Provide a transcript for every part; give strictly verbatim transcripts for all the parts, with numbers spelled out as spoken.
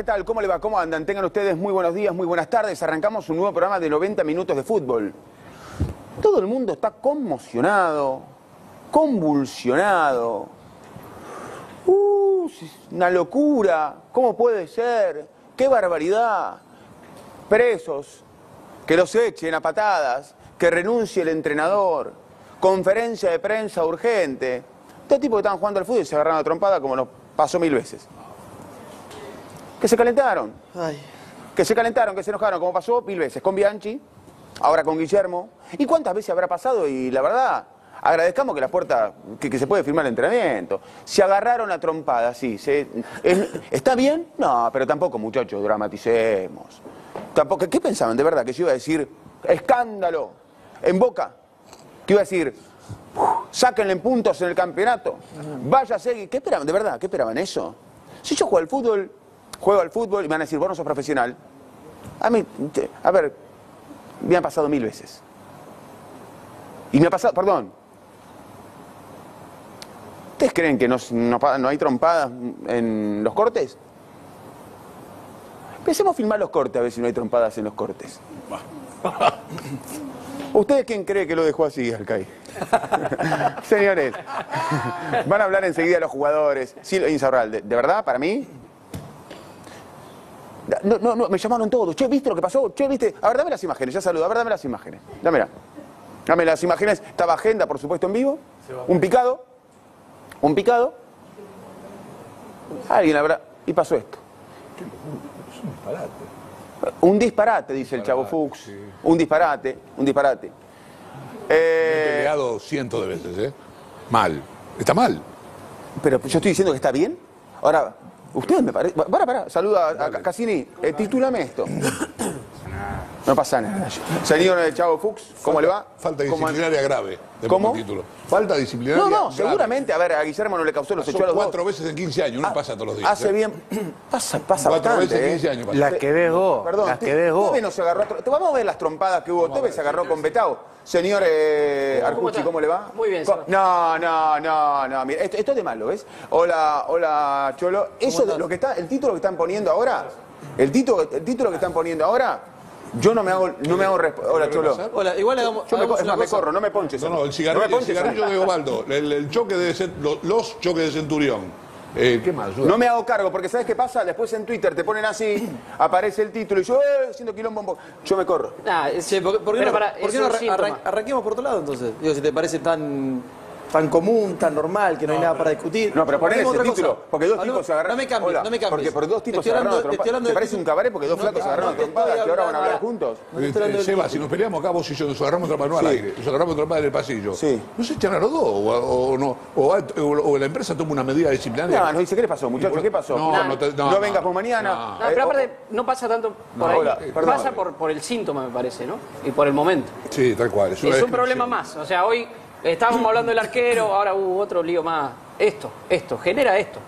tal? ¿Cómo le va? ¿Cómo andan? Tengan ustedes muy buenos días, muy buenas tardes. Arrancamos un nuevo programa de noventa minutos de fútbol. Todo el mundo está conmocionado, convulsionado. Uh, una locura. ¿Cómo puede ser? ¡Qué barbaridad! Presos, que los echen a patadas, que renuncie el entrenador, conferencia de prensa urgente. Este tipo que estaban jugando al fútbol y se agarraron a trompada como nos pasó mil veces. Que se calentaron. Ay. Que se calentaron, que se enojaron, como pasó mil veces. Con Bianchi, ahora con Guillermo. ¿Y cuántas veces habrá pasado? Y la verdad, agradezcamos que la puerta, que, que se puede firmar el entrenamiento. Se agarraron a trompada, sí. Se, es, ¿Está bien? No, pero tampoco, muchachos, dramaticemos. Tampoco, ¿qué pensaban de verdad? Que yo iba a decir, escándalo, en Boca. Que iba a decir, sáquenle en puntos en el campeonato. Vaya a seguir. ¿Qué esperaban? ¿De verdad? ¿Qué esperaban eso? Si yo juego al fútbol, juego al fútbol y me van a decir, vos no sos profesional. A mí, a ver, me han pasado mil veces. Y me ha pasado, perdón. ¿Ustedes creen que no, no, no hay trompadas en los cortes? Empecemos a filmar los cortes a ver si no hay trompadas en los cortes. ¿Ustedes quién cree que lo dejó así, Alcay? Señores, van a hablar enseguida de los jugadores. Sí, Insaurralde, ¿de verdad? ¿Para mí? No, no, no, me llamaron todos. Che, ¿viste lo que pasó? Che, ¿viste? A ver, dame las imágenes, ya saludo. A ver, dame las imágenes. Dámela. Dame las imágenes. Estaba Agenda, por supuesto, en vivo. Un picado. Un picado. Alguien habrá... Y pasó esto. Es un disparate. Un disparate, dice el Chavo Fuchs. Sí. Un disparate, un disparate. Eh... Me he peleado cientos de veces, ¿eh? Mal. Está mal. Pero yo estoy diciendo que está bien. Ahora, ustedes me parece... Para, para, saluda a, a Cassini. Eh, titúlame esto. No pasa nada. Señor Chavo Fuchs, ¿cómo falta, le va? Falta disciplinaria grave. ¿Cómo? Título. Falta disciplinaria No, no, grave. seguramente. A ver, a Guillermo no le causó los hechos a los cuatro dos. veces en quince años, no ah, pasa todos los días. Hace ¿eh? bien. Pasa, pasa cuatro bastante. veces en quince años. Pasa. La que dejó. Perdón, la que dejó. Teve no se agarró. Te vamos a ver las trompadas que hubo. Teve se agarró con Betao. Señor eh, Arcucci, ¿cómo le va? Muy bien, señor. No, no, no, no. Mira, esto, esto es de malo, ¿ves? Hola, hola, Cholo. Eso de lo que está, el título que están poniendo ahora, el título, el título que están poniendo ahora. Yo no me hago, no me hago resp- Hola, Cholo. Hola, igual hagamos, Yo me, hagamos es una más, me cosa. corro, no me ponches. No, no, el cigarrillo, no me ponches, el cigarrillo de Ovaldo, el, el choque de cent- los choques de Centurión. Eh, ¿Qué más? No me hago cargo, porque ¿sabes qué pasa? Después en Twitter te ponen así, aparece el título y yo, eh, haciendo quilombo, un poco. Yo me corro. Nah, es, Che, ¿por, por qué pero no, para, ¿por es qué no un arran- síntoma. arran- arranquemos por otro lado entonces? Digo, si te parece tan, tan común, tan normal, que no hay nada para discutir. No, pero poner ese Hablemos otra título, cosa. porque dos Hablemos- tipos se agarraron. No me cambies, Hola, no me cambies. Porque por dos tipos Te se estoy agarraron a hablando- te estoy trompadas. hablando ¿Te del parece título. un cabaret porque dos No, flacos se no, agarraron a no te trompadas estoy que ahora van a hablar hablando- juntos? No te estoy hablando Eh, del Seba, título. si nos peleamos acá, vos y yo nos agarramos trompadas no al Sí. aire, nos agarramos trompadas en el pasillo. Sí. ¿No se echan a los dos? O, o, no, o, o, o la empresa toma una medida disciplinaria. No, nos dice, ¿qué le pasó, muchachos? ¿Qué pasó? No, no te- no, No vengas no. por mañana. No. No, pero aparte no pasa tanto por No, ahí. hola, perdón. Pasa por, por el síntoma, me parece, ¿no? Y por el momento. Sí, tal cual. Es un problema más. O sea, hoy estábamos hablando del arquero, ahora hubo otro lío más. Esto, esto, genera esto.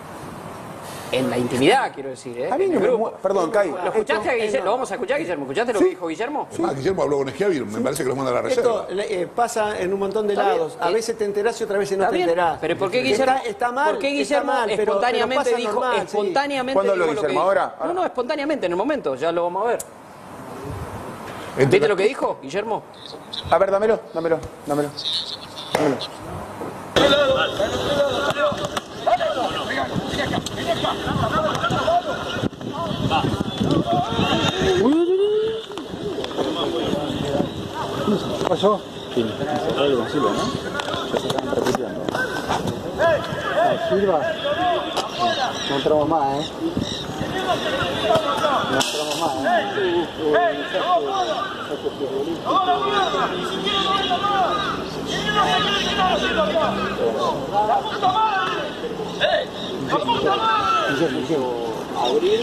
En la intimidad, quiero decir, ¿eh? A mí En no el me grupo. mu- Perdón, Kai. ¿Lo escuchaste a Guillermo? ¿Lo vamos a escuchar, Guillermo? ¿Escuchaste lo que dijo Guillermo? Ah, Guillermo habló con Schiavi, me parece que lo manda a la reserva. Esto eh, pasa en un montón de Está lados. bien. A veces te enterás y otras veces no Está te bien, enterás. pero ¿por qué Está- Guillermo, está mal, ¿por qué está Guillermo mal, pero- espontáneamente pero pasa dijo, normal, sí. espontáneamente ¿Cuándo dijo habló lo que Guillermo? dijo? ¿Ahora? No, no, espontáneamente, en el momento, ya lo vamos a ver. Entre ¿Viste la- lo que dijo, Guillermo? A ver, dámelo, dámelo, dámelo. Dámelo. ¿Qué pasó? Sí, algo con Silva, ¿no? Ya se están repitiendo. Ah, Silva. No entramos más, ¿eh? No entramos más, ¿eh? Guillermo, Guillermo. Abril.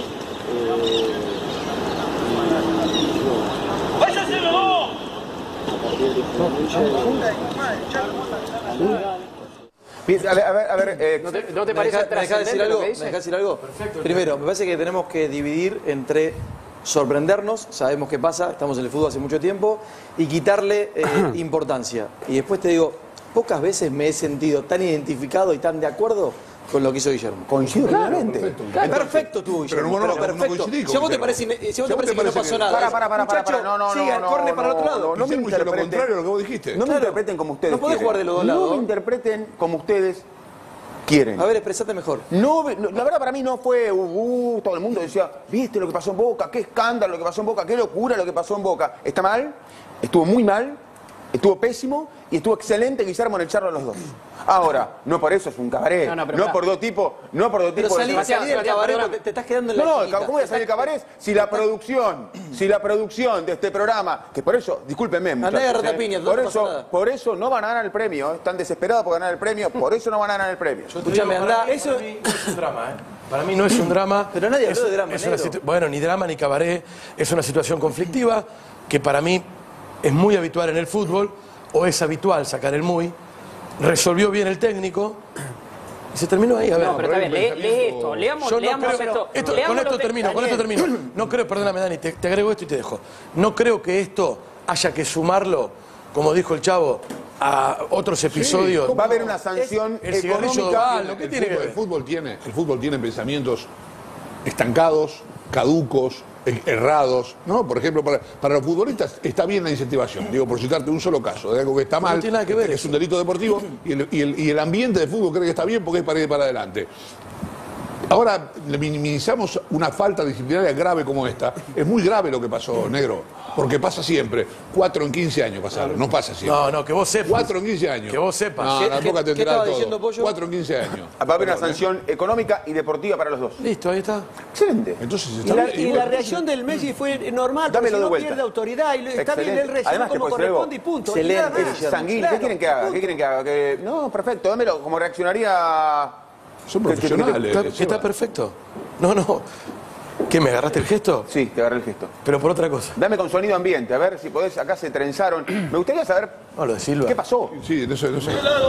Bien, a ver, a ver, a ver, eh, ¿No te, no te ¿Me parece deja- me deja decir trascendente algo? lo que ¿Me dice? deja decir algo? Primero, me parece que tenemos que dividir entre sorprendernos, sabemos qué pasa, estamos en el fútbol hace mucho tiempo, y quitarle eh, importancia. Y después te digo, pocas veces me he sentido tan identificado y tan de acuerdo con lo que hizo Guillermo. Coincido plenamente. Claro, perfecto tú, Guillermo. Pero no, no, pero no perfecto. coincidí con Si a vos te Guillermo. parece, si a vos Si te parece que no parece pasó que- nada. Para, para, para, para, Muchacho, para, no, no, sigan, no, corre no, para el otro no, lado. no, no me Guillermo hizo lo interpreten. contrario a lo que vos dijiste. No me Claro. interpreten como ustedes No podés quieren. jugar de los dos No lados. me interpreten como ustedes quieren. A ver, expresate mejor. No, no, la verdad para mí no fue, uh, uh, todo el mundo decía, viste lo que pasó en Boca, qué escándalo lo que pasó en Boca, qué locura lo que pasó en Boca. ¿Está mal? Estuvo muy mal, estuvo pésimo y estuvo excelente Guillermo en echarlo a los dos. Ahora, no por eso es un cabaret, No, no, no, pero por dos tipos, no por dos Pero tipos de... salí, Sebastián, salí del Sebastián, cabaret perdóname. porque te, te estás quedando en la No, no, esquinita. ¿cómo voy a salir de cabaret? Si la producción, si la producción de este programa, que por eso, discúlpenme, Andá muchachos, y agarrate ¿eh? a piñas, no por te pasa eso, nada. por eso no van a ganar el premio, ¿eh? Están desesperados por ganar el premio, por eso no van a ganar el premio. Escuchame, andá. Eso no es un drama, ¿eh? Para mí no es un drama. Pero nadie habló es- de drama, es una negro. situ- Bueno, ni drama ni cabaret. Es una situación conflictiva que para mí es muy habitual en el fútbol, o es habitual sacar el muy. Resolvió bien el técnico y se terminó ahí. A ver, No, pero está bien, lee, pensamiento- lee esto, leamos, yo no leamos creo, esto. esto- leamos con lo esto que- termino, con esto Daniel, termino. No creo, perdóname Dani, te, te agrego esto y te dejo. No creo que esto haya que sumarlo, como dijo el Chavo, a otros episodios. Va a haber una sanción el cigarrillo económica. Duval, ¿no? ¿Qué el tiene que fútbol, ver? el fútbol tiene, el fútbol tiene pensamientos estancados, caducos, er- errados, ¿no? Por ejemplo, para, para los futbolistas está bien la incentivación, digo, por citarte un solo caso, de algo que está mal, tiene nada que ver es eso. un delito deportivo, y el, y el- y el ambiente de fútbol cree que está bien porque es para ir para adelante. Ahora le minimizamos una falta disciplinaria grave como esta. Es muy grave lo que pasó, negro, porque pasa siempre. Cuatro en quince años pasaron, no pasa siempre. No, no, que vos sepas. Cuatro en quince años. Que vos sepas. No, ¿Qué- tampoco qué- te qué enterás estaba todo. diciendo, Pollo? Cuatro en quince años. Va a haber una Perdón, ¿eh? sanción económica y deportiva para los dos. Listo, ahí está. Excelente. Entonces Y está la, bien. y bueno, la reacción del Messi fue normal, Dámelo porque si de no vuelta. pierde autoridad y lo- está bien, Excelente. él reaccionó Además, te como puedo decir algo. corresponde y punto. Excelente, Y nada más. Guillermo. Sanguín, Claro, ¿qué quieren que haga? punto. ¿Qué quieren que haga? Que... No, perfecto, dámelo. Como reaccionaría... Son ¿Qué- qué- qué- profesionales. Está, está perfecto. No, no. ¿Qué, me agarraste el gesto? Sí, te agarré el gesto. Pero por otra cosa. Dame con sonido ambiente, a ver si podés. Acá se trenzaron. Me gustaría saber No, lo de Silva. qué pasó. Sí, no sé, no sé.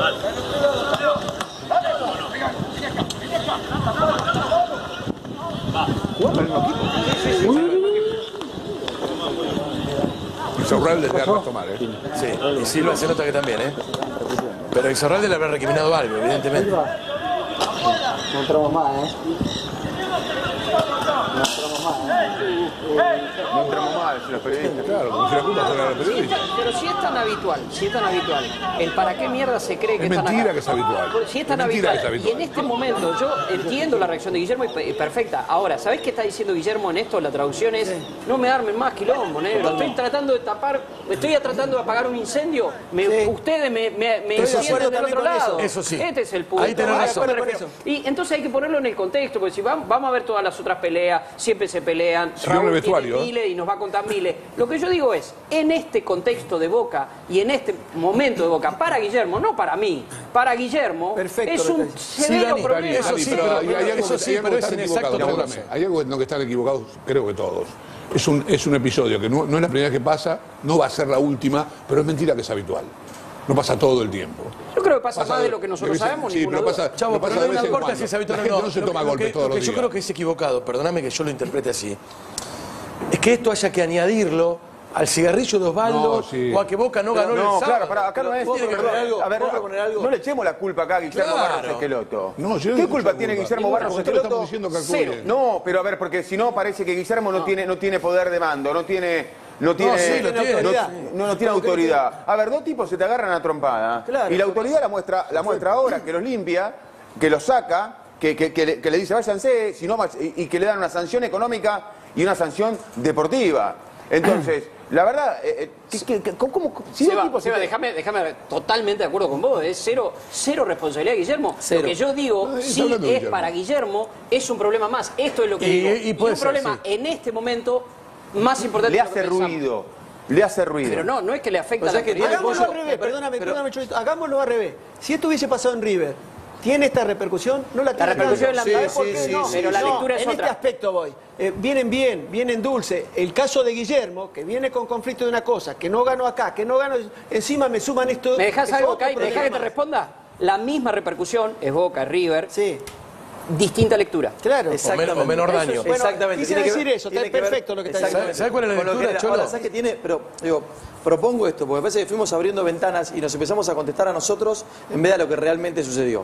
Insaurralde de armas tomar, ¿eh? Sí, y Silva se nota que también, ¿eh? Pero Insaurralde le habrá recriminado algo, evidentemente. Silva. No entramos más, ¿eh? No entramos más, ¿eh? No entramos mal, si los periodistas. Claro, como si la culpa fuera de la Si periodista. es tan- pero si es tan habitual, si es tan habitual, el para qué mierda se cree que Es es tan mentira acá- que es habitual. Por- Si es tan Es mentira habitual, que es y en habitual. este momento yo entiendo la reacción de Guillermo y pe- perfecta. Ahora, ¿sabés qué está diciendo Guillermo en esto? La traducción es, no me armen más quilombo, negro. Estoy tratando de tapar, estoy tratando de apagar un incendio. Me- Ustedes me, me, me Estoy de encienden acuerdo del también otro con lado. eso. Eso sí. Este es el punto. Ahí tenés ¿A razón. qué me De acuerdo refiero? con Y entonces hay que ponerlo en el contexto, porque si vamos, vamos a ver todas las otras peleas, siempre se pelean. Si no, en el Raúl tiene vestuario, ¿eh? miles y nos va a contar miles. Lo que yo digo es, en este contexto de Boca y en este momento de Boca, para Guillermo, no para mí, para Guillermo, Perfecto es lo un que está Sí, severo Dani, problema. eso Dani, sí, pero pero- hay, hay algo, eso que- sí, hay algo pero que es están inexacto equivocados. otra Perdóname, cosa. hay algo en lo que están equivocados, creo que todos. Es un, es un episodio que no, no es la primera vez que pasa, no va a ser la última, pero es mentira que es habitual. No pasa todo el tiempo. Yo creo que pasa, Pasa más de de- lo que de nosotros vez en- sabemos. sí, ninguna pero duda. pasa- Chavo, no pero pasa no de hay vez una en corta cuando. si es habitual La o gente no. no se Lo- toma lo golpes que- todos lo los que yo días. creo que es equivocado, perdóname que yo lo interprete así, es que esto haya que añadirlo al cigarrillo de Osvaldo No, sí. o a que Boca no ganó No, el sábado. claro, pará, acá no es. ¿puedo proponer perdón, algo? A ver, ¿puedo proponer algo? no le echemos la culpa acá a Guillermo Claro. Barros Esqueloto. No, yo no ¿Qué le culpa echo tiene culpa. Guillermo Ninguna, Barros nosotros estamos Esqueloto? diciendo que actúe bien. No, pero a ver, porque si no parece que Guillermo no tiene, no tiene poder de mando, no tiene. No tiene, sí, lo tiene. no, no, no tiene autoridad. A ver, dos tipos se te agarran a trompada. Claro. Y la autoridad la muestra, la muestra ahora, que los limpia, que los saca, que, que, que le, que le dice váyanse, si no, y, y que le dan una sanción económica y una sanción deportiva. Entonces, la verdad, eh, eh, ¿qué- qué- qué- ¿cómo, cómo- si dos Seba, tipos se Seba, te- déjame, déjame totalmente de acuerdo con vos, es cero, cero responsabilidad de Guillermo. Cero. Lo que yo digo, No, está sí hablando de es Guillermo. para Guillermo, es un problema más. Esto es lo que Y- digo. y puede un ser, problema sí. en este momento más importante le de lo que hace pensamos. ruido, le hace ruido. Pero no, no es que le afecta O a sea la que autoridad. tiene Hagámoslo pollo. al revés, Pero- perdóname, pero- perdóname, Cholito, hagámoslo al revés. Si esto hubiese pasado en River, ¿tiene esta repercusión? No la tiene. repercusión es la ¿Sabés misma. por Sí, qué? sí, No, sí, pero la no, lectura es en otra. este aspecto voy. Eh, vienen bien, vienen dulce. El caso de Guillermo, que viene con conflicto de una cosa, que no gano acá, que no gano, encima me suman esto. ¿Me dejás es algo, otro Kai? ¿Me dejás que te problema. responda? La misma repercusión es Boca, River, Sí, distinta lectura. claro. Exactamente. O menor Eso daño. es- bueno, Exactamente. quise tiene que decir ver- eso, tiene está que ver- perfecto lo que está exactamente. diciendo. ¿Sabe cuál es la Con lo que lectura, era- Cholo? Ahora, ¿sabes qué tiene? Pero, digo, propongo esto, porque me parece que fuimos abriendo ventanas y nos empezamos a contestar a nosotros en vez de a lo que realmente sucedió.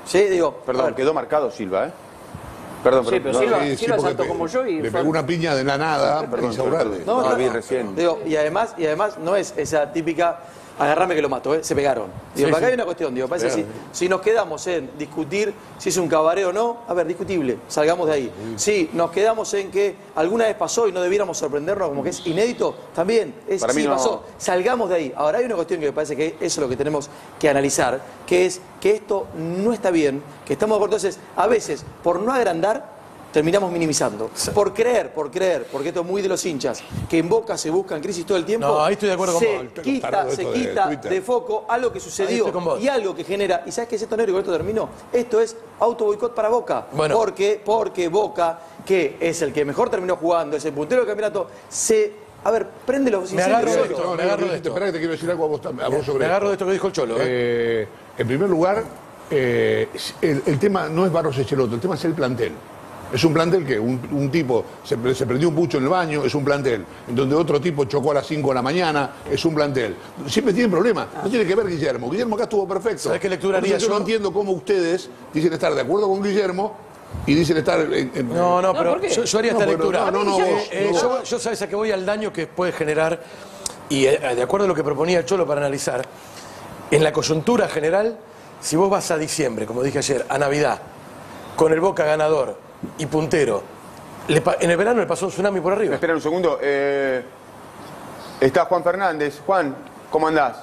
Sí, digo. Perdón, quedó marcado Silva, ¿eh? Perdón, Sí, pero Silva, Sí, sí, Silva porque saltó te- como yo y le fue- pegó una piña de la nada. Perdón, Insaurralde. perdón. No, No, no, vi no. recién. Digo, y además, y además no es esa típica agarrame que lo mato, ¿eh? Se pegaron. Digo, Sí, acá sí. hay una cuestión, digo, parece si, si nos quedamos en discutir si es un cabaret o no, a ver, discutible, salgamos de ahí. Si nos quedamos en que alguna vez pasó y no debiéramos sorprendernos como que es inédito, también, es, Para mí sí no. pasó, salgamos de ahí. Ahora hay una cuestión que me parece que eso es lo que tenemos que analizar, que es que esto no está bien, que estamos de acuerdo. Entonces, a veces, por no agrandar, terminamos minimizando. Por creer, por creer, porque esto es muy de los hinchas, que en Boca se buscan crisis todo el tiempo. No, ahí estoy de acuerdo con se vos. quita, Tarado se esto de quita Twitter. de foco algo que Ahí sucedió estoy con vos. y algo que genera. ¿Y sabes qué es esto, Negro? Y con esto termino. Esto es auto boicot para Boca. Bueno. Porque, porque Boca, que es el que mejor terminó jugando, es el puntero del campeonato, se. A ver, prende los Me agarro incendios de solo. esto. me agarro de esto. Espera que te quiero decir algo a vos, tam- a vos sobre Me agarro de esto. esto que dijo el Cholo. ¿eh? Eh, en primer lugar, eh, el, el tema no es Barros Echeloto, el tema es el plantel. Es un plantel que un, un tipo se, se prendió un pucho en el baño, es un plantel. En donde otro tipo chocó a las cinco de la mañana, es un plantel. Siempre tienen problemas. No tiene que ver Guillermo. Guillermo acá estuvo perfecto. ¿Sabés qué lectura Entonces, haría yo yo? no entiendo cómo ustedes dicen estar de acuerdo con Guillermo y dicen estar en, en- No, no, No, pero ¿por qué? yo, yo haría No, esta pero lectura. no, no, no, Eh, vos, eh, no. yo, yo sabes a qué voy al daño que puede generar, y eh, de acuerdo a lo que proponía el Cholo para analizar, en la coyuntura general, si vos vas a diciembre, como dije ayer, a Navidad, con el Boca ganador y puntero, le pa- en el verano le pasó un tsunami por arriba. Espera un segundo. eh, está Juan Fernández. Juan, ¿cómo andás?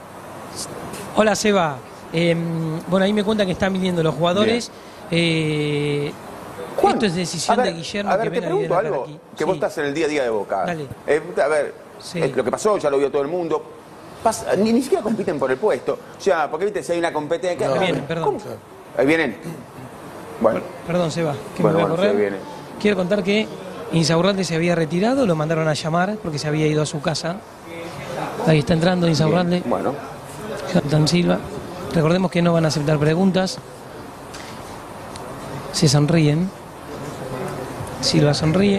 Hola Seba, Eh, bueno ahí me cuentan que están viniendo los jugadores. Eh, Juan, esto es decisión a ver, de Guillermo a ver, que te ven a vivir pregunto acá algo, aquí. que Sí. vos estás en el día a día de Boca. Dale. Eh, a ver, Sí. eh, lo que pasó ya lo vio todo el mundo. Pasa- ni, ni siquiera compiten por el puesto. O sea, porque viste, si hay una competencia... No. Vienen, perdón. ¿Cómo? Ahí vienen. Bueno, Perdón Seba, que Bueno, me voy a bueno, correr. sí, viene. Quiero contar que Insaurralde se había retirado, lo mandaron a llamar porque se había ido a su casa. Ahí está entrando Insaurralde, bueno. Jonathan Silva. Recordemos que no van a aceptar preguntas. Se sonríen. Silva sonríe.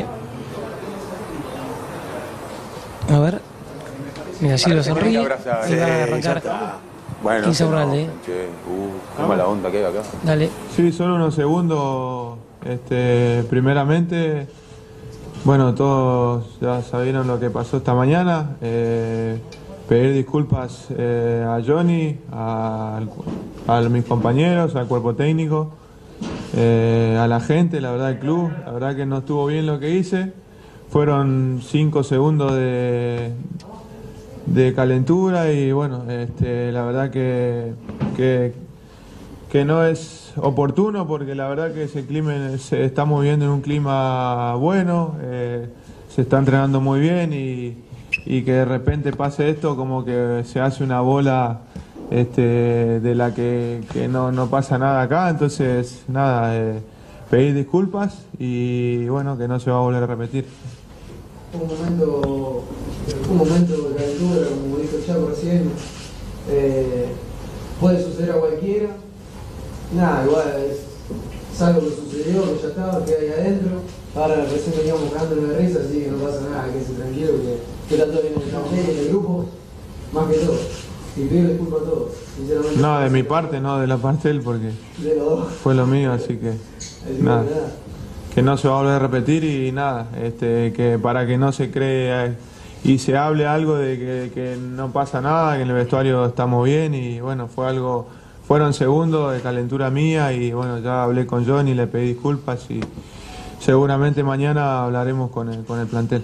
A ver. Mira, Silva Parece que sonríe. te abraza, Y va eh, a ya arrancar. está. Bueno, Insaurralde, no, che, uh, qué mala onda que hay acá. Dale. Sí, solo unos segundos. Este, primeramente, bueno, todos ya sabieron lo que pasó esta mañana. Eh, pedir disculpas eh, a Johnny, a, a mis compañeros, al cuerpo técnico, eh, a la gente, la verdad, el club. La verdad que no estuvo bien lo que hice. Fueron cinco segundos de, de calentura y bueno, este, la verdad que, que, que no es oportuno porque la verdad que ese clima se está moviendo en un clima bueno, eh, se está entrenando muy bien y, y que de repente pase esto como que se hace una bola este, de la que, que no, no pasa nada acá, entonces nada, eh, pedir disculpas y bueno, que no se va a volver a repetir. Un momento, un momento de calentura, como dijo Chaco recién, eh, puede suceder a cualquiera. Nada, igual es, es algo que sucedió, que ya estaba, que hay adentro. Ahora recién veníamos cagándonos de risa, así que no pasa nada, que se tranquilo, que, que está todo bien en el plantel, en el grupo, más que todo. Y pido disculpas a todos, sinceramente. No, de mi parte, no de la parte de él, porque De los dos. fue lo mío, así que Así que nada. nada. Que no se va a volver a repetir y nada, este, que para que no se cree y se hable algo de que, que no pasa nada, que en el vestuario estamos bien y bueno, fue algo, fueron segundos de calentura mía y bueno, ya hablé con Johnny, le pedí disculpas y seguramente mañana hablaremos con el, con el plantel.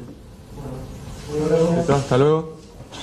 ¿Listo? Hasta luego.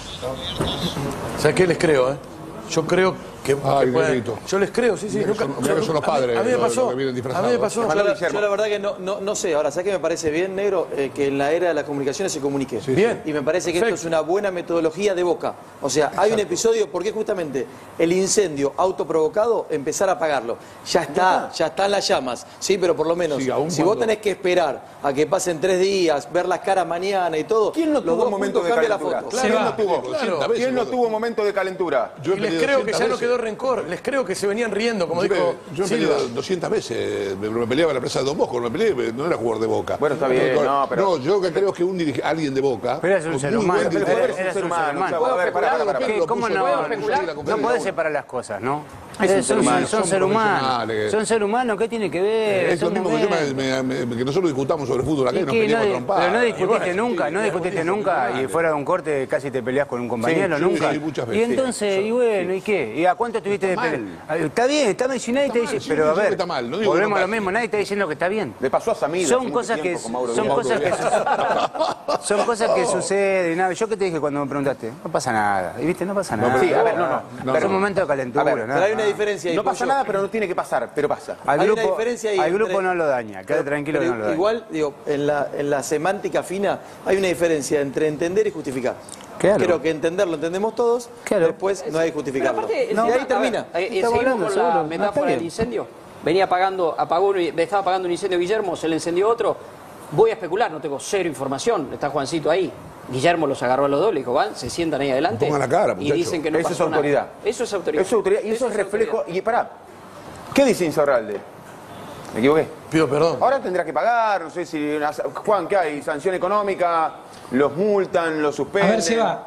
¿Sabes qué les creo, eh? Yo creo que, Ay, que pueden- Negrito. Yo les creo, sí, sí. Mirá que Nunca, son- mirá que son los a mí- padres, A mí me lo- pasó. lo que vienen A disfrazados. mí me pasó. Yo la, yo la verdad que no, no, no sé, ahora, ¿sabes qué me parece bien, Negro? Eh, que en la era de las comunicaciones se comunique. Bien. Y me parece que Perfecto. esto es una buena metodología de Boca. O sea, hay un episodio, porque justamente el incendio autoprovocado, empezar a apagarlo. Ya está, ya están las llamas, sí, pero por lo menos, Sí, aún si vos cuando- tenés que esperar a que pasen tres días, ver las caras mañana y todo, ¿Quién no los tuvo dos un momento juntos de cambia la calentura? foto. Claro. ¿Quién Se no va. tuvo? Claro. ¿Quién no tuvo momento de calentura? Yo he Y les pedido creo que doscientas ya no veces. quedó rencor. Les creo que se venían riendo, como Yo, dijo me- yo me Silva. peleé doscientas veces, me, me peleaba en la presa de Don Bosco, me peleé, no era jugador de Boca. Bueno, está bien, no, pero- No, yo que creo que un dirige, alguien de Boca... Pero eres un con ser muy humano. buen Pero dirigente- eres un Eres ser un humano, ser humano. chavo. A ver, pará, pará, pará. ¿Qué? Lo ¿Cómo puso- no? lo puso No ahí en la conferencia. podés separar las cosas, ¿no? Es un ser humano. Son ser humanos. Son ser humanos, ¿qué tiene que ver? Es lo mismo que, yo me, me, me, que nosotros discutamos sobre fútbol acá y nos peleamos no, trompadas. Pero no discutiste bueno, nunca, sí, no discutiste nunca y fuera de un corte casi te peleas con un compañero, sí, nunca. Sí, muchas veces. Y entonces, sí, y bueno, sí. ¿y qué? ¿Y a cuánto estuviste de pelea? Está bien, está bien, si nadie te dice, sí, pero a ver, está mal, no digo volvemos que a no lo mismo, nadie está diciendo que está bien. Le pasó a Samir. Son cosas que son cosas que son cosas que suceden. Nada, yo que te dije cuando me preguntaste, no pasa nada, y viste, no pasa nada. Sí, a ver, no, no. no es un momento de calentura. Ver, pero hay una diferencia ahí. No pasa nada, pero no tiene que pasar, pero pasa. Al hay grupo, una diferencia ahí al entre... grupo no lo daña, quédate tranquilo que no lo daña. Igual, digo, en la, en la semántica fina hay una diferencia entre entender y justificar. Claro. Creo que entender lo entendemos todos, claro. Después no hay que justificarlo. Aparte, no, y ahí termina. Ver, eh, seguimos hablando, con seguro. la metáfora Ah, del incendio. Venía apagando, apagó, estaba apagando un incendio Guillermo, se le encendió otro. Voy a especular, no tengo cero información. Está Juancito ahí. Guillermo los agarró a los dos, le dijo, van, se sientan ahí adelante. Pongan la cara, y dicen que no Eso es pasó autoridad. nada. Eso es autoridad. Eso es autoridad. Y eso, eso es reflejo. Autoridad. Y pará, ¿qué dice Insaurralde? ¿Me equivoqué? Pido perdón. Ahora tendrás que pagar, no sé si... Una, Juan, ¿qué hay? ¿Sanción económica? ¿Los multan? ¿Los suspenden? A ver, Seba.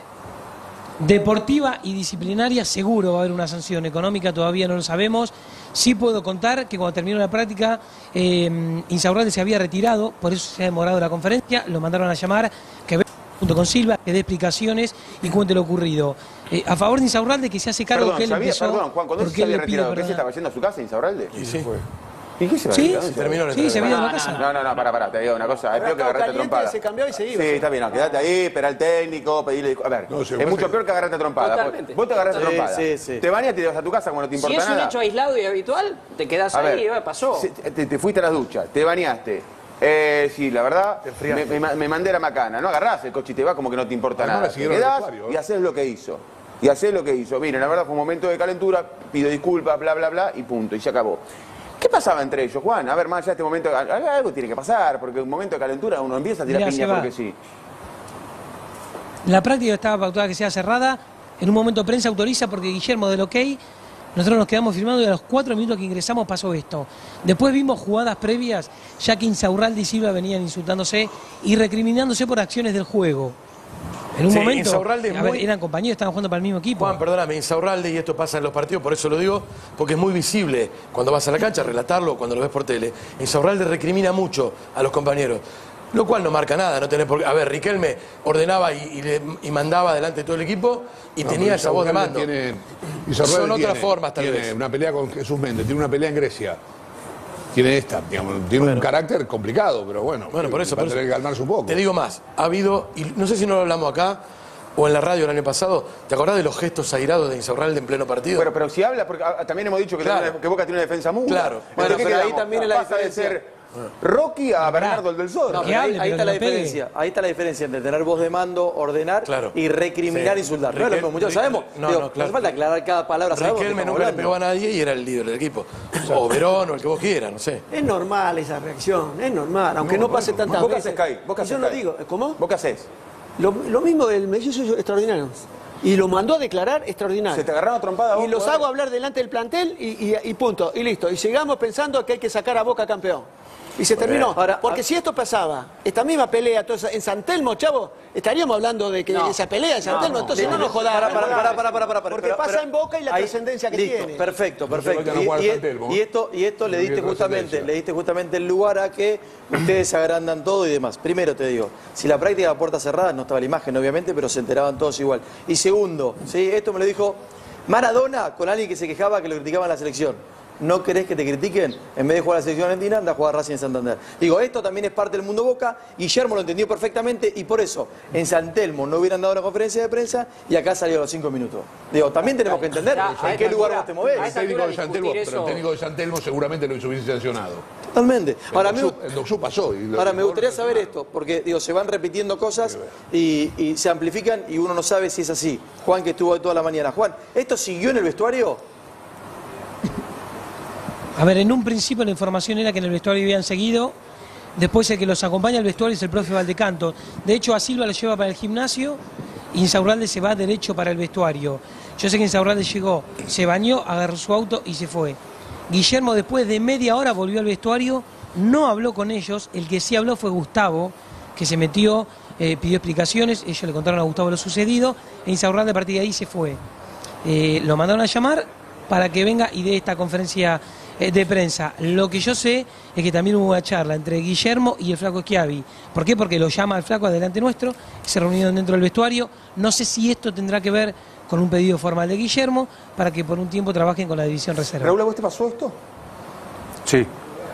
Deportiva y disciplinaria seguro va a haber una sanción económica, todavía no lo sabemos. Sí puedo contar que cuando terminó la práctica, eh, Insaurralde se había retirado, por eso se ha demorado la conferencia, lo mandaron a llamar, que venga junto con Silva, que dé explicaciones y cuente lo ocurrido. Eh, a favor de Insaurralde, que se hace cargo perdón, que él sabía, empezó... Perdón, Juan, cuando él se había retirado, ¿qué se estaba yendo a su casa, Insaurralde? Y sí. Fue. ¿Y qué se va a Sí, se terminó el sí, se había ido a la no, casa. No, no, no, para, para, te digo una cosa. Es peor que agarrarte a caliente, trompada. se cambió y se iba. Sí, está bien, no, quedate ahí, espera al técnico, pedirle... A ver, No, es se- mucho peor que agarrarte a trompada. Totalmente. Vos te agarrás a Sí, trompada. sí, sí. Te bañas y te vas a tu casa como no te Si importa es un nada. hecho aislado y habitual, te quedás A ver, ahí, eh, pasó. se- Te, te fuiste a las duchas, te bañaste. Eh, sí, la verdad, me, me- me mandé la macana. No agarrás el coche y te vas como que no te importa Además, nada. la Te siguieron al quedás vestuario, ¿eh? y haces lo que hizo. Y haces lo que hizo. Miren, la verdad fue un momento de calentura, pido disculpas, bla, bla, bla, y punto, y se acabó. ¿Qué pasaba entre ellos, Juan? A ver, más allá de este momento, de- algo tiene que pasar, porque un momento de calentura uno empieza a tirar Mirá, piña Seba. porque sí. La práctica estaba pautada que sea cerrada. En un momento prensa autoriza porque Guillermo del OK. Nosotros nos quedamos firmando y a los cuatro minutos que ingresamos pasó esto. Después vimos jugadas previas, ya que Insaurralde y Silva venían insultándose y recriminándose por acciones del juego. En un Sí, momento, Insaurralde es a ver, muy- eran compañeros, estaban jugando para el mismo equipo. Juan, perdóname, Insaurralde, y esto pasa en los partidos, por eso lo digo, porque es muy visible cuando vas a la cancha, relatarlo, cuando lo ves por tele. Insaurralde recrimina mucho a los compañeros, lo cual no marca nada, no tenés por qué. A ver, Riquelme ordenaba y, y, le- y mandaba delante de todo el equipo y No, tenía pero esa voz de Insaurralde mando. Tiene, Insaurralde Son otras tiene- formas, tal tiene vez. una pelea con Jesús Méndez, tiene una pelea en Grecia. Tiene esta, digamos, tiene un carácter complicado, pero bueno, Bueno, por eso, va por a tener eso. que calmarse un poco. Te digo más, ha habido, y no sé si no lo hablamos acá o en la radio el año pasado, ¿te acordás de los gestos airados de Insaurralde en pleno partido? Pero, pero si habla, porque ah, también hemos dicho que, Claro. tiene una- que Boca tiene una defensa muda. Claro. Entonces, Bueno, ¿qué pero ahí quedamos? también es la Pasa de diferencia. ser Rocky a Bernardo el del Zorro. No, Que pero ahí, hable, ahí pero está la que no pegue. diferencia. Ahí está la diferencia entre tener voz de mando, ordenar Claro. y recriminar, Sí. insultar. No es Riquel- lo mismo, muchachos, Riquel- sabemos. no, Digo, no, claro. hace falta aclarar cada palabra. sabemos de qué Riquelme estamos nunca le hablando. pegó a nadie y era el líder del equipo. O Verón o el que vos quieras, no sé. Es normal esa reacción, es normal, aunque no, No, pase bueno, tantas ¿vos qué veces. haces, Kai? ¿Vos qué Y yo haces, no Kai? digo, ¿cómo? ¿Vos qué haces? Lo, lo mismo del mellizo extraordinario. Y lo mandó a declarar extraordinario. Se te agarraron a trompada vos, Y los jugador. hago hablar delante del plantel y, y- y punto, y listo. Y llegamos pensando que hay que sacar a Boca campeón. Y se terminó. Ahora, Porque a- si esto pasaba, esta misma pelea, toda esa- en San Telmo, chavo, estaríamos hablando de que No. esa pelea en San No, Telmo, no. entonces no, No, nos no. jodamos. Pará, pará, pará, pará, pará, pará, Porque pero- pasa pero- en Boca y la ahí- trascendencia que listo, tiene. Perfecto, No se perfecto. vayan a Y, jugar y- al San Telmo, y esto, y esto le No diste tiene justamente, trascendencia. le diste justamente el lugar a que ustedes se agrandan todo y demás. Primero te digo, si la práctica a puertas cerradas, no estaba la imagen obviamente, pero se enteraban todos igual. Y segundo, ¿sí? Esto me lo dijo Maradona con alguien que se quejaba que lo criticaban en la selección. ¿No querés que te critiquen? En vez de jugar a la selección argentina, anda a jugar a Racing en Santander. Digo, esto también es parte del mundo Boca. Guillermo lo entendió perfectamente y por eso en San Telmo no hubieran dado una conferencia de prensa y acá salió a los cinco minutos. Digo, también tenemos que entender Ya, a en qué esta lugar altura- vos te movés. a El esta técnico, altura de San Telmo, discutir pero el eso- técnico de San Telmo seguramente lo hubiese sancionado. Totalmente. Ahora, me, El Doxú- el Doxú pasó. y lo- ahora me gustaría saber esto, porque digo, se van repitiendo cosas y, y se amplifican y uno no sabe si es así. Juan, que estuvo ahí toda la mañana. Juan, ¿esto siguió en el vestuario? A ver, en un principio la información era que en el vestuario habían seguido. Después el que los acompaña al vestuario es el profe Valdecanto. De hecho, a Silva lo lleva para el gimnasio y Insaurralde se va derecho para el vestuario. Yo sé que Insaurralde llegó, se bañó, agarró su auto y se fue. Guillermo después de media hora volvió al vestuario, no habló con ellos. El que sí habló fue Gustavo, que se metió, eh, pidió explicaciones. Ellos le contaron a Gustavo lo sucedido e Insaurralde a partir de ahí se fue. Eh, lo mandaron a llamar para que venga y dé esta conferencia eh, de prensa. Lo que yo sé es que también hubo una charla entre Guillermo y el Flaco Schiavi. ¿Por qué? Porque lo llama al Flaco adelante nuestro, se reunieron dentro del vestuario. No sé si esto tendrá que ver con un pedido formal de Guillermo para que por un tiempo trabajen con la división reserva. Raúl, ¿a vos te pasó esto? Sí.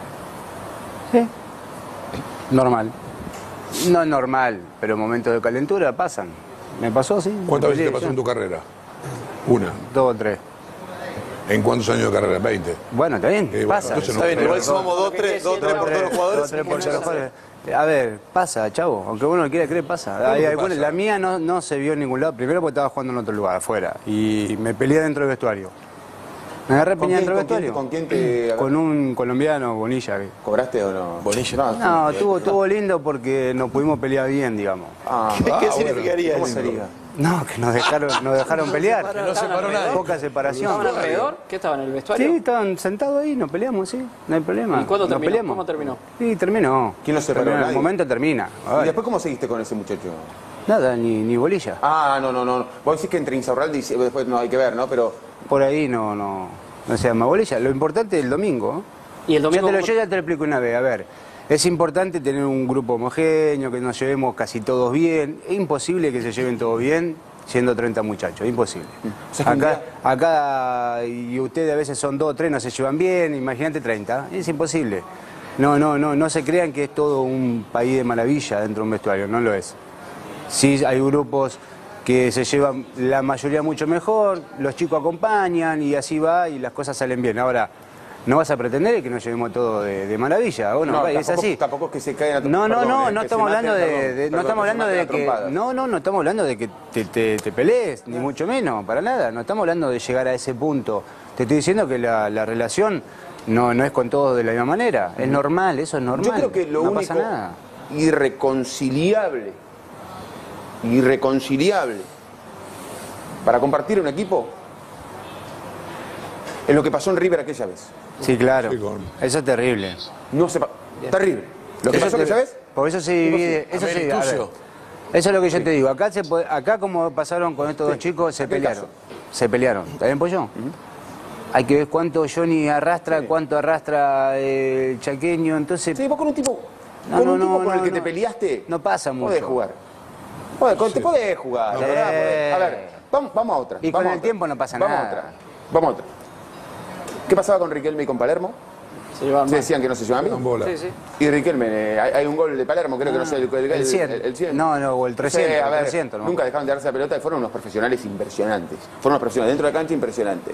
Sí. Normal. No es normal, pero momentos de calentura pasan. ¿Me pasó, sí? ¿Cuántas veces te pasó en tu carrera? Una. Dos o tres. ¿En cuántos años de carrera? ¿veinte? Bueno, está bien, Eh, bueno, pasa. entonces no- Está bien, igual no- sumamos dos, tres, dos, tres por todos los jugadores. Dos, tres por todos los jugadores. A ver, pasa, chavo. Aunque uno lo quiera creer, pasa. Hay que alguna- pasa? la mía no, no se vio en ningún lado. Primero porque estaba jugando en otro lugar, afuera. Y me peleé dentro del vestuario. Me agarré ¿Con piña quién, dentro del con quién- vestuario. con quién te Con un colombiano, Bonilla. que- cobraste o no? Bonilla. No, estuvo, estuvo lindo porque nos pudimos pelear bien, digamos. Ah, ¿Qué bueno, significaría ¿cómo eso? sería? No, que nos dejaron, nos dejaron pelear. Que no se paró nadie. Poca separación. ¿Estaban alrededor? ¿Qué estaban en el Sí, vestuario? estaban sentados ahí, nos peleamos, sí, no hay problema. ¿Y cuándo Nos terminó? peleamos. ¿Cómo terminó? Sí, terminó. ¿Quién lo separó? Terminó, en ¿Nadie? el momento termina. ¿Y Ay, después cómo seguiste con ese muchacho? nada, ni, ni bolilla. Ah, no, no, no. Vos decís que entre Insaurralde y después no hay que ver, ¿no? Pero Por ahí no, no, no se llama bolilla. Lo importante es el domingo. ¿Y el domingo Ya te lo, cómo- yo ya te lo explico una vez. A ver, es importante tener un grupo homogéneo, que nos llevemos casi todos bien. Es imposible que se lleven todos bien siendo treinta muchachos, imposible. O sea, que un Acá, acá, y ustedes a veces son dos o tres, no se llevan bien, imagínate treinta, es imposible. No, no, no, no se crean que es todo un país de maravilla dentro de un vestuario, no lo es. Sí hay grupos que se llevan la mayoría mucho mejor, los chicos acompañan y así va y las cosas salen bien. Ahora, no vas a pretender que nos llevemos todo de, de maravilla, ¿o no? No, es tampoco- así. tampoco es que se caigan a tro- No, no, perdón, no, eh, no que estamos se hablando maten, de, perdón, de- no perdón, estamos que se hablando maten de a que, trompadas. no, no, no estamos hablando de que te, te, te pelees, ni mucho menos, para nada. No estamos hablando de llegar a ese punto. Te estoy diciendo que la, la relación no, no es con todos de la misma manera. Es normal, eso es normal. Yo creo que lo no único pasa nada. irreconciliable, irreconciliable para compartir un equipo es lo que pasó en River aquella vez. Sí, claro. Sí, con- Eso es terrible. No se pa- terrible. Lo que Eso pasó te- aquella vez, Por eso se divide. Eso, Amel sí, y a ver, Tucio. eso es lo que yo te digo. Acá, se puede- acá como pasaron con estos dos chicos, se aquel pelearon. Se pelearon. ¿Está bien, Pollo? Hay que ver cuánto Johnny arrastra, cuánto arrastra eh, el chaqueño. Entonces, sí, vos con un tipo, No, con no, un tipo no, con el no, que te no. peleaste, no pasa mucho. podés jugar. Podés, con- Te podés jugar, la Sí. verdad, podés. A ver, vamos, vamos a otra. Y vamos con a el otra. tiempo no pasa Vamos a nada. otra. Vamos a otra. ¿Qué pasaba con Riquelme y con Palermo? Se llevaban Se mal. decían que no se llevaban Dan bien. bola. Sí, sí. Y Riquelme, eh, hay, hay un gol de Palermo, creo que no sé, el, el, el cien. el- el cien. No, no, o el trescientos, Sí, a el ver, trescientos, ¿no? nunca dejaron de darse la pelota y fueron unos profesionales impresionantes. Fueron unos profesionales dentro de la cancha impresionantes.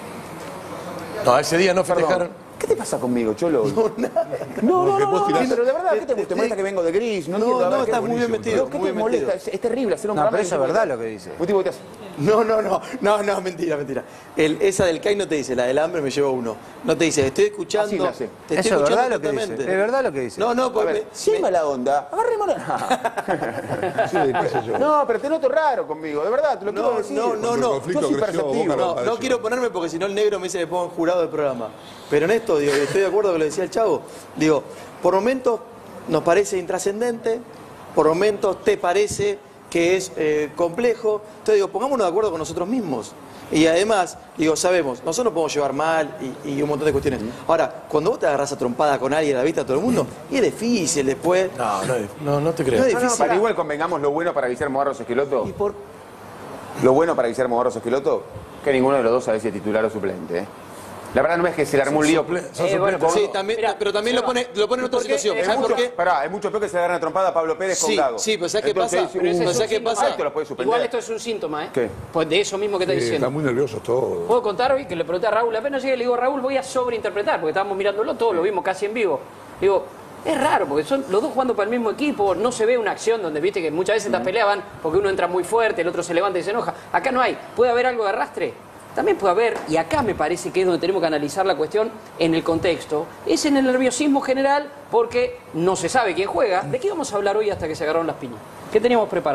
No, ese día no Perdón. festejaron. ¿Qué te pasa conmigo, Cholo? No, no, no, no, vos no, tirás- pero de verdad, ¿qué te, te molesta que vengo de gris? No, No, entiendo, a no, ver, ¿qué- estás muy bien metido, ¿Qué muy te bien molesta? metido. Es, es terrible hacer un No, programa pero y eso es un tipo verdad que- lo que dice. Un tipo que te hace... No, no, no, no, no, mentira, mentira. El, esa del CAI no te dice, la del hambre me lleva uno. No te dice, estoy escuchando. Así me hace. Te Eso estoy es verdad escuchando lo que dice. atentamente. Es verdad lo que dice. No, no, A porque ver, me- si es mala onda, agarrémosla. Sí, qué sé yo. No, pero te noto raro conmigo, de verdad, te lo quiero No, decir. no, no, Cuando el no. conflicto Yo soy creció, perceptivo. Boca lo No, no padeció. quiero ponerme porque si no el negro me dice que pongo jurado del programa. Pero en esto, digo, estoy de acuerdo con lo que decía el chavo. Digo, por momentos nos parece intrascendente, por momentos te parece que es eh, complejo. Entonces digo, pongámonos de acuerdo con nosotros mismos. Y además, digo, sabemos, nosotros nos podemos llevar mal y, y un montón de cuestiones. Ahora, cuando vos te agarrás a trompada con alguien a la vista de todo el mundo, y es difícil después. No, no, no, no te creo. No es No, no, difícil. para igual convengamos lo bueno para Guillermo Barros Esqueloto. Y por Lo bueno para Guillermo Barros Esqueloto, que ninguno de los dos sabe si es titular o suplente. ¿eh? La verdad no es que se le armó un lío. Suple- son Eh, bueno, suplentes. Sí, también, Mirá, pero también lo Seba, pone, lo pone en otra ¿por qué? situación. Es ¿Sabes mucho, por qué? pará, es mucho peor que se le agarre una trompada a Pablo Pérez Sí, con Gago. sí, pero ¿sabes qué Entonces, pasa? Pero ese un- es un ¿sabes qué síntoma. pasa? Ahí te lo puede suspender. Igual esto es un síntoma, ¿eh? ¿Qué? Pues de eso mismo que estás Sí, diciendo. están muy nerviosos todos. ¿Puedo contar hoy que le pregunté a Raúl? Apenas llegué y le digo, Raúl, voy a sobreinterpretar, porque estábamos mirándolo todo, lo vimos casi en vivo. Digo, es raro, porque son los dos jugando para el mismo equipo, no se ve una acción donde, viste, que muchas veces estas peleaban porque uno entra muy fuerte, el otro se levanta y se enoja. Acá no hay. ¿Puede haber algo de arrastre? También puede haber, y acá me parece que es donde tenemos que analizar la cuestión en el contexto, es en el nerviosismo general, porque no se sabe quién juega. ¿De qué vamos a hablar hoy hasta que se agarraron las piñas? ¿Qué teníamos preparado?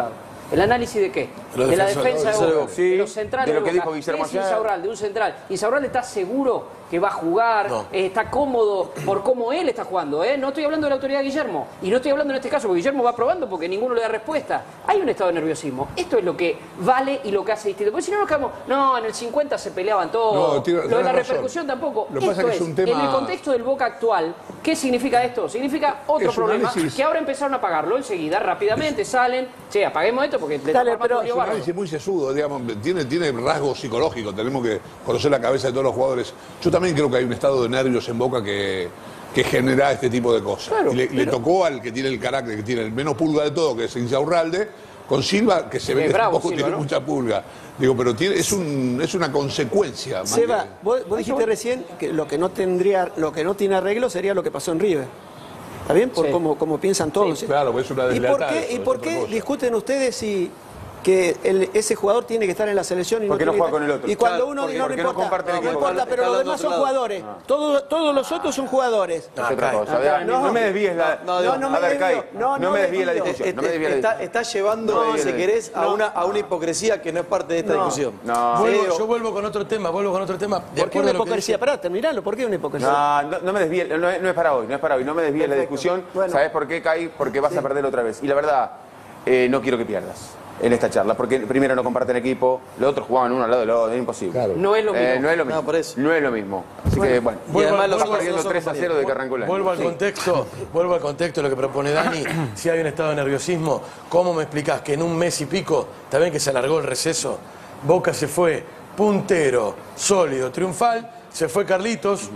¿El análisis de qué? Lo de la defensa- defensa de Boca, sí, de los centrales de lo que Boca. dijo Guillermo ¿Qué es ayer? Insaurralde? Un central. Insaurralde está seguro que va a jugar, No. eh, está cómodo por cómo él está jugando. ¿eh? No estoy hablando de la autoridad de Guillermo. Y no estoy hablando en este caso porque Guillermo va probando porque ninguno le da respuesta. Hay un estado de nerviosismo. Esto es lo que vale y lo que hace distinto. Porque si no nos quedamos, no, en el cincuenta se peleaban todos. No, tiene- lo de la tenés razón. repercusión tampoco. Lo que pasa Esto es que es un tema- en el contexto del Boca actual, ¿qué significa esto? Significa otro Es un problema análisis- que ahora empezaron a pagarlo enseguida, rápidamente salen, che, apaguemos esto porque le Dale, estamos pero- armando un Es lío un bárbaro. análisis muy sesudo, digamos, tiene, tiene rasgos psicológicos, tenemos que conocer la cabeza de todos los jugadores. Yo también creo que hay un estado de nervios en Boca que, que genera este tipo de cosas. Claro, y le, le tocó al que tiene el carácter, que tiene el menos pulga de todo, que es Insaurralde, con Silva, que se ve Es que bravo, tampoco Silva, tiene ¿no? mucha pulga. Digo, pero tiene, es, un, es una consecuencia. más Seba, que- vos, vos dijiste recién que lo que no tendría, lo que no tiene arreglo sería lo que pasó en River. ¿Está bien? Por Sí. cómo, cómo piensan todos. ¿sí? Claro, pues es una ¿Y por deslealtad qué, eso, y es por otra qué cosa. discuten ustedes si que el- ese jugador tiene que estar en la selección y Porque no no tiene juega que con el estar- otro. Y cuando Claro, uno porque- no le porque no importa, comparten no, equipo. importa, pero Está los hablando demás de son otro lado. jugadores. Todos, todos los otros son jugadores. Es otra Acá- cosa. acá Vea, no. no, me desvíes la. No, no, no a me ver, desvío. Kai, No, no, no me me desvíes la desvío. discusión. No me desvíes la está, discusión. está llevando, No, si no, querés, a, no. una, a una hipocresía que no es parte de esta No. discusión. No. Vuelvo- Sí, yo vuelvo con otro tema, vuelvo con otro tema. De ¿Por qué acuerdo una a lo que hipocresía? dice- Pará, terminalo. ¿Por qué una hipocresía? No, no, no me desvíes, no, es- no es para hoy, no es para hoy, no me desvíes la Perfecto. discusión. Bueno. ¿Sabes por qué, Kai? Porque vas a perder otra vez. Y la verdad, eh, no quiero que pierdas en esta charla, porque primero no comparten equipo, los otros jugaban uno al lado del otro, es imposible. Claro. No es lo mismo. Eh, no es lo mismo. No, por eso. No es lo mismo. Así que, bueno, Y además los estás dos- perdiendo dos son tres a cero de que arrancó el año. Vuelvo al contexto, vuelvo al contexto de lo que propone Dani. Si hay un estado de nerviosismo, ¿cómo me explicás que en un mes y pico, también que se alargó el receso, Boca se fue puntero, sólido, triunfal, se fue Carlitos,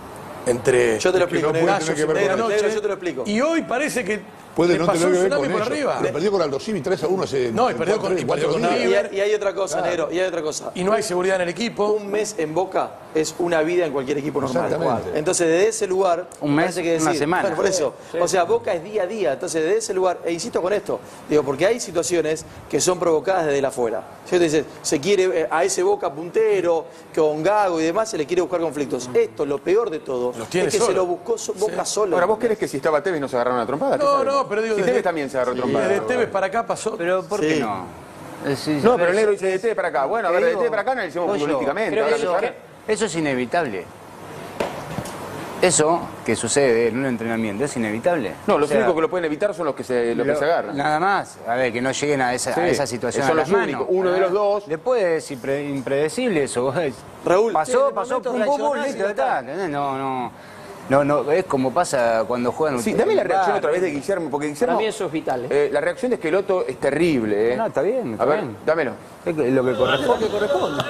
entre Yo te lo Es que explico, no puede negro. tener que ver Negro, con- negro, yo te lo explico. Y hoy parece que Puede le no pasó tener un que ver tsunami con por eso. arriba. Pero perdió con Aldo Civi tres a uno hace No, y perdió con- cuatro- y cuatro perdió con días. Y River. hay, y hay otra cosa, negro, y hay otra cosa. Y no hay seguridad en el equipo. Un mes en Boca es una vida en cualquier equipo normal. Exactamente. Entonces, desde ese lugar, Un mes, parece que decir, una semana. Bueno, por eso, o sea, Boca es día a día. Entonces, desde ese lugar, e insisto con esto, digo, porque hay situaciones que son provocadas desde el afuera. Si usted dice, se quiere eh, a ese Boca puntero, con Gago y demás, se le quiere buscar conflictos. Esto, lo peor de todo, Los tiene es que se solo. lo buscó so- Boca solo. Ahora, ¿vos querés que si estaba Tevez no se agarraron a trompada? ¿Qué No, sabes? no, pero digo, Si desde- Tevez también se agarró a trompada. Desde Tevez para acá pasó. Pero ¿por Sí. qué no? Es- es- No, pero el negro dice de Tevez para acá. Bueno, a ver, Te de digo, Tevez para acá analicemos Pollo, futbolísticamente. creo Ahora que que Eso, sabe- eso es inevitable. Eso que sucede en un entrenamiento es inevitable. No, los O sea, únicos que lo pueden evitar son los que se, los que lo- se agarran. Nada más. A ver, que no lleguen a esa, Sí, a esa situación. son a las los manos. únicos. Uno de los dos. Después es impre- impredecible eso. Raúl, sí, pasó, en pasó, el momento pum, pum, pum, reaccionás y listo, ya ya está. ¿entendés? No, no. No, no, es como pasa cuando juegan. Sí, ustedes. dame la reacción Claro. otra vez de Guillermo, porque Guillermo... Para mí eso es vital. ¿eh? eh, la reacción de Esqueloto es terrible, ¿eh? No, está bien, está A ver, bien. dámelo. Es que- lo que corresponde. que corresponde.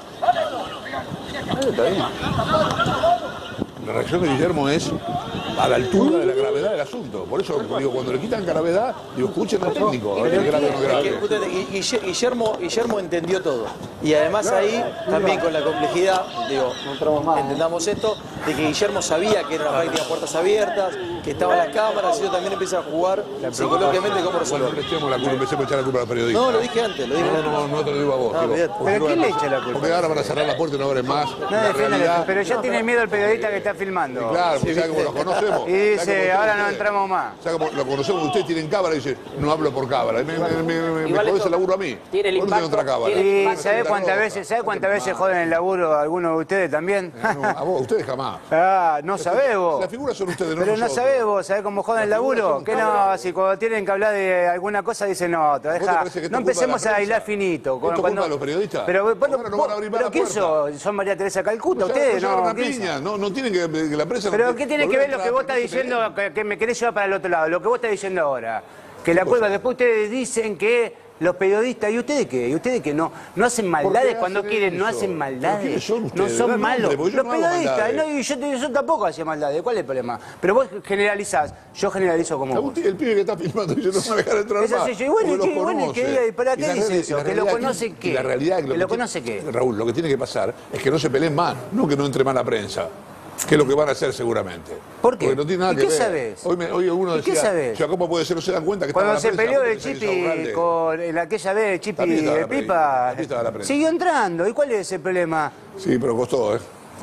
Está bien. La reacción de Guillermo es a la altura de la gravedad del asunto. Por eso digo, cuando le quitan gravedad, digo, escuchen al técnico, a ver si es grave o no Es que, grave. usted- Gui- Guille- Guillermo, Guillermo entendió todo. Y además ahí, también con la complejidad, digo, entendamos esto, de que Guillermo sabía que era una práctica a puertas abiertas, que estaban las cámaras, y eso también empieza a jugar psicológicamente cómo Bueno, resolver. le echemos la culpa, empecemos a echar la culpa a los periodistas. No, lo dije antes, lo dije No, antes. no, no te lo digo a vos. Ah, digo, bien. porque ¿Pero no quién van le a- echa la culpa? Porque ahora van a cerrar la puerta y no abren más. No La defiendan realidad- eso, pero ya tiene miedo el periodista que está filmando. Claro, pues ya como los conocemos. Y ya dice, como ahora no ustedes- entramos más. Ya como lo conocemos, ustedes tienen cámara y dice, no hablo por cámara. Me, me, me, me, me Igual jodés esto el laburo a mí. tiene el ¿Por qué no impacto, otra cámara? tiene- ¿Y sabe cuántas veces, sabe cuántas veces joden el laburo algunos de ustedes también? No, a vos, ustedes jamás. Ah, no sabés vos. Las figuras son ustedes, no Pero no nosotros. sabés vos, ¿sabés cómo joden el Las figuras laburo? son Que cámaras. no, si cuando tienen que hablar de alguna cosa dicen no, te te deja. parece que esto No es culpa empecemos de la a prensa? bailar finito. ¿Esto es culpa de los periodistas? Pero, bueno, Ahora no van a abrir más pero la ¿qué puerta. sos? ¿Son María Teresa Calcuta? Pues ya- ¿Ustedes pues ya no? agarran ¿Quién piña, son? no, no tienen que, que la prensa no Pero tiene- ¿qué tiene que volver ver a lo que entrar, vos estás porque se diciendo, que, que me querés llevar para el otro lado? Lo que vos estás diciendo ahora. Que la culpa, después ustedes dicen que los periodistas, ¿y ustedes qué? ¿Y ustedes que no, no hacen maldades qué cuando hacen quieren? No eso? hacen ¿Pero maldades. quiénes son No ustedes? son Dan malos. nombre, porque yo Los no hago periodistas, maldades. no, y yo, te- yo tampoco hacía maldades. ¿Cuál es el problema? Pero vos generalizás, yo generalizo como vos. Agustín, el pibe que está filmando dice, no me va a dejar entrar Es más. así, y bueno, porque y los qué, bueno, y conoce. qué, ¿y para Y qué la dice reali- eso? y la ¿Que lo realidad conoce y qué? La realidad ¿Que lo lo tiene- conoce qué? Raúl, lo que tiene que pasar es que no se peleen más, no que no entre más la prensa. Que es lo que van a hacer seguramente. ¿Por qué? Porque no tiene nada ¿Y que qué ver. sabés? Hoy, me, hoy uno ¿Y qué decía, sabés? ¿cómo puede ser? ¿No se dan cuenta que Cuando estaba se la prensa? peleó el ¿Cómo se Chipi Insaurralde? con en aquella vez el Chipi También estaba de la prensa, Pipa, también estaba la prensa. siguió entrando. ¿Y cuál es el problema? Sí, pero costó, ¿eh?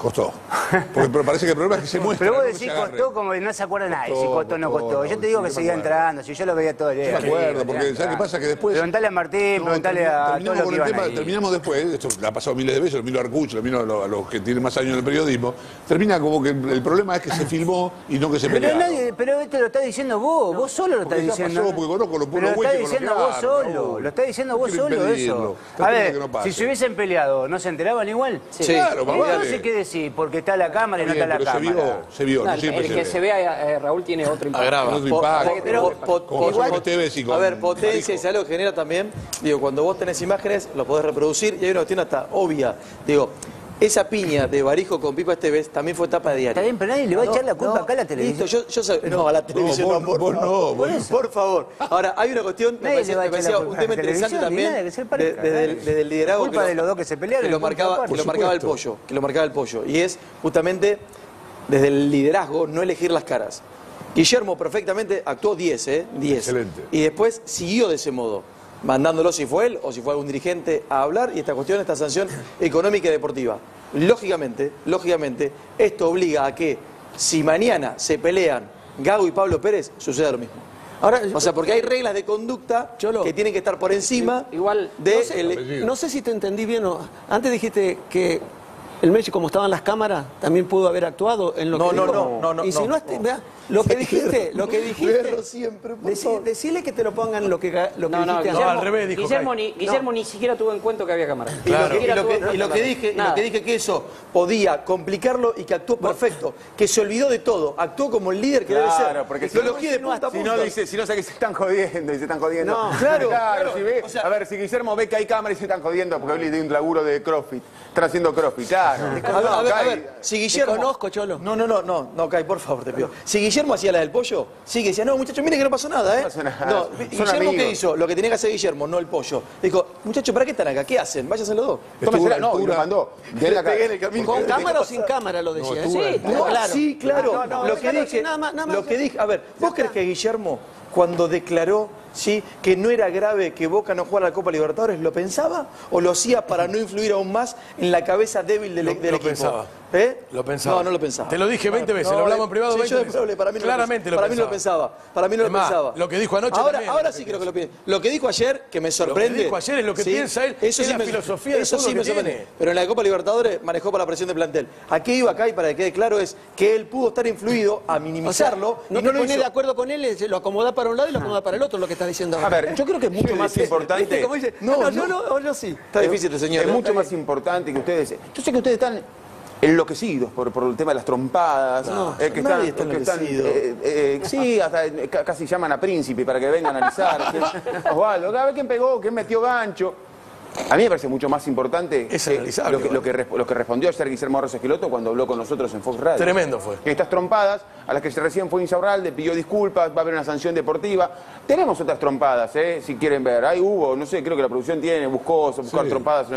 Costó. Porque pero parece que el problema es que se muestra. Pero vos no que decís se agarre. costó como que no se acuerda nadie, Costó, si costó o no costó, costó. Yo te digo que sí, seguía yo me acuerdo. entrando, si yo lo veía todo el día. Yo me acuerdo, porque ¿sabes qué pasa? Que después... Preguntale a Martín, No, preguntale a terminamos todos los con que el iban tema, ahí. terminamos después, esto lo ha pasado miles de veces, lo miro a Arcucho, lo miro a los, a los que tienen más años en el periodismo, termina como que el problema es que se filmó y no que se Pero, pelearon. nadie, pero esto lo estás diciendo vos, vos solo lo estás Porque ya diciendo. pasó, porque conozco los Pero pueblos lo güeyes estás con los diciendo que vos hablan, solo, ¿no? lo estás diciendo vos Quiero solo impedirlo. eso. Tratemos A de ver, que no pase. si se hubiesen peleado, ¿no se enteraban igual? Sí. Claro, más Igual no vale. sé qué decir, porque está la cámara y no Bien, está la pero se cámara. vio, se vio, No, no el, siempre el se que ve. se vea, eh, Raúl, tiene otro impacto. Agrava. Otro impacto, Pero, po- como po- pasó con po- Tevez y con a ver, potencia Marijo. y ¿sabes lo que genera también? Digo, cuando vos tenés imágenes, lo podés reproducir y hay una cuestión hasta obvia. Digo, esa piña de Barijo con Pipa Esteves también fue tapa de diario. Está bien, pero nadie le va a No, echar la culpa no, acá a la televisión. Listo, yo, yo sab- no, a la televisión vos- no, por vos favor. no, por, vos por favor. Ahora, hay una cuestión, me Nadie parecía, le va a me echar parecía la un culpa tema a la interesante televisión, ni también nada, que se de- parezca, desde, el, dale. desde el liderazgo Culpa que lo- de los dos que se pelearon, que lo el punto marcaba, aparte. que lo marcaba el Por pollo, que lo marcaba el pollo. Y es justamente desde el liderazgo no elegir las caras. Guillermo perfectamente actuó diez, ¿eh? diez. Excelente. Y después siguió de ese modo, mandándolo si fue él o si fue algún dirigente a hablar y esta cuestión, esta sanción económica y deportiva. Lógicamente, lógicamente, esto obliga a que si mañana se pelean Gago y Pablo Pérez, suceda lo mismo. Ahora, O sea, porque hay reglas de conducta Cholo. que tienen que estar por encima Igual, de no sé, el- no sé si te entendí bien o... Antes dijiste que el Messi, como estaban las cámaras, también pudo haber actuado en lo No, que no, dijo. no, no, no, Insinuaste, no. vea, lo que dijiste, lo que dijiste... Berro siempre, por Decí- favor. decile que te lo pongan lo que, ga- lo que No, no, dijiste Guillermo, antes. al revés, dijo Guillermo, Kai. ni, Guillermo ni siquiera tuvo en cuenta que había cámara. Y lo Claro. que- y lo que, Ni siquiera y lo tuvo que en dije, y cuenta. lo que dije que eso podía complicarlo y que actuó perfecto, que se olvidó de todo, actuó como el líder que debe ser. Claro, porque si lo no, elogié de punta a Si punta. no, dice, si no sé que se están jodiendo y se están jodiendo. No, claro, claro. si ve- O sea- a ver, si Guillermo ve que hay cámara y se están jodiendo porque hoy le di un laburo de CrossFit. Están haciendo CrossFit, claro. A ver, a ver, a Kai, ver, si Guillermo... Te conozco, Cholo. No, no, no, no, no, Kai, por favor, te pido. Si Guillermo hacía la del pollo, sí que decía, no, muchachos, miren que no pasó nada, ¿eh? No pasó nada. No, Son Guillermo, amigos. ¿qué hizo? Lo que tenía que hacer Guillermo, no el pollo. Dijo, muchachos, ¿para qué están acá? ¿Qué hacen? Váyanse los dos. Tómesela, Estuvo no, y lo altura. mandó. Ven acá. Pegué en el camino. ¿Con Dejá cámara o pasar. sin cámara lo decía? ¿eh? estuvo Sí, altura. No, claro. sí, claro. No, no, lo que déjalo dije, así, nada más, nada más. lo que dije, a ver, ¿vos crees que Guillermo, cuando declaró sí, que no era grave que Boca no jugara la Copa Libertadores, lo pensaba o lo hacía para no influir aún más en la cabeza débil del, Lo- del lo equipo? pensaba. ¿Eh? Lo pensaba. No, no lo pensaba. Te lo dije veinte veces, No, lo hablamos eh, en privado sí, veinte yo de veces. probable, para mí no Claramente lo lo pensaba. Para mí no lo pensaba. pensaba. Para mí no Es lo más, pensaba. lo que dijo anoche Ahora, también, ahora lo sí que creo que lo piensa. piensa. Lo que dijo ayer, que me sorprende. dijo ayer es lo que sí, piensa él, es la me- filosofía del Eso sí fútbol me que sorprende. tiene. Pero en la Copa Libertadores manejó para la presión de plantel. Aquí iba acá y para que quede claro es que él pudo estar influido a O sea, minimizarlo no y te no lo pones hizo. de acuerdo con él, es- lo acomoda para un lado y lo acomoda para el otro, lo que está diciendo A ahora. ver, yo creo que es mucho más importante. ¿Viste cómo dice? No, No, no. yo no, o yo sí. Está difícil este señor. Es ¿eh? mucho más importante que ustedes. Yo sé que ustedes están enloquecidos por, por el tema de las trompadas. No, eh, que nadie están, está que están, enloquecido. eh, eh, sí, hasta eh, ca- casi llaman a Príncipe para que venga a analizar. que- Osvaldo, a ver quién pegó, quién metió gancho. A mí me parece mucho más importante Es que analizable, lo, que, igual. lo, que, resp- lo que respondió ayer Guillermo Arroyo Esqueloto cuando habló con nosotros en Fox Radio. Tremendo fue. Que estas trompadas, a las que recién fue Insaurralde, pidió disculpas, va a haber una sanción deportiva. Tenemos otras trompadas, ¿eh? Si quieren ver. Ahí hubo, no sé, creo que la producción tiene, buscó, buscar Sí. trompadas.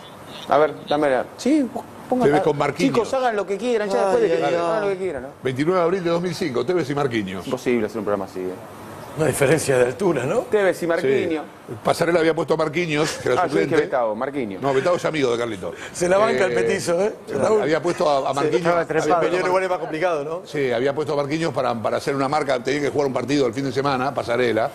A ver, dámela. Sí, pongan. Te ves con Marquinhos. Chicos, hagan lo que quieran, ya Ay, después de que ay, ay. hagan lo que quieran, ¿no? veintinueve de abril de dos mil cinco, Tevez y Marquinhos. Imposible hacer un programa así, ¿eh? Una diferencia de altura, ¿no? Tevez y Sí. Marquinhos. Pasarela había puesto a Marquinhos, que era Ah, yo dije suplente. Betao, Marquinhos. No, Betao es amigo de Carlito. Se la banca el Eh, petizo, ¿eh? Raúl. Había puesto a, a Marquinhos. estaba había trepado. puesto a Peleón igual es más complicado, ¿no? Sí, había puesto a Marquinhos para, para hacer una marca, tenía que jugar un partido el fin de semana, Pasarela,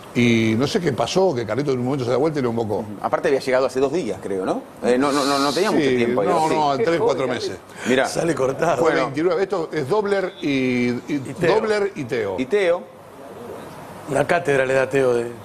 y no sé qué pasó, que Carlito en un momento se da vuelta y lo invocó. Aparte había llegado hace dos días, creo, ¿no? Eh, no, no, no, no tenía mucho Sí, tiempo ahí. no, ¿sí? no, Qué tres, joven, cuatro Carlito. meses. Mirá, Sale cortado. Fue Bueno. veintinueve, esto es Dobler y, y- Teo. Dobler y Teo. y Teo, Una cátedra le da Teo de...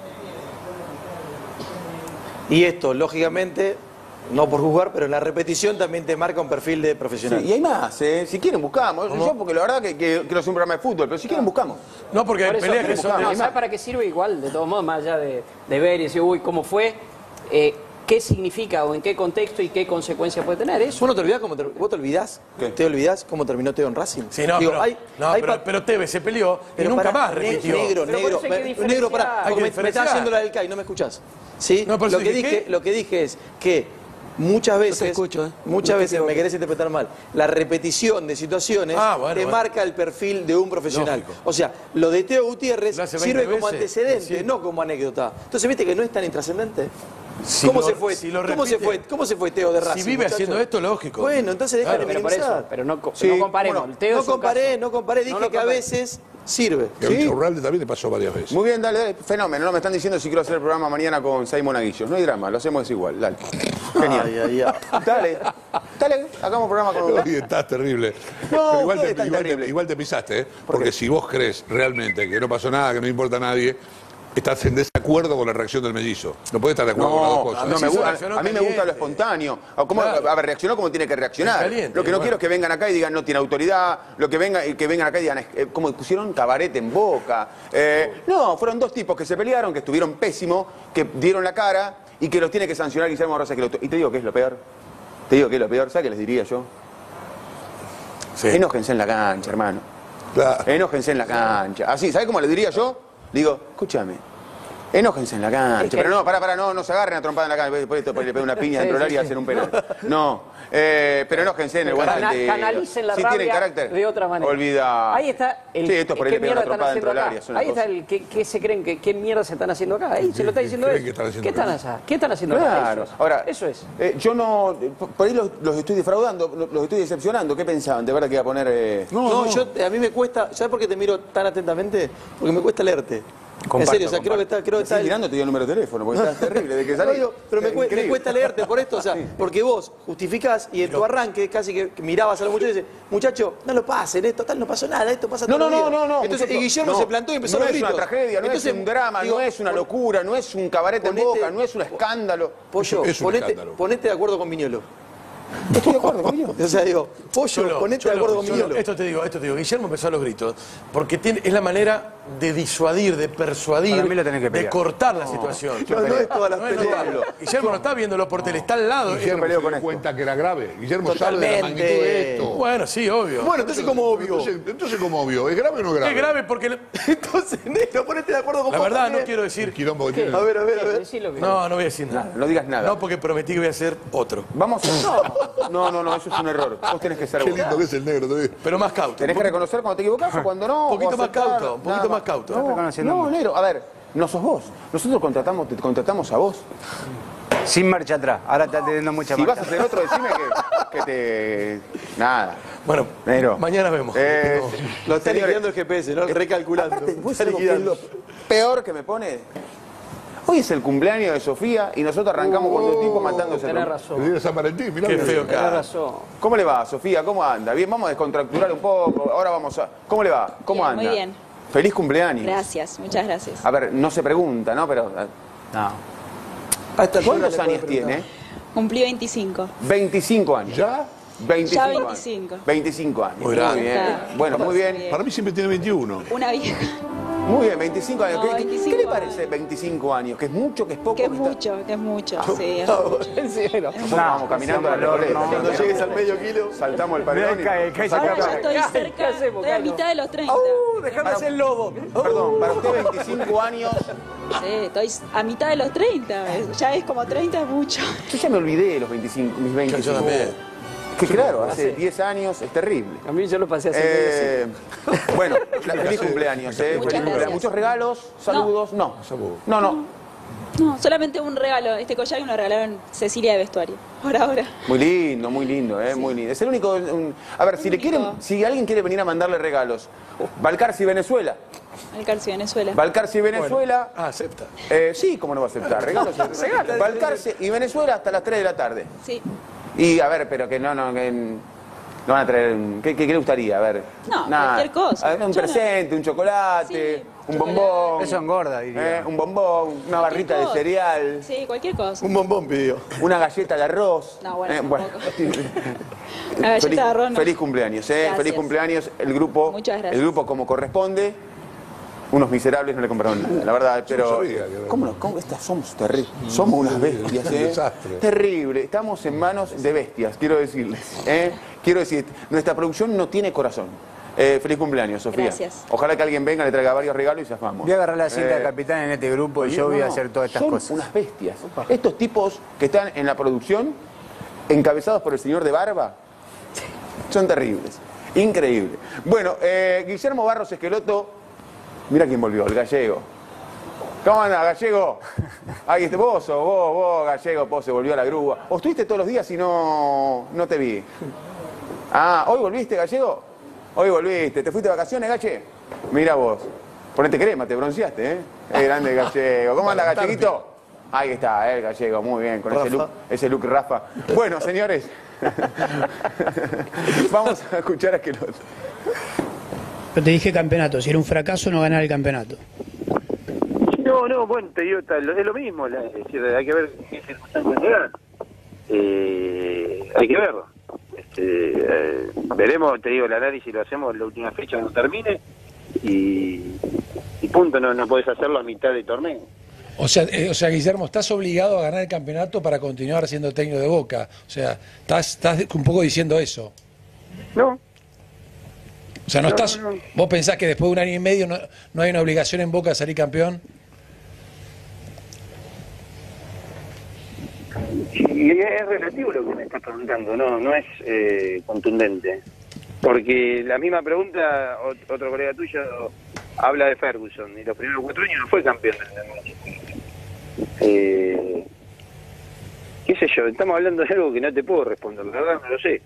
Y esto, lógicamente, no por juzgar, pero en la repetición también te marca un perfil de profesional. sí, y hay más, ¿eh? Si quieren buscamos. Yo porque la verdad que, que quiero hacer un programa de fútbol, pero si quieren buscamos. No, porque hay Por eso, peleas que pero, son... no, de- ¿sabes para qué sirve igual? De todos modos, más allá de, de ver y decir, uy, ¿cómo fue? Eh, ¿Qué significa o en qué contexto y qué consecuencias puede tener eso? ¿Vos no te olvidás cómo, ter- vos te olvidás? ¿Qué? ¿Te olvidás cómo terminó Teo en Racing? Sí, no, Digo, pero, hay- no, hay pero, pa- pero Tevez se peleó y pero nunca pará, más ne- repitió. Negro, Pero por negro, eso hay que me- diferenciar. negro, pará, Hay que porque me, me diferenciar. estás haciendo la del C A I, no me escuchás. ¿Sí? No, por eso lo, que dije, dije, ¿qué? lo que dije es que muchas veces, escucho, ¿eh? muchas No te veces, me equivoques. querés interpretar mal, la repetición de situaciones Ah, bueno, te bueno. marca el perfil de un profesional. Lógico. O sea, lo de Teo Gutiérrez Lo hace veinte sirve como veces, antecedente, sí. no como anécdota. Entonces, ¿viste que no es tan intrascendente? Si ¿Cómo lo- se fue? si lo ¿Cómo se repite- fue? ¿Cómo se fue Teo de Racing? Si vive muchacho? haciendo esto, lógico. Bueno, entonces deja Claro, de pero por eso, minimizar. pero no, co- Sí, no comparemos. bueno, Teo No es un comparé, caso. no comparé, dije No lo que a comparé. veces sirve. Que a Lucho Urralde también le pasó varias veces. Muy bien, dale, dale, fenómeno. No me están diciendo si quiero hacer el programa mañana con Simon Aguillos. No hay drama, lo hacemos desigual. Dale. Genial. Ay, ay, ay. Dale, dale, hagamos programa con Hoy estás terrible. No, Pero igual, ustedes te, están igual, te, terribles. igual te pisaste, ¿eh? Porque si vos crees realmente que no pasó nada, que no importa a nadie, estás en desacuerdo con la reacción del mellizo. No puedes estar de acuerdo con las dos No, cosas. no me Sí, gusta, reaccionó a mí me caliente. gusta lo espontáneo. O cómo- Claro. A ver, reaccionó como tiene que reaccionar. Caliente, Lo que no bueno. quiero es que vengan acá y digan no tiene autoridad. Lo que venga, que vengan acá y digan, eh, como pusieron cabaret en boca. Eh, no, fueron dos tipos que se pelearon, que estuvieron pésimos, que dieron la cara y que los tiene que sancionar Guillermo Barros Esqueloto. Y te digo que es lo peor. Te digo que es lo peor. ¿Sabes qué les diría yo? Sí. Enójense en la cancha, hermano. Claro. Enójense en la cancha. Así, ¿sabes cómo le diría yo? Digo, escúchame. Enójense en la cancha. Es que- Pero no, pará, pará, no, no se agarren a trompada en la cancha. Después después le pega una piña dentro del área y hacen un penal. No. Eh, pero enójense en el buen Cana- sentido. Canalicen la Si rabia tienen carácter. de otra manera. Olvida. Ahí está el Sí, esto por ahí qué le pegan mierda una están trompada haciendo dentro del acá. área. es una Ahí está cosa. el qué, qué se creen, que, qué mierda se están haciendo acá. Ahí se lo está ¿Qué diciendo creen él. que están haciendo ¿Qué están, acá? allá? ¿Qué están haciendo acá? Claro. Eso es. Ahora, Eso es. eh, yo no. Por ahí los, los estoy defraudando, los los estoy decepcionando. ¿Qué pensaban? ¿De verdad que iba a poner.? eh, No, yo, a mí me cuesta, ¿sabes por qué te miro tan atentamente? Porque me cuesta leerte. Comparto, en serio, o sea, creo que comparto. está, creo que Me está sigues mirando, te dio el número de teléfono, porque estás terrible de que salí. No, digo, pero me, Es cue- me increíble. cuesta leerte por esto, o sea, porque vos justificás y en tu arranque casi que mirabas a los muchachos y dices, muchacho, no lo pasen, esto tal no pasó nada, esto pasa No, todos no, los no, días. no, no. Entonces, muchacho, y Guillermo no. se plantó y empezó No los es una gritos. tragedia, no Entonces, es un drama, digo, no es una pon- locura, no es un cabaret en ponete- boca, no es un escándalo. Pollo, Es un ponete, escándalo. ponete de acuerdo con Viñolo. Estoy de acuerdo con ellos. O sea, digo, Pollo, Cholo, ponete Cholo, de acuerdo con Cholo, Viñolo. Esto te digo, esto te digo. Guillermo empezó a los gritos porque tiene, es la manera de disuadir, de persuadir, Para mí lo tenés que de pelear. cortar la situación. No, no es todas las No es peleas. notarlo. Guillermo no está viéndolo por tele, está al lado. Guillermo peleo se con dio esto. cuenta que era grave. Guillermo sabe de la Totalmente. magnitud de esto. Bueno, sí, obvio. Bueno, entonces, ¿cómo obvio? Entonces, entonces ¿cómo obvio? ¿Es grave o no es grave? es grave porque, le- Entonces, negro, ponete de acuerdo con la Juan verdad, también. no quiero El decir. quilombo que tiene. A ver, a ver, a ver. Decí lo que- No, no voy a decir nada. No digas nada. No, porque prometí que voy a hacer otro. Vamos a... No, no, no, eso es un error. Vos tenés que ser Qué vos. lindo que es el negro todavía. Pero más cauto. Tenés que reconocer cuando te equivocás o cuando no. Un poquito o más aceptar, cauto, un poquito nada más cauto. No, reconociendo no, mucho. negro, a ver, no sos vos. Nosotros contratamos, te contratamos a vos. Sin marcha atrás. Ahora está teniendo mucha Si vas marcha. a hacer otro, decime que, que te... Nada. Bueno, Negro. mañana vemos. Eh, Tengo- Lo está señores, liquidando el G P S, ¿no? Recalculando. Aparte, ¿vos Está sabés lo que es liquidando. lo peor que me pone? Hoy es el cumpleaños de Sofía y nosotros arrancamos con dos tipos matándose. Tenés entre- El razón. día de San Valentín, mirá. Qué lo que- feo que Tenés haga. razón. ¿Cómo le va, Sofía? ¿Cómo anda? Bien, vamos a descontracturar un poco. Ahora vamos a... ¿Cómo le va? ¿Cómo Bien, anda? muy bien. Feliz cumpleaños. Gracias, muchas gracias. A ver, no se pregunta, ¿no? Pero... eh, No. Hasta ¿Cuántos le años puedo tiene? preguntar. Cumplí veinticinco. veinticinco años. ¿Ya? veinticinco, Ya veinticinco. años. veinticinco años. Muy grande. bien. Está. Bueno, muy bien. Bien. Para mí siempre tiene veintiuno. Una vieja. Muy bien, veinticinco años. No, ¿Qué, qué- veinticinco qué le parece años. veinticinco años? ¿Que es mucho, que es poco? Que es que está- mucho, que es mucho. Sí, es mucho. Nosotros vamos caminando a la Recoleta. Cuando llegues al medio kilo. Saltamos el paredón y... Cae, cae, Saca- Ahora ya estoy ¿Qué cerca hacemos, de la Carlos? mitad de los treinta. ¡Uh! Dejame hacer el lobo. Perdón, para usted veinticinco años... Sí, estoy a mitad de los treinta. Ya es como treinta, es mucho. Yo ya me olvidé de los veinticinco, mis veinticinco. Yo también. Que claro, hace diez años es terrible. A mí yo lo pasé hace Eh, bueno, la- feliz cumpleaños, ¿eh? Muchas Feliz cumpleaños. gracias. Muchos regalos, saludos. No, no, no. No, solamente un regalo. Este collar me lo regalaron Cecilia de vestuario. Por ahora. Muy lindo, muy lindo, ¿eh? Muy lindo. Es el único... un- a ver, si le único. quieren, si alguien quiere venir a mandarle regalos, Balcarce Venezuela. Alcarce, Venezuela. Balcarce y Venezuela. Ah, acepta. Eh, sí, cómo no va a aceptar. Regalos, regalos. Balcarce y Venezuela hasta las tres de la tarde. Sí. Y a ver, pero que no, no, que no van a traer. un- ¿Qué, qué, qué le gustaría? A ver. No, cualquier cosa. A ver, un Yo no- presente, un chocolate, Sí, un chocolate. bombón. Eso engorda, diría. eh, un bombón, una barrita de cosa. cereal, Sí, cualquier cosa. Un bombón pidió. una galleta de arroz. No, bueno, Eh, tampoco. Una galleta feliz, de arroz, no. feliz cumpleaños, ¿eh? Gracias. Feliz cumpleaños. El grupo, Muchas gracias. el grupo como corresponde. Unos miserables no le compraron nada, la verdad, pero... sabía que era- ¿Cómo no? ¿Cómo? Estas somos terribles. Somos unas bestias, Un ¿eh? desastre. Terrible. Estamos en manos de bestias, quiero decirles. ¿eh? Quiero decir, nuestra producción no tiene corazón. Eh, feliz cumpleaños, Sofía. Gracias. Ojalá que alguien venga, le traiga varios regalos y zafamos. Voy a agarrar la cinta Eh, de capitán en este grupo y Oye, yo voy no, a no, hacer todas estas son cosas. unas bestias. Estos tipos que están en la producción, encabezados por el señor de barba, son terribles. Increíble. Bueno, eh, Guillermo Barros Esqueloto, mira quién volvió, el gallego. ¿Cómo anda, Gallego? Ahí está, vos, sos, vos, vos, Gallego, vos se volvió a la grúa. ¿O estuviste todos los días y no, no te vi? Ah, ¿hoy volviste, Gallego? Hoy volviste. ¿Te fuiste de vacaciones, Galle? Mira vos. Ponete crema, te bronceaste, ¿eh? Es grande, Gallego. ¿Cómo anda, Galleguito? Ahí está, el Gallego, muy bien, con ese look, ese look Rafa. Bueno, señores, vamos a escuchar a aquel otro. Pero te dije campeonato, si era un fracaso no ganar el campeonato. No, no, bueno, te digo, es lo mismo, la, es decir, hay que ver qué circunstancias se dan. Eh, hay que verlo. Este, eh, veremos, te digo, el análisis lo hacemos en la última fecha cuando termine y, y punto, no, no podés hacerlo a mitad de torneo. O sea, eh, o sea, Guillermo, estás obligado a ganar el campeonato para continuar siendo técnico de Boca. O sea, estás, estás un poco diciendo eso. No. O sea, no, no estás. No, no. ¿Vos pensás que después de un año y medio no, no hay una obligación en Boca de salir campeón? Y es relativo lo que me estás preguntando, no, no es eh, contundente. Porque la misma pregunta, otro colega tuyo habla de Ferguson, y los primeros cuatro años no fue campeón del eh, qué sé yo, estamos hablando de algo que no te puedo responder, la verdad no lo sé.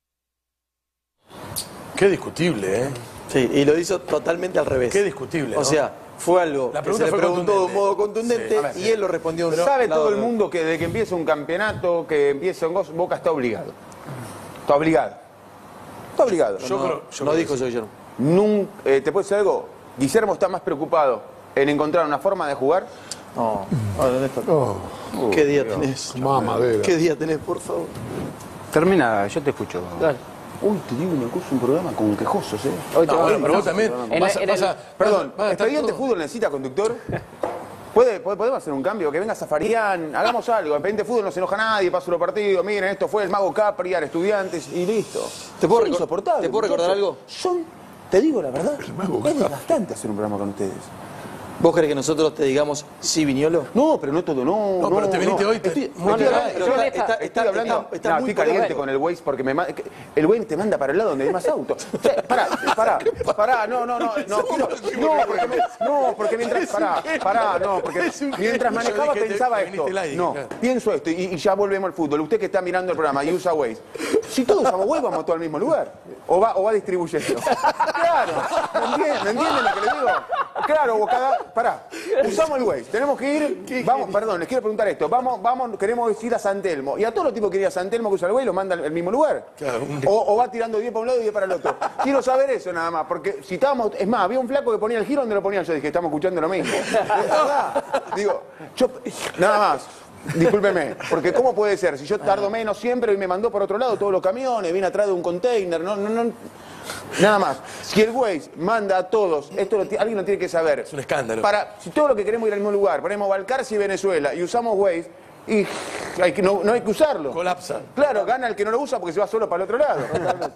Qué discutible, ¿eh? Sí, y lo hizo totalmente al revés. Qué discutible, ¿no? O sea, fue algo La que se pregunta le fue preguntó de un contundente. modo contundente Sí. A ver, y él lo respondió de un Sabe lado todo el de- mundo que desde que empieza un campeonato, que empieza un gozo, Boca está obligado. Está obligado. Está obligado. Yo no, creo- yo no creo dijo que eso, sí. Guillermo. Nun- eh, ¿Te puedo decir algo? Guillermo está más preocupado en encontrar una forma de jugar. No, no, Néstor. Oh, ¿Qué día tenés? mamadera. ¿Qué día tenés, por favor? Termina, yo te escucho. Dale. Uy, te digo una cosa, un programa con quejosos, ¿eh? Hoy te No, va a bueno, ver, pero ¿no? vos también. En vas a- la- en vas el- a- Perdón, vas a estar Expediente todo. Fútbol necesita conductor. ¿Puede, puede- ¿Podemos hacer un cambio? Que venga Zafarian, hagamos algo. Expediente Fútbol no se enoja nadie, paso los partidos. Miren, esto fue el Mago Capri, al Estudiantes y listo. ¿Te puedo Son recor- insoportables, ¿te puedo recordar muchachos. algo? Son, te digo la verdad, es desgastante hacer un programa con ustedes. ¿Vos querés que nosotros te digamos sí, Viñolo? No, pero no todo, no. No, pero te viniste hoy, te- Estoy, muy estoy legal, hablando, pero estoy- está- está- estoy está- hablando. está- está no, muy estoy caliente polémico. con el Waze porque me, ma- el Waze te manda para el lado donde hay más autos. Che, pará, pará, pará, no, no, no, no, quiero- no, porque, me- no, porque mientras, pará, pará, no, porque mientras manejaba Yo dije, te- pensaba te esto. viniste al aire, No, claro. pienso esto y, y ya volvemos al fútbol. Usted que está mirando el programa y usa Waze, si todos usamos Waze vamos todos al mismo lugar. O va, o va distribuyendo. Claro, ¿me entienden, ¿me entienden lo que le digo? Claro, o cada, pará, usamos el Waze, tenemos que ir, vamos, perdón, les quiero preguntar esto, vamos, vamos, queremos ir a San Telmo, y a todos los tipos que ir a San Telmo que usan el Waze los manda al al mismo lugar. Claro, un- O, o va tirando diez para un lado y diez para el otro. Quiero saber eso nada más, porque si estábamos, es más, había un flaco que ponía el giro donde lo ponía yo, dije, estamos escuchando lo mismo. Es verdad. Digo, yo, nada más. Discúlpeme, porque ¿cómo puede ser? Si yo tardo menos siempre y me mandó por otro lado todos los camiones, viene atrás de un container, no, no, no. Nada más. Si el Waze manda a todos, esto lo ti- alguien lo tiene que saber. Es un escándalo. Para, si todo lo que queremos ir al mismo lugar, ponemos Balcarce y Venezuela y usamos Waze, y hay que, no, no hay que usarlo. Colapsa. Claro, gana el que no lo usa porque se va solo para el otro lado.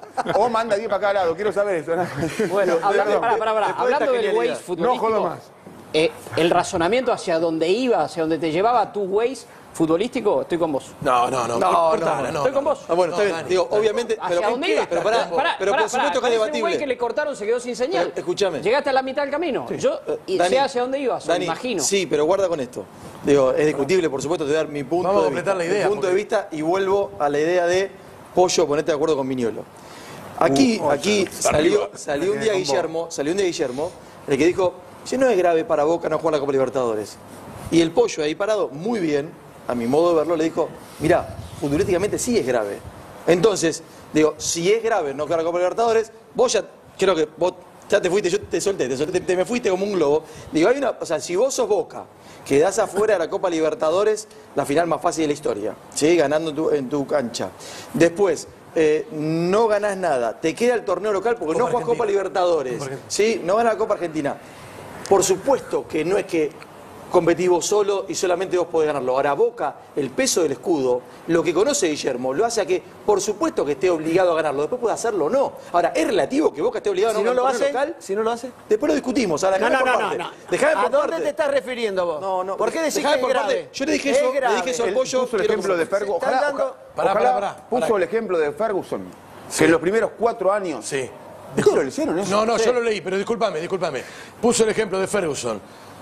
O manda diez para cada lado, quiero saber eso. ¿no? Bueno, hablando, Perdón. pará, pará, pará. Después de esta Hablando del genialidad. Waze futbolístico, No jodo más. eh, el razonamiento hacia donde iba, hacia donde te llevaba tu Waze futbolístico, estoy con vos. No, no, no. No, cortala, no, estoy con vos. Ah, bueno, No, está bien. Dani. Digo, obviamente, ¿Hacia pero ¿en dónde qué? iba? Pero pará, Pará, pero pará, por supuesto pará, que es parece un güey que debatible. le cortaron, se quedó sin señal. Pero, escúchame. Llegaste a la mitad del camino. Yo y Dani, sé hacia dónde ibas, me Dani, imagino. Sí, pero guarda con esto. Digo, es discutible, por supuesto, te voy a dar mi punto Vamos a de completar vista. la idea, Mi punto de porque- vista y vuelvo a la idea de Pollo, ponete de acuerdo con Viñolo. Aquí, Uh, aquí está salió, arriba. salió un día Con vos. Guillermo, salió un día Guillermo, el que dijo, si no es grave para Boca no jugar la Copa Libertadores. Y el Pollo ahí parado, muy bien, a mi modo de verlo, le dijo, mirá, futbolísticamente sí es grave. Entonces, digo, si es grave no jugar la Copa Libertadores, vos ya, creo que vos ya te fuiste, yo te solté, te solté, te me fuiste como un globo. Digo, hay una, o sea, si vos sos Boca, quedás afuera de la Copa Libertadores, la final más fácil de la historia, ¿sí? Ganando en tu, en tu cancha. Después, eh, no ganás nada, te queda el torneo local porque Copa no jugás Copa Argentina. Libertadores, Copa Argentina. ¿sí? No ganás la Copa Argentina. Por supuesto que no es que competís vos solo y solamente vos podés ganarlo. Ahora, Boca, el peso del escudo, lo que conoce Guillermo, lo hace a que, por supuesto que esté obligado a ganarlo, después puede hacerlo o no. Ahora, ¿es relativo que Boca esté obligado a Si no ganar lo un torneo hace, local? si no lo hace. Después lo discutimos. Ahora, No, dejame no, por no, parte. no, no. Dejame ¿A por dónde parte. te estás refiriendo vos? No, no. ¿Por qué decís Dejame que es por parte. grave? Yo le dije Es eso, le grave. dije eso al Él Pollo. puso el quiero ejemplo que- de Ferguson. Están Ojalá, dando- Pará, ojalá pará, pará, puso pará. el ejemplo de Ferguson, Sí. que en los primeros cuatro años. Sí. ¿Ustedes lo hicieron eso? No, no, Sí. yo lo leí, pero discúlpame, discúlpame. Puso el ejemplo de Ferguson.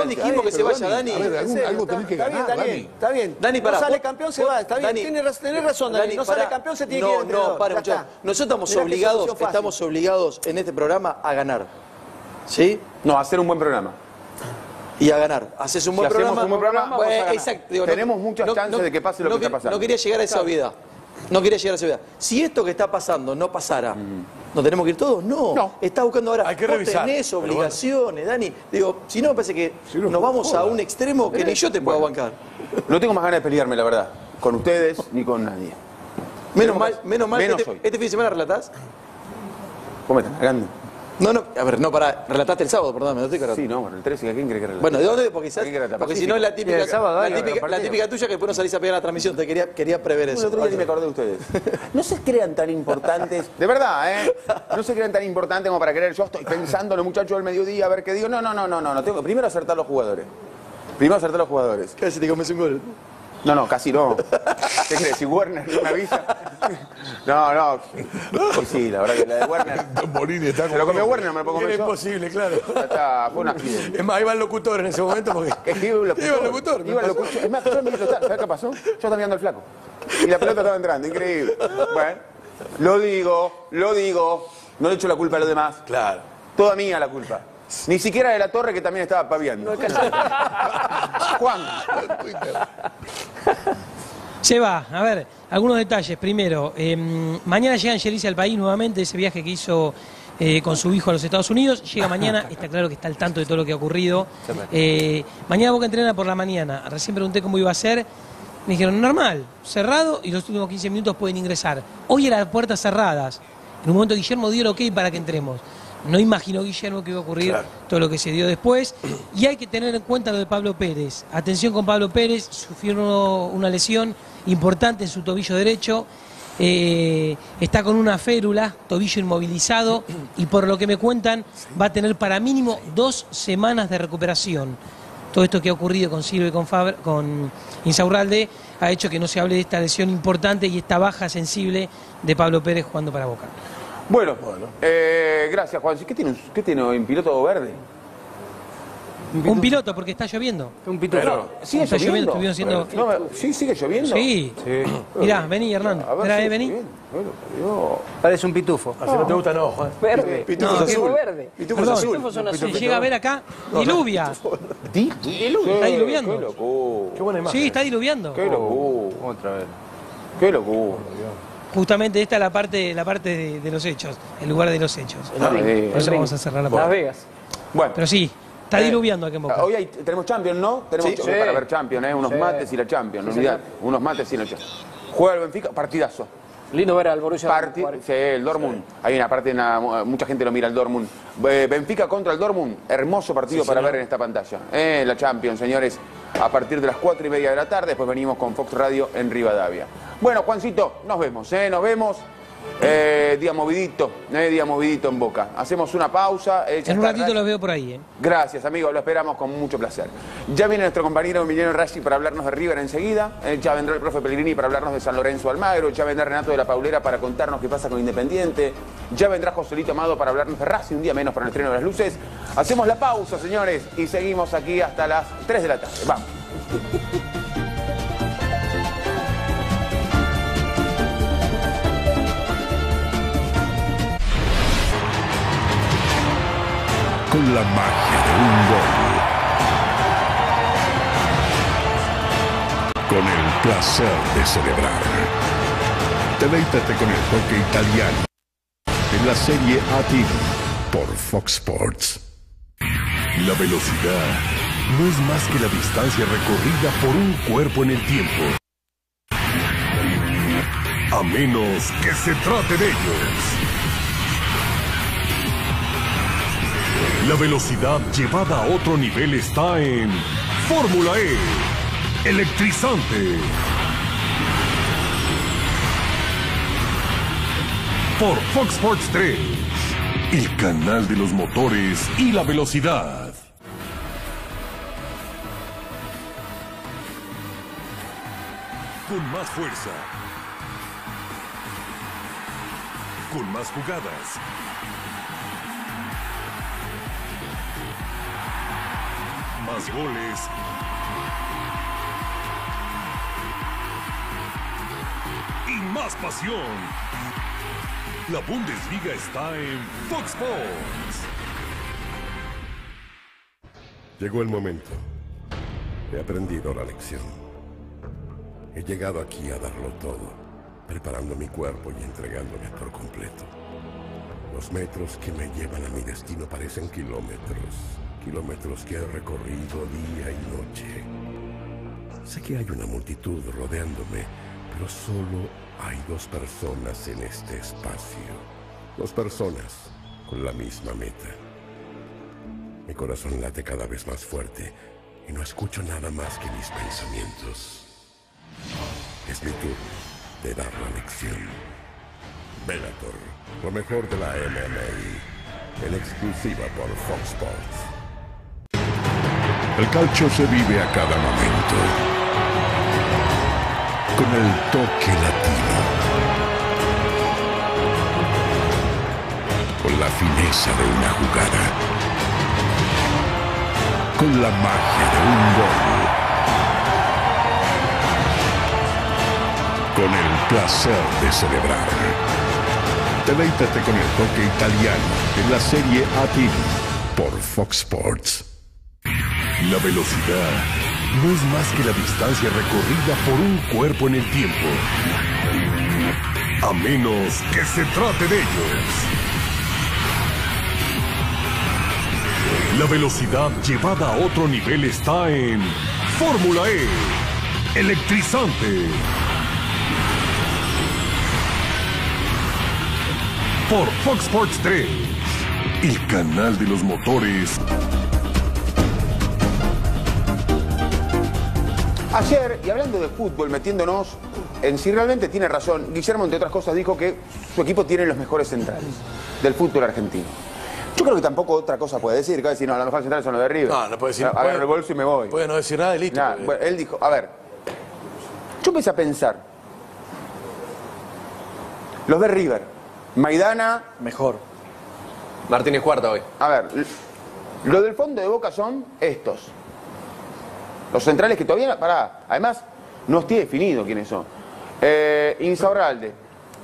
no dijimos que se vaya Dani. A ver, algún- algo tenés que Está bien, ganar, Daniel, Dani. está bien. Dani, pará, no sale vos- campeón, se vos- va. Está bien, Dani, tenés, raz- tenés razón, Dani. Dani, no sale pará. campeón, se tiene no, que ir de entrenador. No, para, Ya muchachos. está. Nosotros estamos Mirá qué obligados, solución fácil. estamos obligados en este programa a ganar. ¿Sí? No, hacer un buen programa. y a ganar. Haces un buen si programa. hacemos un buen programa, bueno, vamos a ganar. exacto, digo, Tenemos no, muchas no, chances no, de que pase lo no, que está pasando. No quería llegar a esa Claro. obviedad. No quería llegar a esa obviedad. Si esto que está pasando no pasara, ¿no tenemos que ir todos? No. No. Está buscando ahora. Hay que vos revisar, tenés pero bueno. obligaciones, Dani. Digo, si no, me parece que nos vamos a un extremo que ni yo te puedo bancar. No tengo más ganas de pelearme, la verdad. Con ustedes ni con nadie. Menos mal, menos mal Menos que este, hoy. este fin de semana relatás. ¿Cómo me están cargando? No, no, a ver, no, para, relataste el sábado, perdón, me lo estoy cargando. Sí, no, bueno, el trece, ¿a quién cree que relata? Bueno, ¿de dónde? Porque, quizás, ¿A quién cree que relata? porque si no es la típica, Sí, el sábado, la, dale, típica, partido. la típica tuya que después no salís a pegar la transmisión. Te quería, quería prever El eso. otro día ni me acordé de ustedes. No se crean tan importantes, de verdad, ¿eh? No se crean tan importantes como para creer. Yo estoy pensando en los muchachos del mediodía, a ver qué digo. No, no, no, no, no. no. Tengo que primero acertar los jugadores. Primero acertar los jugadores. Casi te comes un gol. No, no, casi no. ¿Qué crees? Si Werner no me avisa. No, no. Sí, sí, la verdad que la de Werner. Bonini está Se lo comió Werner, no me lo puedo comer Era yo. imposible, claro. Ya está, fue un accidente. Es más, iba el locutor en ese momento porque... Es que iba el locutor. Iba el locutor, me Iba el pasó. locutor. Es más, yo me hizo estar. ¿Sabes qué pasó? Yo estaba mirando al flaco. Y la pelota estaba entrando, increíble. Bueno, lo digo, lo digo. No le echo la culpa a los demás. Claro. Toda mía la culpa. Ni siquiera de la Torre, que también estaba paviando. Juan. Seba, a ver, algunos detalles. Primero, eh, mañana llega Angelici al país nuevamente, ese viaje que hizo eh, con su hijo a los Estados Unidos. Llega mañana, está claro que está al tanto de todo lo que ha ocurrido. Eh, mañana Boca entrena por la mañana. Recién pregunté cómo iba a ser. Me dijeron, normal, cerrado y los últimos quince minutos pueden ingresar. Hoy eran las puertas cerradas. En un momento Guillermo dio el ok para que entremos. No imaginó Guillermo que iba a ocurrir Claro. todo lo que se dio después. Y hay que tener en cuenta lo de Pablo Pérez. Atención con Pablo Pérez, sufrió una lesión importante en su tobillo derecho. Eh, está con una férula, tobillo inmovilizado, y por lo que me cuentan va a tener para mínimo dos semanas de recuperación. Todo esto que ha ocurrido con Silva y con, Faber, con Insaurralde ha hecho que no se hable de esta lesión importante y esta baja sensible de Pablo Pérez jugando para Boca. Bueno, eh, gracias, Juan. ¿Qué tiene, un- ¿Qué tiene un piloto verde? Un piloto, porque está lloviendo. Un pitufo. Pero, ¿sigue Está lloviendo, lloviendo? estuvieron siendo... No, ¿Sí sigue lloviendo? Sí. Mirá, vení, Hernando. A ver, Mirá, sí, eh, vení. sí, bueno, Dios. Parece un pitufo. Así no te gusta, no, Juan. Verde. Pitufos No, azul. verde. Pitufos Perdón. azul. Pitufos son Si azules. llega a ver acá, diluvia. ¿Di? Está diluviando. Qué locura. Qué buena imagen. Sí, está diluviando. Qué locura. Otra vez. Qué locura. Justamente esta es la parte, la parte de, de los hechos, el lugar de los hechos. Ah, eh, Por eso vamos a cerrar la Las puerta. Vegas. Bueno. Pero sí, está Eh, diluviando aquí en Boca. Hoy hay- tenemos Champions, ¿no? Tenemos Sí. Champions para ver Champions, ¿eh? Unos mates y la Champions, no olvidar. Unos mates y la Champions. Juega el Benfica, partidazo. Lindo ver al Borussia. Parti jugar. sí, el Dortmund. Hay una parte, una- mucha gente lo mira el Dortmund. Eh, Benfica contra el Dortmund. Hermoso partido para ver en esta pantalla. Eh, la Champions, señores, a partir de las cuatro y media de la tarde. Después venimos con Fox Radio en Rivadavia. Bueno, Juancito, nos vemos, ¿eh? Nos vemos. Eh, día movidito, eh, día movidito en Boca. Hacemos una pausa. eh, ya En un está ratito Rashi. los veo por ahí, ¿eh? Gracias, amigos, lo esperamos con mucho placer. Ya viene nuestro compañero Emiliano Rashi para hablarnos de River enseguida. Eh, ya vendrá el profe Pellegrini para hablarnos de San Lorenzo Almagro. Ya vendrá Renato de la Paulera para contarnos qué pasa con Independiente. Ya vendrá Joselito Amado para hablarnos de Racing, un día menos para el estreno de las luces. Hacemos la pausa, señores, y seguimos aquí hasta las tres de la tarde. Vamos. Con la magia de un gol. Con el placer de celebrar. Deleítate con el hockey italiano. En la serie A T V por Fox Sports. La velocidad no es más que la distancia recorrida por un cuerpo en el tiempo. A menos que se trate de ellos. La velocidad llevada a otro nivel está en Fórmula E. Electrizante. Por Fox Sports tres. El canal de los motores y la velocidad. Con más fuerza. Con más jugadas. Más goles. Y más pasión. La Bundesliga está en Fox Sports. Llegó el momento. He aprendido la lección. He llegado aquí a darlo todo, preparando mi cuerpo y entregándome por completo. Los metros que me llevan a mi destino parecen kilómetros. Kilómetros que he recorrido día y noche. Sé que hay una multitud rodeándome, pero solo hay dos personas en este espacio. Dos personas con la misma meta. Mi corazón late cada vez más fuerte y no escucho nada más que mis pensamientos. Es mi turno de dar la lección. Bellator, lo mejor de la M M A, en exclusiva por Fox Sports. El calcio se vive a cada momento, con el toque latino, con la fineza de una jugada, con la magia de un gol, con el placer de celebrar. Deleítate con el toque italiano en la serie A T V por Fox Sports. La velocidad no es más que la distancia recorrida por un cuerpo en el tiempo. A menos que se trate de ellos. La velocidad llevada a otro nivel está en Fórmula E. Electrizante. Por Fox Sports tres. El canal de los motores. Ayer, y hablando de fútbol, metiéndonos en si realmente tiene razón, Guillermo, entre otras cosas, dijo que su equipo tiene los mejores centrales del fútbol argentino. Yo creo que tampoco otra cosa puede decir, que va a decir, no, los mejores centrales son los de River. No, no puede decir. Agarro el bolso y me voy. Puede no decir nada y listo. Nah, bueno, él dijo, a ver, yo empecé a pensar, los de River, Maidana... Mejor. Martínez Cuarta hoy. A ver, lo del fondo de Boca son estos. Los centrales que todavía... Pará, además, no estoy definido quiénes son. Eh, Insaurralde,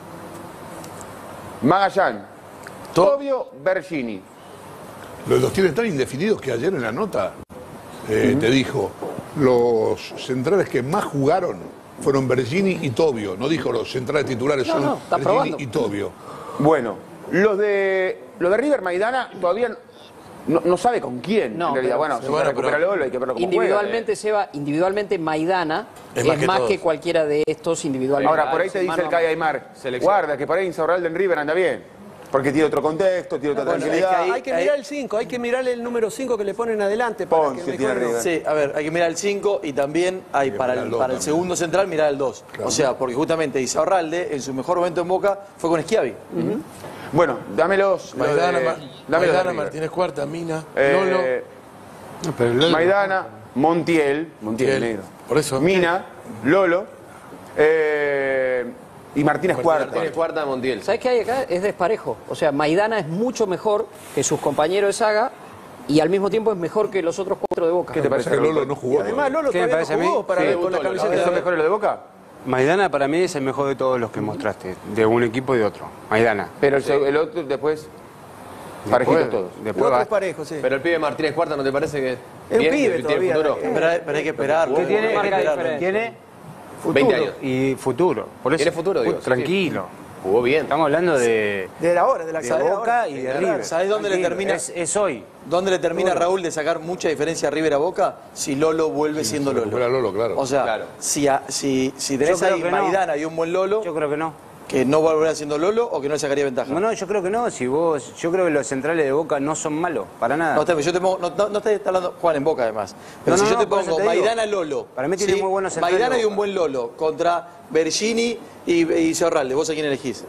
Magallán, Tobio, Bergini. Los dos tienen tan indefinidos que ayer en la nota eh, uh-huh. te dijo, los centrales que más jugaron fueron Bergini y Tobio. No dijo los centrales titulares, no, son no, Bergini probando. y Tobio. Bueno, los de, los de River Maidana todavía... No, no sabe con quién, no, en realidad. Bueno, se bueno, recupera Lolo, hay que verlo cómo individualmente, juega. Seba, individualmente Maidana es, es más, que, más que cualquiera de estos individualmente. Ahora, por ahí te dice el Calle Aymar, guarda, que por ahí Insaurralde en River anda bien. Porque tiene otro contexto, tiene otra bueno, tranquilidad. Es que hay, hay que mirar el cinco, hay que mirar el número cinco que le ponen adelante para Ponce, que mejor... Sí, a ver, hay que mirar el cinco y también hay para el, para el segundo central mirar el dos. Claro. O sea, porque justamente Insaurralde en su mejor momento en Boca fue con Schiavi. Uh-huh. Bueno, dámelos. Maidana, de, Ma dámelos Maidana Martínez Cuarta, Mina, eh, Lolo. No, Maidana, Montiel, Montiel, negro. Por eso. Mina, Lolo eh, y Martínez Cuarta. Martínez Cuarta, Montiel. ¿Sabes qué hay acá? Es desparejo. O sea, Maidana es mucho mejor que sus compañeros de saga y al mismo tiempo es mejor que los otros cuatro de Boca. ¿Qué te parece que Lolo no jugó? Y además, Lolo ¿Qué me parece no jugó a mí? para sí, ver con la camiseta. ¿Son mejores los de Boca? Maidana para mí es el mejor de todos los que mostraste, de un equipo y de otro. Maidana. Pero el, sí. el otro después, parejitos todos. Después va. Parejo, sí. Pero el pibe Martínez Cuarta, ¿no te parece que es bien, un pibe todavía? Futuro? Pero, pero hay que esperar. ¿Qué tiene? ¿Tiene? ¿Tiene? Futuro. veinte años. Y futuro. Por eso, ¿Tiene futuro? Digo, tranquilo. Sí, sí. Jugó bien. Estamos hablando de... De la hora, de la de Boca hora. y de River. ¿Sabés dónde le termina? Es, es hoy. ¿Dónde le termina Raúl de sacar mucha diferencia a River a Boca? Si Lolo vuelve sí, siendo Lolo. Lolo, claro. O sea, claro. si, a, si, si tenés ahí Maidana no. y un buen Lolo... Yo creo que no. ¿Que no volverá siendo Lolo o que no le sacaría ventaja? No, no, yo creo que no. Si vos, yo creo que los centrales de Boca no son malos, para nada. No, yo te pongo, no, no, no estás hablando Juan en Boca además. Pero no, si no, yo te pongo te Maidana Lolo. Para mí tiene ¿sí? muy buenos centrales. Maidana y un buen Lolo contra Bergini y, y Insaurralde. ¿Vos a quién elegís?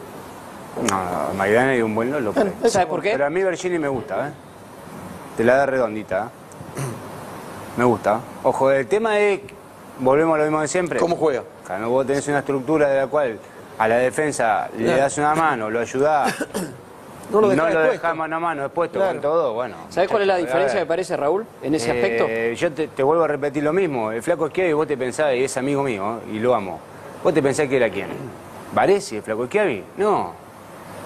No, Maidana y un buen Lolo. Bueno, ¿sabes por qué? Pero a mí Bergini me gusta, ¿eh? Te la da redondita, ¿eh? Me gusta. Ojo, el tema es, volvemos a lo mismo de siempre. ¿Cómo juega? Cuando vos tenés una estructura de la cual a la defensa le claro. das una mano, lo ayudás, no lo dejás no deja mano a mano expuesto claro. con todo, bueno. ¿Sabés cuál es la diferencia, me parece, Raúl, en ese eh, aspecto? Yo te, te vuelvo a repetir lo mismo. El flaco Schiavi, vos te pensás, y es amigo mío, ¿eh? Y lo amo. ¿Vos te pensás que era quién? ¿Varesi, el flaco Schiavi? No.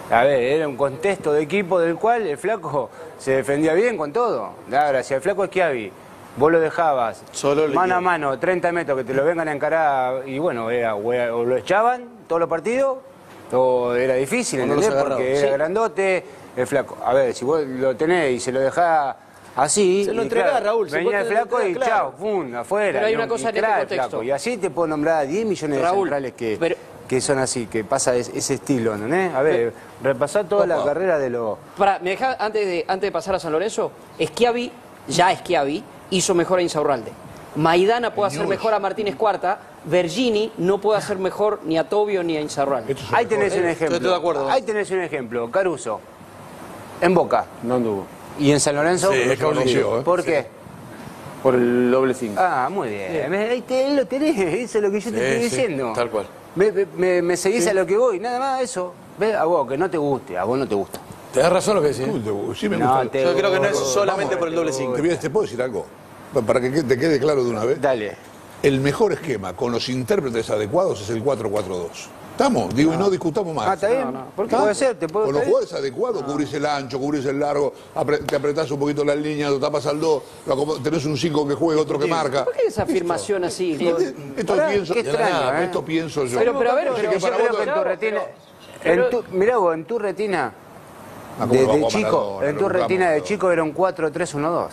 A ver, era un contexto de equipo del cual el flaco se defendía bien con todo. Ahora, si el flaco es Schiavi, vos lo dejabas Solo mano a mano, treinta metros, que te lo vengan a encarar, y bueno, era, o lo echaban todos los partidos, o era difícil, O no ¿entendés? los agarraba. Porque Sí. era grandote, el flaco. A ver, si vos lo tenés y se lo dejás así... Se lo y entregás, claro, Raúl, si vos venía el te lo flaco y entregás, claro. chao, pum, afuera. Pero hay y una un- cosa y en ese crack el contexto. flaco. Y así te puedo nombrar diez millones de Raúl, centrales que... pero- que son así, que pasa es- ese estilo, ¿no? A ver, repasar toda la carrera de los... Pará, me deja, antes de, antes de pasar a San Lorenzo, Schiavi, ya Schiavi, hizo mejor a Insaurralde. Maidana puede hacer mejor a Martínez Cuarta, Vergini no puede hacer mejor ni a Tobio ni a Insaurralde. Ahí tenés un ejemplo. Estoy de acuerdo. Ahí tenés un ejemplo. Caruso, en Boca. No anduvo. ¿Y en San Lorenzo? Sí, es caudillo, ¿eh? ¿Por qué? Por el doble cinco. Ah, muy bien. Ahí te, lo tenés, eso es lo que yo te Sí, estoy sí, diciendo. tal cual. Me, me- me seguís a lo que voy, nada más eso. ¿Ves? A vos, que no te guste, a vos no te gusta. Tenés razón lo que decís. Uy, Sí me No, gusta. te Yo creo que no es gusta. solamente por el doble cinco. Te, voy a- te puedo decir algo, para que te quede claro de una vez. Dale. El mejor esquema con los intérpretes adecuados es el cuatro cuatro dos. ¿Estamos? Digo, y no discutamos más. Ah, está bien. ¿Por qué puede ser? Te puedo Con los está bien. jugadores adecuados, cubrís el ancho, cubrís el largo, apre- te apretás un poquito las líneas, lo tapas al dos, lo acomo- tenés un cinco que juega, otro que marca. ¿Por qué esa afirmación así? Esto Pará, pienso, qué extraño, ¿eh? esto pienso yo. Pero, pero a ver, Yo sé pero que yo para Creo vos que en tu retina... pero- en tu- mirá vos, en tu retina, Ah, ¿cómo de, lo de vamos a chico, Maradona? en Lo tu buscamos retina de todo. chico era un cuatro tres uno dos.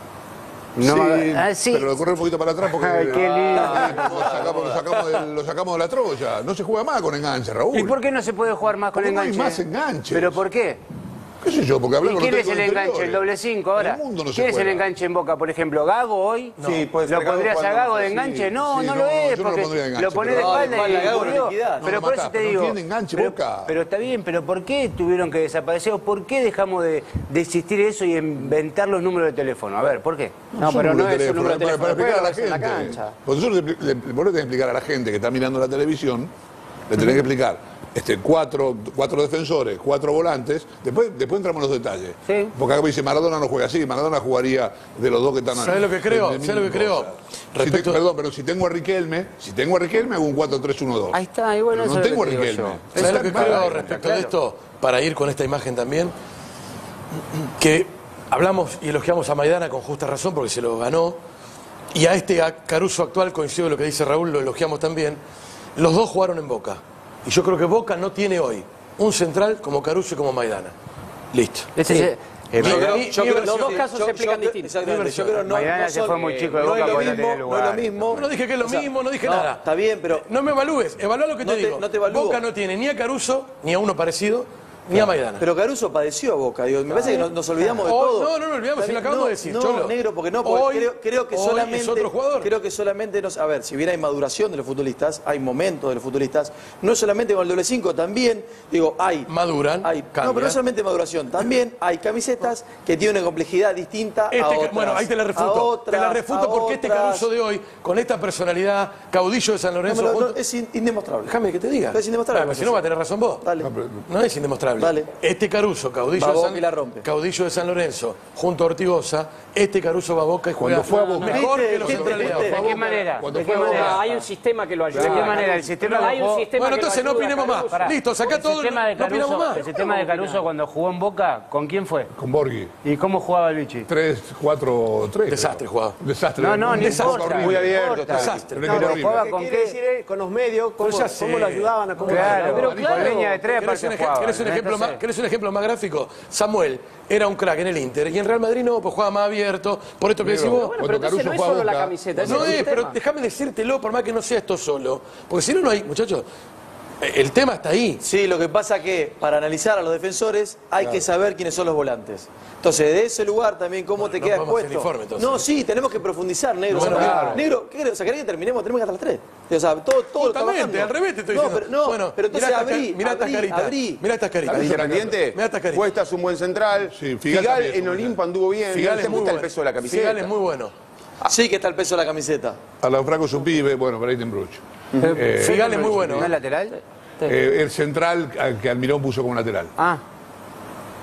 No, sí, ah, sí. pero lo corre un poquito para atrás porque Ay, qué lindo. Ah, lo, sacamos, lo, sacamos de, lo sacamos de la troya. No se juega más con enganche, Raúl. ¿Y por qué no se puede jugar más con Porque no hay enganche? más enganches. ¿Pero por qué? ¿Qué sé yo? Porque hablé ¿Y con quién los es el técnicos enganche? ¿El anteriores. doble cinco ahora? En el mundo no se ¿Quién es el juega. enganche en Boca, por ejemplo? ¿Gago hoy? Sí, puede ser ¿Lo Gago pondrías a cuando- Gago de sí, enganche? No, sí, no, no, lo es, yo no lo porque pondría de enganche, lo pones de pero- espalda No, de y espalda, Gago, murió. liquidás. Pero No, por matá, eso te pero no digo... tiene enganche, pero, Boca. pero está bien, pero ¿por qué tuvieron que desaparecer? ¿O por qué dejamos de, de existir eso y inventar los números de teléfono? A ver, ¿por qué? No, pero no es un número de para, para teléfono, explicar a la juegas en la gente. cancha. Porque nosotros le, le, le- vos le tenés que explicar a la gente que está mirando la televisión, le tenés que explicar este, cuatro, cuatro defensores, cuatro volantes, después, después entramos en los detalles. Sí. Porque acá me dice Maradona no juega así, Maradona jugaría de los dos que están ¿Sabés lo que creo? de- de ¿Sabés lo que mil creo? cosas. Si Respecto- te- perdón, pero si tengo a Riquelme, si tengo a Riquelme hago un cuatro tres uno dos. Ahí está, y bueno, Pero eso no es lo tengo a que te digo Riquelme. yo. ¿Sabes lo que Está creo mal, respecto claro. de esto? Para ir con esta imagen también, que hablamos y elogiamos a Maidana con justa razón porque se lo ganó, y a este a Caruso actual, coincido con lo que dice Raúl, lo elogiamos también. Los dos jugaron en Boca. Y yo creo que Boca no tiene hoy un central como Caruso y como Maidana. Listo. Ese Sí. es- eh, Yo creo- mi- yo mi creo- los dos sí, casos yo- se explican yo- distintos. Exactamente. Yo creo no, Maidana no se son- fue muy chico de no Boca es lo porque no mismo, tenía no lugar. es lo mismo. No dije que es lo O sea, mismo, no dije no, nada. Está bien, pero No me evalúes, evalúa lo que te, No te- digo. no te evalúo. Boca no tiene ni a Caruso, ni a uno parecido, ni a Maidana. Pero Caruso padeció a Boca, digo, me parece que nos, nos olvidamos de Hoy- todo. no, no nos olvidamos, si lo acabamos no, de decir, No, Cholo. negro, porque no, porque Hoy- creo, creo que hoy solamente... es otro jugador. Creo que solamente, nos, a ver, si bien hay maduración de los futbolistas, hay momentos de los futbolistas, no solamente con el doble cinco, también, digo, hay... Maduran, hay, no, cambian. pero no solamente maduración, también hay camisetas que tienen una complejidad distinta Este a ca- otras. bueno, ahí te la a refuto. otras, te la a refuto porque este otras. Caruso de hoy, con esta personalidad, caudillo de San No, Lorenzo. me lo- no, junto- es in- indemostrable. Déjame que te diga. Es indemostrable. Ah, pero si no va a tener razón vos. Dale. No es indemostrable. Dale. Este Caruso, caudillo Va a de, Boca San, y la rompe. caudillo de San Lorenzo, junto a Ortigosa, este Caruso va a Boca y juega Cuando fue a Boca. mejor ¿Viste? que los ¿Viste? centrales de ¿Viste? Boca. ¿De qué manera? Cuando ¿De fue qué a Boca. manera? No, hay un sistema que lo ayuda. ¿De qué manera? Caruso. El sistema No, que hay un jugó- sistema Bueno, que lo entonces no ayuda, opinemos más. Caruso. Listo, sacá El todo. sistema de No opinamos Caruso, más. el sistema de Caruso cuando jugó en Boca, ¿con quién fue? Con Borghi. ¿Y cómo jugaba el Vichy? tres cuatro tres. Desastre jugaba. Desastre. No, no, Un ni desastre importa. horrible. Muy abierto, importa. Desastre. Un No, equipo pero horrible. jugaba ¿Qué con quiere qué? decir él? Con los medios, cómo, Pero ya sé. cómo lo ayudaban a cómo Claro, Pero con claro. línea de tres ¿Querés un, aparte ej- jugaban. querés un ejemplo Entonces, más, querés un ejemplo más gráfico? Samuel era un crack en el Inter y en Real Madrid no, pues jugaba más abierto. Por esto que Negro, decís vos. Bueno, pero entonces no es solo la camiseta, es No el es, sistema. pero déjame decírtelo, por más que no sea esto solo. Porque si no, no hay, muchachos, eh, el tema está ahí. Sí, lo que pasa que para analizar a los defensores hay que saber quiénes son los volantes. Entonces, de ese lugar también, ¿cómo te no queda podemos hacer expuesto? informe, entonces. No, sí, tenemos que profundizar, negro. Bueno, O sea, claro. Negro, ¿qué querés? O sea, ¿querés que terminemos? Tenemos que hasta las tres. O sea, todo, todo Justamente, trabajando. al revés te estoy no, diciendo. Pero, no, Bueno, pero entonces mirá esta abrí, ca- mirá esta abrí, carita. abrí. Mirá estas caritas. ¿Estás Independiente? Mirá estas caritas. Cuesta es un buen central. Sí, Figal Figal también es un en buen Olimpo anduvo bien. Figal ¿Te es muy gusta el bueno. peso de la camiseta? Figal es muy bueno. Sí que está el peso de la camiseta. A la Franco su pibe, bueno, Breitenbruch. Eh, Figal es muy bueno. ¿No es lateral? eh, el central al que Almirón puso como lateral. Ah,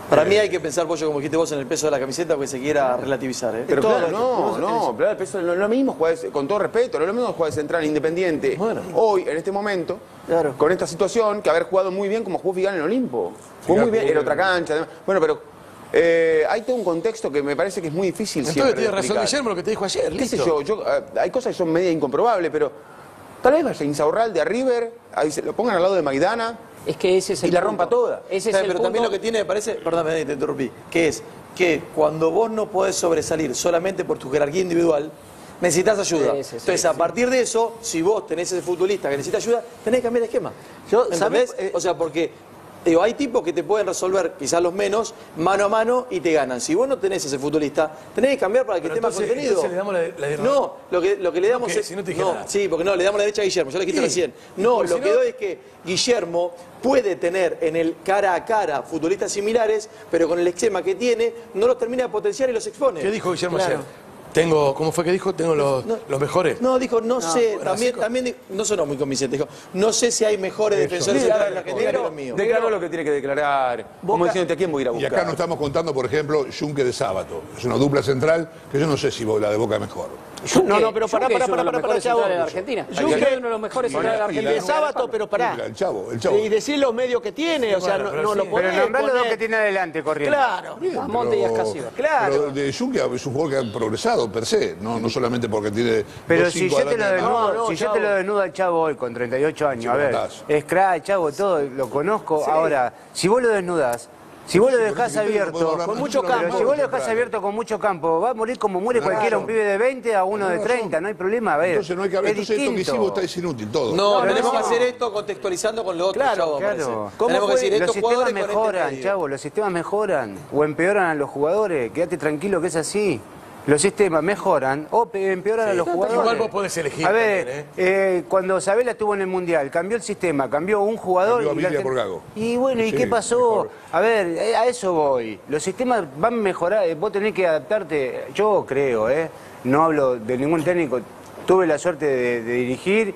Para mí hay que pensar, Pollo, como dijiste vos, en el peso de la camiseta, porque se quiera relativizar. ¿eh? Pero claro, no, no, pero el peso no es lo mismo jugar, de- con todo respeto, no es lo mismo jugar de central Independiente. Hoy, en este momento, con esta situación, que haber jugado muy bien como jugó Figal en Olimpo. Jugó muy bien en otra cancha. además. Bueno, pero eh, hay todo un contexto que me parece que es muy difícil Entonces siempre de tiene razón explicar. Guillermo lo que te dijo ayer, ¿Qué sé listo. yo? yo eh, hay cosas que son media incomprobables, pero tal vez vaya Insaurralde a River, ahí se lo pongan al lado de Maidana. Es que ese es el Y la punto. rompa toda. Ese es ¿Sabes? el Pero punto. también lo que tiene, me parece, perdóname, te interrumpí, que es que cuando vos no podés sobresalir solamente por tu jerarquía individual, necesitas ayuda. Sí, sí, sí, Entonces, a sí. partir de eso, si vos tenés ese futbolista que necesita ayuda, tenés que cambiar el esquema. Yo, ¿Entendés? ¿sabés? Eh, O sea, porque digo, hay tipos que te pueden resolver, quizás los menos, mano a mano y te ganan. Si vos no tenés ese futbolista, tenés que cambiar para que Pero esté más entonces- contenido. entonces le damos la- la- No, lo que, lo que le damos ¿Qué? es... Si no te dije no, nada. sí, porque no, le damos la derecha a Guillermo, yo le quité Sí. recién. No, Porque lo si que no- doy es que Guillermo puede tener en el cara a cara futbolistas similares, pero con el esquema que tiene, no los termina de potenciar y los expone. ¿Qué dijo Guillermo Claro. ayer? Tengo, ¿cómo fue que dijo? Tengo los, los mejores. No, dijo, no, sé, bueno, también, así- también, di- no sonó muy convincente, dijo, no sé si hay mejores defensores Sí, centrales a en ver, Argentina que Negro, los míos. declaró lo que tiene que declarar. Como diciendo, ¿a quién voy a ir a Y buscar? acá nos estamos contando, por ejemplo, Junque de Sábato. Es una dupla central que yo no sé si la de Boca es mejor. No, no, pero pará, Junque pará, es uno pará, de los pará, mejores Chavo. centrales de Argentina. Junque- Junque es uno de los mejores centrales de Y la- Argentina. De sábado, pero pará. El Chavo, el Chavo. Y decir los medios que tiene, o sea, Bueno, no, pero no sí. lo Pero podés nombrá los dos poner. que tiene adelante corriendo. Claro. Bien, Monte y pero- Ascasiba. Claro. Pero de Junque es un jugador que ha progresado per se, no, no solamente porque tiene. Pero dos, si cinco yo te lo adelante. desnudo, No, no, si yo Chavo. te lo desnudo al Chavo hoy con treinta y ocho años, Sí, a ver, matás. es crack, Chavo, todo, lo conozco. Ahora, si vos lo desnudás, si vos lo Sí, dejás porque si no, no podemos abierto, hablar con más. mucho Nosotros campo, hablamos si vos lo de dejás central. abierto con mucho campo, va a morir como muere Claro. cualquiera, un pibe de veinte a uno de Tenés razón. treinta, no hay problema, a ver. Entonces no hay que hablar. es Entonces esto que distinto. hicimos está es inútil todo. No, No, tenemos no. que hacer esto contextualizando con lo otro, Claro, Chavo, me Claro. parece. ¿Cómo Tenemos que puede- decir, los estos sistemas jugadores con este mejoran, medio. Chavo, los sistemas mejoran o empeoran a los jugadores. Quédate tranquilo que es así. Los sistemas mejoran o pe- empeoran a los jugadores. Igual vos podés elegir A ver, también, eh, cuando Sabela estuvo en el Mundial, cambió el sistema, cambió un jugador. Cambió a y la Villa Argen- por Gago. Y bueno, ¿y Sí, qué pasó? mejor. A ver, eh, a eso voy. Los sistemas van a mejorar, eh, vos tenés que adaptarte. Yo creo, ¿eh? No hablo de ningún técnico. Tuve la suerte de, de dirigir.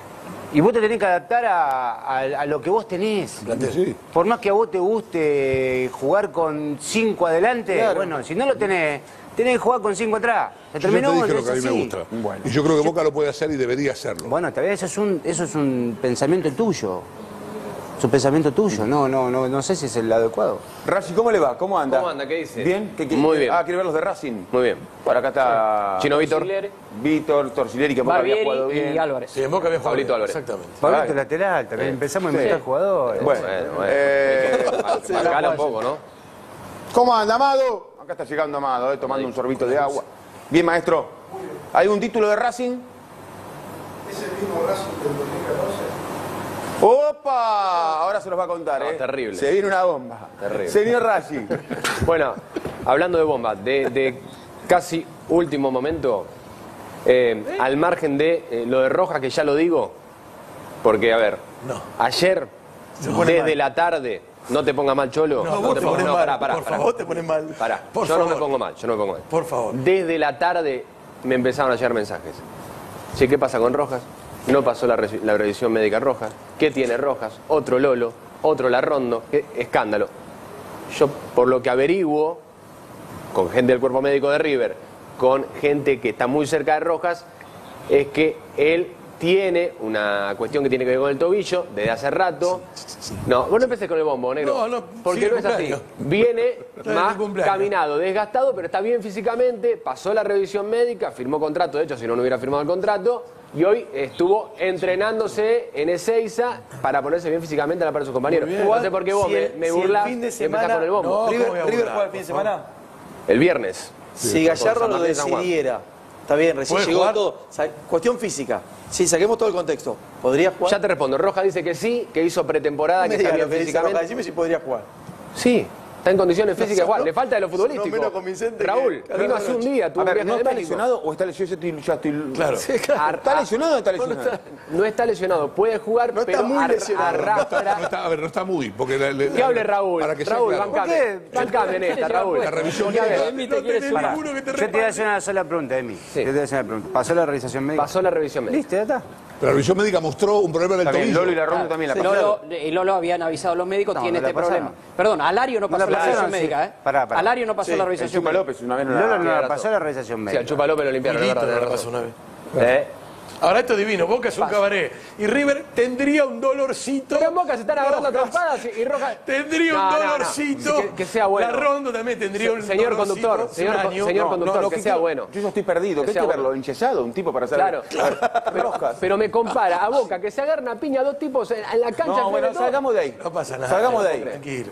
Y vos te tenés que adaptar a, a- a lo que vos tenés. Sí. Por más que a vos te guste jugar con cinco adelante, Claro. bueno, si no lo tenés, tenés que jugar con cinco atrás. Se Yo ya terminó, te dije lo es que a mí me así. gusta. Bueno. Y yo creo que Boca lo puede hacer y debería hacerlo. Bueno, tal vez eso es un, eso es un pensamiento tuyo. Es un pensamiento tuyo, no, no, no, no sé si es el adecuado. Racing, ¿cómo le va? ¿Cómo anda? ¿Cómo anda? ¿Qué dice? ¿Bien? ¿Qué quiere- Muy bien. Ah, quiere ver los de Racing. Muy bien. Por acá está Chino Víctor. Torsileri. Víctor, Torsileri, que en Boca había Barbieri jugado bien. y Álvarez. Sí, en Boca había jugado Pablito bien, Álvarez. Exactamente. Pablito Vale. lateral, también empezamos a Sí. inventar jugadores. Bueno, Bueno, bueno. eh, Marcala un poco, ¿no? ¿Cómo anda, Amado? Acá está llegando Amado, eh, tomando un sorbito de agua. Bien, maestro. ¿Hay un título de Racing? ¿Es el mismo Racing del dos mil catorce? ¡Opa! Ahora se los va a contar, No, ¿eh? terrible. Se viene una bomba. Terrible. Señor Racing. Bueno, hablando de bomba, de, de casi último momento, eh, al margen de eh, lo de Rojas, que ya lo digo, porque, a ver, No. ayer, desde la tarde, no te pongas mal, Cholo. No, vos te te pongas pones no, mal. pará, pará, Por pará. favor, te pones mal. Pará, Por yo no favor. me pongo mal, yo no me pongo mal. Por favor. Desde la tarde me empezaron a llegar mensajes. Che, ¿qué pasa con Rojas? No pasó la, re- la revisión médica Rojas. ¿Qué tiene Rojas? Otro Lolo, otro Larrondo. ¿Qué escándalo? Yo, por lo que averiguo, con gente del cuerpo médico de River, con gente que está muy cerca de Rojas, es que él tiene una cuestión que tiene que ver con el tobillo desde hace rato. No, vos no empecés con el bombo, negro. No, no, porque sigue no es así. cumpleaños. Viene Está en más tu cumpleaños. caminado, desgastado, pero está bien físicamente, pasó la revisión médica, firmó contrato, de hecho, si no, no hubiera firmado el contrato, y hoy estuvo entrenándose en Ezeiza para ponerse bien físicamente a la par de sus compañeros. Muy bien. No sé por qué vos Si me, el- me si el burlás fin de y empezás semana- con el bombo. No, River, ¿cómo voy a River burlar, juega el fin de por favor? semana. El viernes. Si Gallardo San lo Martín, San Juan. decidiera, está bien, recién ¿Puede llegó jugar? todo. O sea, cuestión física. Si saquemos todo el contexto, ¿podría jugar? Ya te respondo. Roja dice que sí, que hizo pretemporada, No me que está digas bien lo que dice físicamente. Roja, decime si podría jugar. Sí, está en condiciones No, físicas de jugar. no, Le falta de lo futbolístico. no menos convincente que- Raúl, Claro, vino no, hace no, un día, tuvo A un ver, viaje ¿no de está médico. lesionado o está lesionado? Yo estoy, ya estoy... Claro. Ar- ¿Está lesionado o está lesionado? No está lesionado, puede jugar, No está pero muy ar- lesionado. arrastra. No está, a ver, no está muy. Porque la- la- Que hable Raúl. Para que sea Raúl, claro. bancame. Bancame en esta, Raúl. La revisión Porque, a ver, médica- Emi te quiere Pará. Yo te voy a hacer una sola pregunta, Emi. Yo te voy a hacer una pregunta. ¿Pasó la revisación médica? pasó la revisión médica. Listo, ya está. Pero la revisión médica mostró un problema en el También, tobillo. Lolo y la Rondo también la Sí, pasaron. Lolo, y Lolo habían avisado a los médicos, No, tiene no la este problema. pasaron. Perdón, Alario no No pasó la la revisión pasaron, sí. médica, ¿eh? Pará, pará. Alario no pasó Sí, la el revisión Chupa médica. López una vez no la Lolo no la razón. pasó la realización Sí, médica. al Chupa López lo limpiaron, es Milito verdad, no la tenés pasó razón. una vez. ¿Eh? Ahora esto es divino, Boca es un cabaret. Y River tendría un dolorcito. Pero en Boca se están agarrando Rojas. trompadas y Rojas... Tendría un No, no, no. dolorcito. Que, que sea bueno. La Rondo también tendría Se- un señor dolorcito conductor, hace señor un con- año. señor No, conductor, lo que que sea quiero- bueno. Yo ya estoy perdido. Que ¿Qué hay sea que bueno. verlo? ¿Hinchesado? Un tipo para saber. Claro, pero, pero me compara a Boca, que se agarran a piña dos tipos en, en la cancha. No, frente bueno, a todos. salgamos de ahí. No pasa nada. Salgamos de ahí. Tranquilo.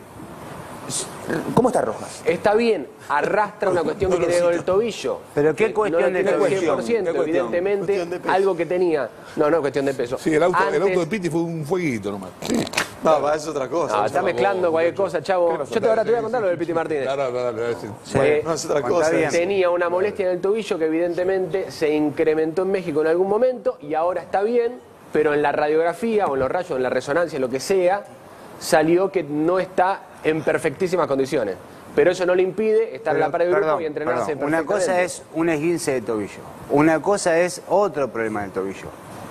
¿Cómo está Rojas? Está bien, arrastra una cuestión que tiene con el tobillo. ¿Pero qué Que cuestión no lo de tiene al tobillo? cien por ciento, ¿Qué cuestión? evidentemente, Cuestión de peso. algo que tenía. No, no, cuestión de peso. Sí, el auto, el Antes- auto de Pitti fue un fueguito nomás. Sí. No, va, es otra cosa. No, está mezclando cualquier cosa, chavo. Yo te, ahora te voy a contar lo del Piti Martínez. Claro, claro, claro, sí. Eh, No, es otra Cuenta cosa. bien. tenía una molestia en el tobillo que evidentemente se incrementó en México en algún momento y ahora está bien, pero en la radiografía o en los rayos, en la resonancia, lo que sea, salió que no está en perfectísimas condiciones. Pero eso no le impide estar en la par del grupo Perdón, y entrenarse perdón. Una cosa perfectamente. es un esguince de tobillo. Una cosa es otro problema del tobillo.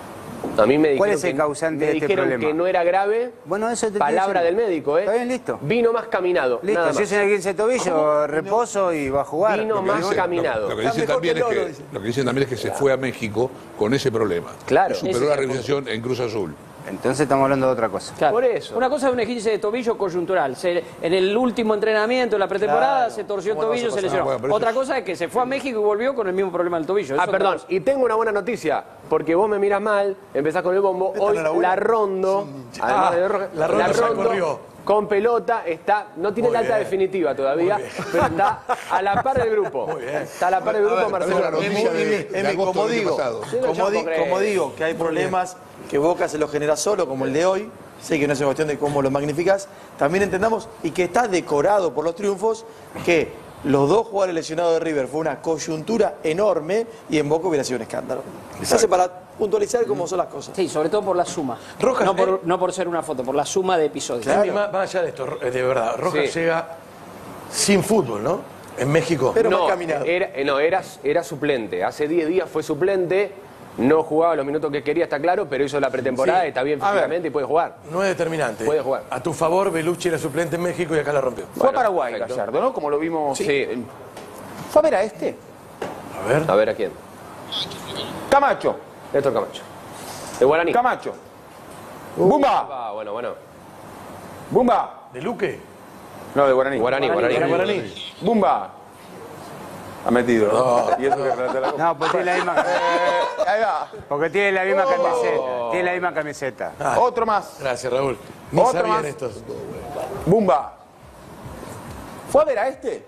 A mí me dijeron, ¿Cuál es el que, causante me de este dijeron problema? que no era grave. Bueno, eso te estoy Palabra del diciendo. médico, ¿eh? Está bien, listo. Vino más caminado. Listo, nada si más. es un esguince de tobillo, reposo y va a jugar. Vino Lo que más digo- Lo- caminado. Lo, que dicen también es que, lo que dicen también es que se fue a México con ese problema. Claro. Y superó Ese la es el realización en Cruz Azul. Entonces estamos hablando de otra cosa. Claro. Por eso. Una cosa es un esguince de tobillo coyuntural. Se- en el último entrenamiento, en la pretemporada, Claro. se torció el ¿Cómo no tobillo, se se pasa lesionó. nada? Bueno, pero Otra eso- cosa es que se fue a México y volvió con el mismo problema del tobillo. Eso Ah, es otra perdón, cosa. y tengo una buena noticia, porque vos me miras mal, empezás con el bombo, hoy no era buena. la Rondo, además Ah, de Rojas, la Rondo ya corrió. con pelota está, no tiene Muy la alta bien. definitiva todavía, Muy bien. pero está a la par del grupo. Muy bien. Está a la par del grupo A ver, Marcelo pero la Rojas. noticia de- Emi, de Emi, agosto como del año digo, pasado. Yo no como, puedo di- creer. como digo, que hay problemas que Boca se los genera solo, como el de hoy, sé que no es una cuestión de cómo lo magnificás, también entendamos, y que está decorado por los triunfos, que los dos jugadores lesionados de River fue una coyuntura enorme y en Boca hubiera sido un escándalo. Se hace para puntualizar cómo son las cosas. Sí, sobre todo por la suma. Rojas, no, por, eh. no por ser una foto, por la suma de episodios. Emi, más, más allá de esto, eh, de verdad, Rojas Sí. llega sin fútbol, ¿no? En México. Pero no, más caminado. Era, eh, no, era, era suplente. Hace diez días fue suplente, no jugaba los minutos que quería, está claro, pero hizo la pretemporada Sí. y está bien A ver. físicamente y puede jugar. No es determinante. Puede jugar. A tu favor, Belucci era suplente en México y acá la rompió. Fue a Paraguay, Gallardo, ¿no? Como lo vimos. Sí. en- ¿Fue a ver a este? A ver. A ver a quién. Camacho. Néstor Camacho. De Guaraní. Camacho. Bumba. Ah, bueno, bueno. Bumba. ¿De Luque? No, de Guaraní. Guaraní, Guaraní. Era Guaraní. Bumba. Ha metido. ¿no? Y eso que relata la cosa. No, porque tiene la misma, Eh, ahí va. porque tiene la misma camiseta. Tiene la misma camiseta. Ah, Otro más. Gracias, Raúl. Ni Otro sabían más. estos. Bumba. ¿Fue a ver a este?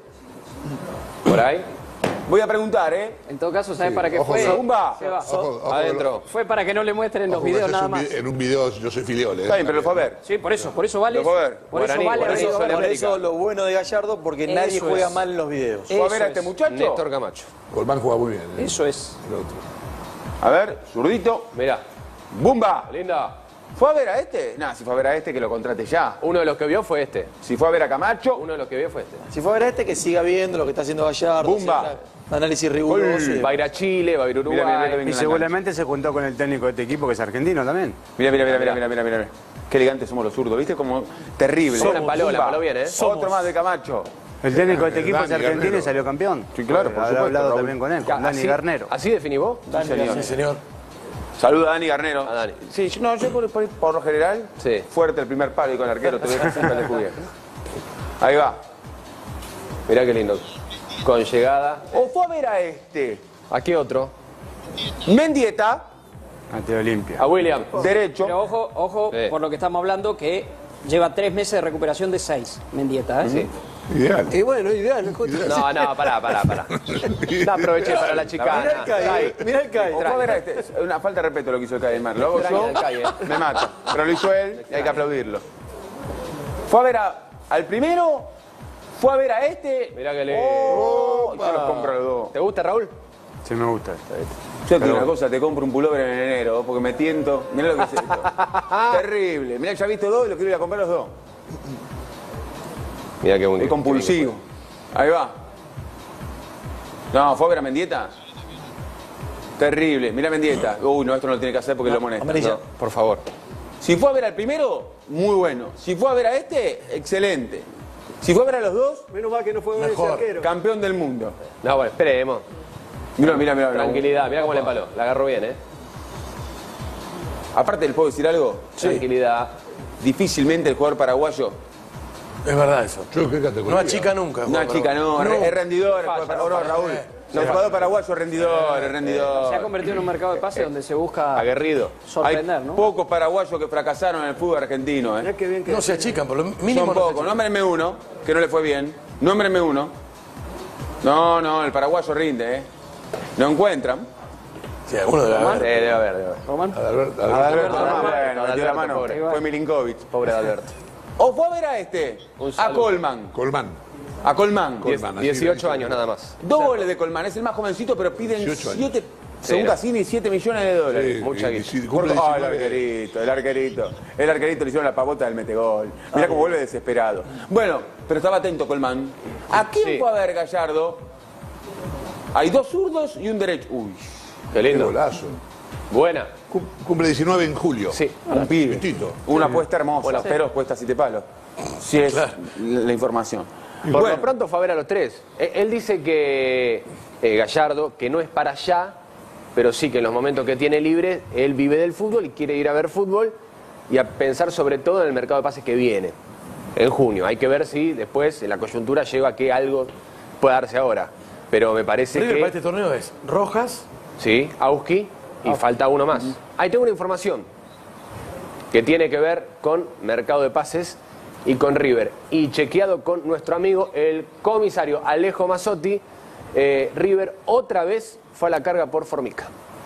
Por ahí. Voy a preguntar, ¿eh? En todo caso, ¿sabes Sí, para qué ojo, fue? ojo. Bumba. Se va. Ojo, ojo, Adentro. Fue para que no le muestren los ojo, que videos haces nada un más. vi- En un video, yo soy filiol, ¿eh? Está bien, pero lo fue a ver. Sí, por eso, por eso vale. Lo puedo ver. Por eso Guaraní, vale Guaraní, haber ido a Sol ver. Por América. eso lo bueno de Gallardo, porque nadie Eso juega es. mal en los videos. ¿Fue a ver Eso a este es. muchacho? Néstor Camacho. Colmán juega muy bien. ¿eh? Eso es. El otro. A ver, zurdito. Mirá. Bumba. Linda. ¿Fue a ver a este? Nah, si fue a ver a este, que lo contrate ya. Uno de los que vio fue este. Si fue a ver a Camacho, Uno de los que vio fue este. Si fue a ver a este, que siga viendo lo que está haciendo Gallardo. Bumba. siempre Análisis riguroso. y- Va a ir a Chile, va a ir a Uruguay. Mira, mira, mira, Y mira. seguramente se juntó con el técnico de este equipo, que es argentino también. Mira, mira, mira, mira, mira, mira, mira. Qué elegantes somos los zurdos, ¿viste? Como terrible. Somos una palola, Bumba. paló bien, ¿eh? Otro más de Camacho. El técnico de este equipo es Dani argentino Garnero. y salió campeón. Sí, claro, por Habrá supuesto, hablado Raúl. también con él, con Dani así, Garnero. ¿Así definí vos? Sí, señor. Sí, señor. Saluda a Dani Garnero. A Dani. Sí, yo- no, yo por, por- por lo general, Sí. fuerte el primer palo y con el arquero, te dejo siempre al descubierto. Ahí va. Mirá qué lindo. Con llegada. O fue a ver a este. ¿A qué otro? Mendieta, Ante Olimpia. A William. derecho. Pero ojo, ojo, Sí. por lo que estamos hablando, que lleva tres meses de recuperación de seis, Mendieta, ¿eh? Sí. Ideal. Y bueno, ideal. No, no, pará, pará, pará. No aproveché para la chicana. Mirá el Calle, mirá el Calle. O fue a ver a este. Es una falta de respeto lo que hizo el Caimar. Lo hago Extraña yo, el Calle. me mata. Pero lo hizo él y hay que aplaudirlo. Fue a ver a- al primero, fue a ver a este. Mirá que le. Oh, yo los compro a los dos. ¿Te gusta, Raúl? Sí, me gusta. Yo te digo una cosa, te compro un pullover en enero porque me tiento. Mirá lo que es esto. Terrible. Mirá que ya he visto dos y lo quiero ir a comprar los dos. Mirá qué bonito. Es compulsivo. Ahí va. No, ¿fue a ver a Mendieta? Terrible. Mirá Mendieta. Uy, no, esto no lo tiene que hacer porque lo molesta. Amarilla. No, por favor. Si fue a ver al primero, muy bueno. Si fue a ver a este, excelente. Si fue a ver a los dos, menos mal que no fue a ver ese arquero. Campeón del mundo. No, bueno, esperemos. Mira, mira, mira. Tranquilidad, mira cómo le empaló. La agarró bien, ¿eh? Aparte, ¿le puedo decir algo? Tranquilidad. Difícilmente el jugador paraguayo. Es verdad eso. Yo, ¿qué categoría? No achica nunca. No achica, no. No. Es rendidor. el Falla, jugador, no no, Raúl. falla. No, el jugador paraguayo es rendidor, es rendidor. Se ha convertido en un mercado de pases donde se busca aguerrido. sorprender, Hay ¿no? pocos paraguayos que fracasaron en el fútbol argentino. ¿eh? Qué bien que No se achican, por lo mínimo. Son no se pocos. achican. Nómbrenme uno que no le fue bien. Nómbrenme uno. No, no, el paraguayo rinde, ¿eh? No encuentran. Sí, alguno debe haber. Sí, debe haber, debe haber. Román. Adalberto, Adalberto, Adalberto. no, bueno, Adalberto, metió la mano. pobre. Fue Milinkovic. Pobre Alberto. O fue a ver a este, Un a saludo. Colman. Colmán. A Colman. Colman, así dieciocho le años nada más. Dos goles de Colman, es el más jovencito, pero piden dieciocho años. siete, según Sí. Cassini, siete millones de dólares. Sí, Mucha y- guita. y- y- Por- cumple Ah, el diecinueve. arquerito, el arquerito. El arquerito le hicieron la pavota del metegol. Mirá cómo vuelve desesperado. Bueno, pero estaba atento Colman. ¿A quién Sí. fue a ver Gallardo? Hay dos zurdos y un derecho. Uy, Qué Qué lindo. golazo. Buena. Cum- Cumple diecinueve en julio. Sí. un pibe. Justito. Una apuesta hermosa, Bueno, pero apuesta siete palos. Si es la, la información. Por Bueno, lo pronto fue a ver a los tres. Eh, Él dice que eh, Gallardo, que no es para allá, pero sí que en los momentos que tiene libre, él vive del fútbol y quiere ir a ver fútbol y a pensar sobre todo en el mercado de pases que viene, en junio. Hay que ver si después en la coyuntura llega a que algo pueda darse ahora. Pero me parece River que... para este torneo es Rojas. Sí, Auski y falta uno más. Ahí tengo una información que tiene que ver con mercado de pases y con River. Y chequeado con nuestro amigo, el comisario Alejo Mazzotti, eh, River otra vez fue a la carga por Formica.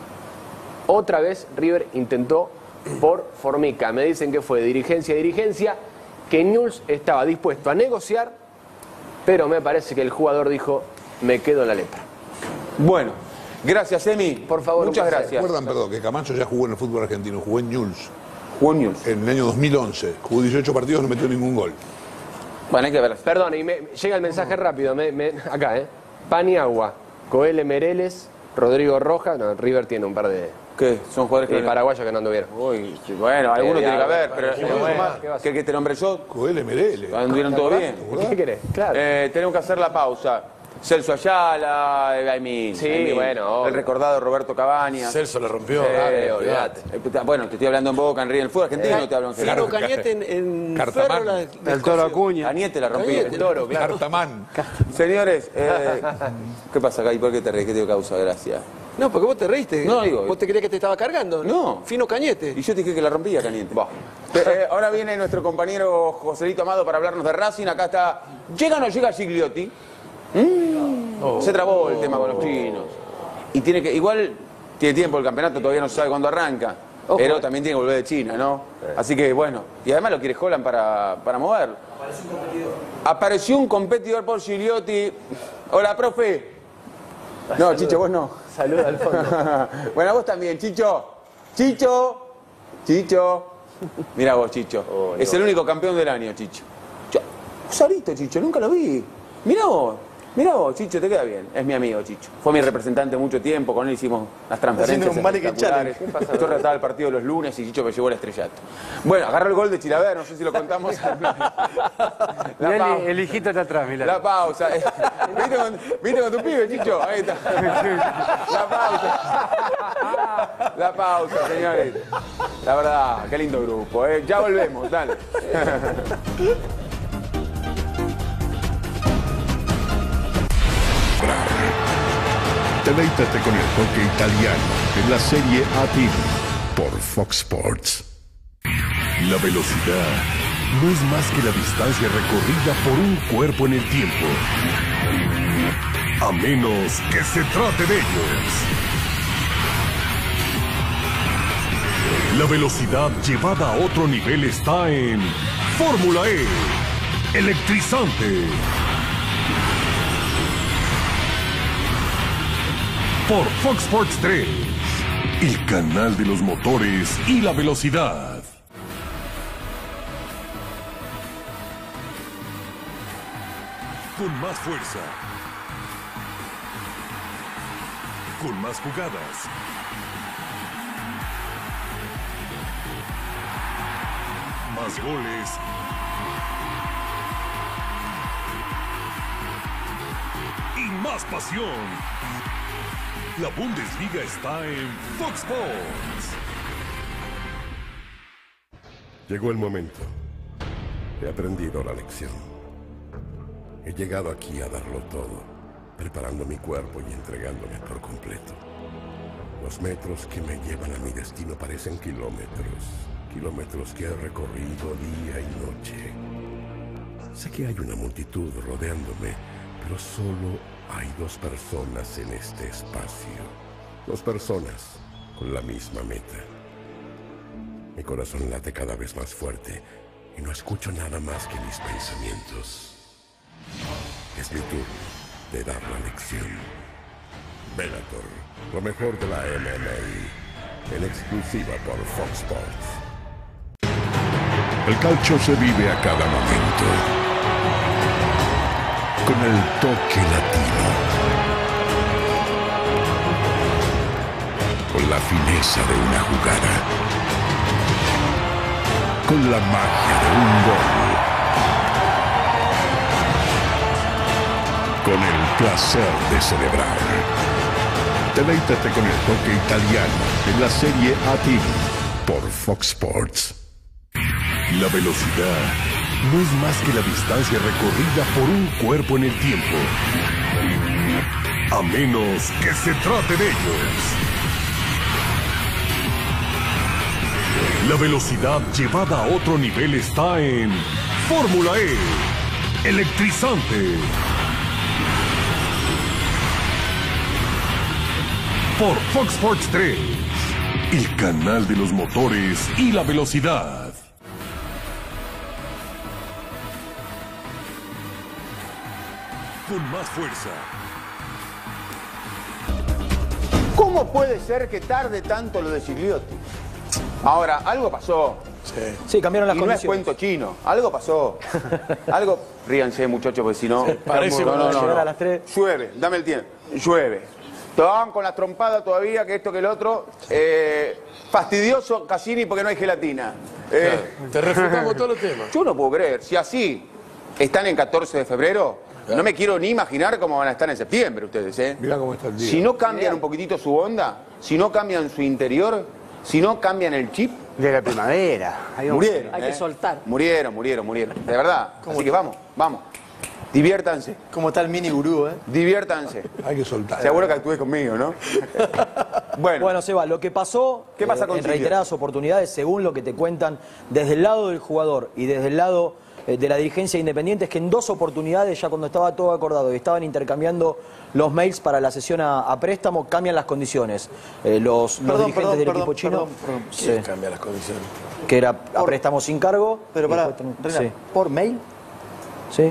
Otra vez River intentó por Formica. Me dicen que fue de dirigencia a dirigencia, que Newell's estaba dispuesto a negociar, pero me parece que el jugador dijo, me quedo en la lepra. bueno, gracias, Emi. Por favor, muchas un placer. gracias. ¿Recuerdan, perdón, que Camacho ya jugó en el fútbol argentino? Jugó en Newell's Jugó en Newell's. en el año dos mil once. Jugó dieciocho partidos, no metió ningún gol. Bueno, hay que ver. Perdón, y me, llega el mensaje rápido, me- me- acá, ¿eh? Paniagua, Coele Mereles, Rodrigo Rojas, no, River tiene un par de, ¿Qué? Son jugadores que de paraguayos que no anduvieron. Uy, bueno, alguno Eh, tiene que ya, haber, bueno, pero bueno, bueno, ¿qué va a que el que te nombré yo, Coele Merele. anduvieron todo bien. ¿Qué querés? Claro. Eh, tenemos que hacer la pausa. Celso Ayala, eh, hay mil, Sí, hay mil. bueno, obvio. El recordado Roberto Cabañas. Celso le rompió. Sí, Dale, olvidate. Eh, Bueno, te estoy hablando en Boca, en River, en el fútbol argentino, no te hablo en general. Fino Cañete en, en Cartamán. Ferro la- El Toro Acuña. Cañete la rompí. Cañete. El toro, claro. Cartamán. Señores, eh, ¿qué pasa acá? ¿Y por qué te reís? ¿Qué te causa gracia? No, porque vos te reíste. No, digo- Vos te creías que te estaba cargando. No. Fino Cañete. Y yo te dije que la rompía, Cañete. Eh, ahora viene nuestro compañero Joselito Amado para hablarnos de Racing. Acá está. ¿Llega o no llega Gigliotti? Mm, Se trabó el tema con los chinos. Y tiene que. Igual tiene tiempo el campeonato, todavía no se sabe cuándo arranca. Ojo. Pero también tiene que volver de China, ¿no? Así que bueno. Y además lo quiere Holland para, para mover. Apareció un competidor. Apareció un competidor por Gigliotti. Hola, profe. No, Chicho, vos no. Saluda al fondo. Bueno, vos también, Chicho. Chicho. Chicho. Mira vos, Chicho. Oh, es no. el único campeón del año, Chicho. Yo, vos saliste, Chicho, nunca lo vi. Mira vos. Mira vos, Chicho, te queda bien. Es mi amigo, Chicho. Fue mi representante mucho tiempo. Con él hicimos las transferencias Haciendo un Mannequin espectaculares. Challenge. Esto trataba el partido de los lunes y Chicho me llevó el estrellato. Bueno, agarró el gol de Chilaver, no sé si lo contamos. La Mirá, pausa. el, el hijito está atrás, mirá. La pausa. ¿Viste con, ¿Viste con tu pibe, Chicho? Ahí está. La pausa. La pausa, señores. La verdad, qué lindo grupo, ¿eh? Ya volvemos, dale. Deleítate con el hockey italiano en la Serie A T por Fox Sports. La velocidad no es más que la distancia recorrida por un cuerpo en el tiempo. A menos que se trate de ellos. La velocidad llevada a otro nivel está en Fórmula E. Electrizante. Por Fox Sports tres. El canal de los motores y la velocidad. Con más fuerza. con más jugadas. Más goles. Y más pasión. La Bundesliga está en Fox Sports. Llegó el momento. He aprendido la lección. He llegado aquí a darlo todo, preparando mi cuerpo y entregándome por completo. Los metros que me llevan a mi destino parecen kilómetros. Kilómetros que he recorrido día y noche. Sé que hay una multitud rodeándome, pero solo hay dos personas en este espacio. Dos personas con la misma meta. Mi corazón late cada vez más fuerte y no escucho nada más que mis pensamientos. Es mi turno de dar la lección. Bellator, lo mejor de la M M A, en exclusiva por Fox Sports. El calcio se vive a cada momento, con el toque latino, con la fineza de una jugada, con la magia de un gol, con el placer de celebrar. Deleítate con el toque italiano en la serie A T V por Fox Sports. La velocidad no es más que la distancia recorrida por un cuerpo en el tiempo, a menos que se trate de ellos. La velocidad llevada a otro nivel está en Fórmula E, electrizante. Por Fox Sports tres, el canal de los motores y la velocidad. Con más fuerza. ¿Cómo puede ser que tarde tanto lo de Gigliotti? Ahora, algo pasó. Sí, sí, cambiaron las y condiciones. No es cuento chino. Algo pasó. Algo. Ríanse, muchachos, porque si no. Sí, parece no, no, no, llegar no. a las tres. Llueve, dame el tiempo. Llueve. Estaban con las trompadas todavía, que esto que el otro. Eh, fastidioso Cassini porque no hay gelatina. Eh, Claro, te refutamos todos los temas. Yo no puedo creer. Si así están en catorce de febrero. No me quiero ni imaginar cómo van a estar en septiembre ustedes, ¿eh? Mirá cómo está el día. Si no cambian un poquitito su onda, si no cambian su interior, si no cambian el chip... De la primavera. Ahí vamos. Murieron, Hay ¿eh? que soltar. Murieron, murieron, murieron. De verdad. Así que vamos, vamos. Diviértanse. ¿Cómo está el mini gurú, eh? Diviértanse. Hay que soltar. Seguro que actúes conmigo, ¿no? Bueno. Bueno, Seba, lo que pasó ¿Qué pasa eh, con en Silvio? reiteradas oportunidades, según lo que te cuentan desde el lado del jugador y desde el lado eh, de la dirigencia independiente, es que en dos oportunidades, ya cuando estaba todo acordado y estaban intercambiando los mails para la sesión a, a préstamo, cambian las condiciones. Eh, los, los Perdón, dirigentes perdón, del perdón, equipo chino, perdón, perdón. sí, ¿Quién cambia las condiciones? que era a préstamo sin cargo. Pero y pará, después- Renan. sí. ¿Por mail? Sí.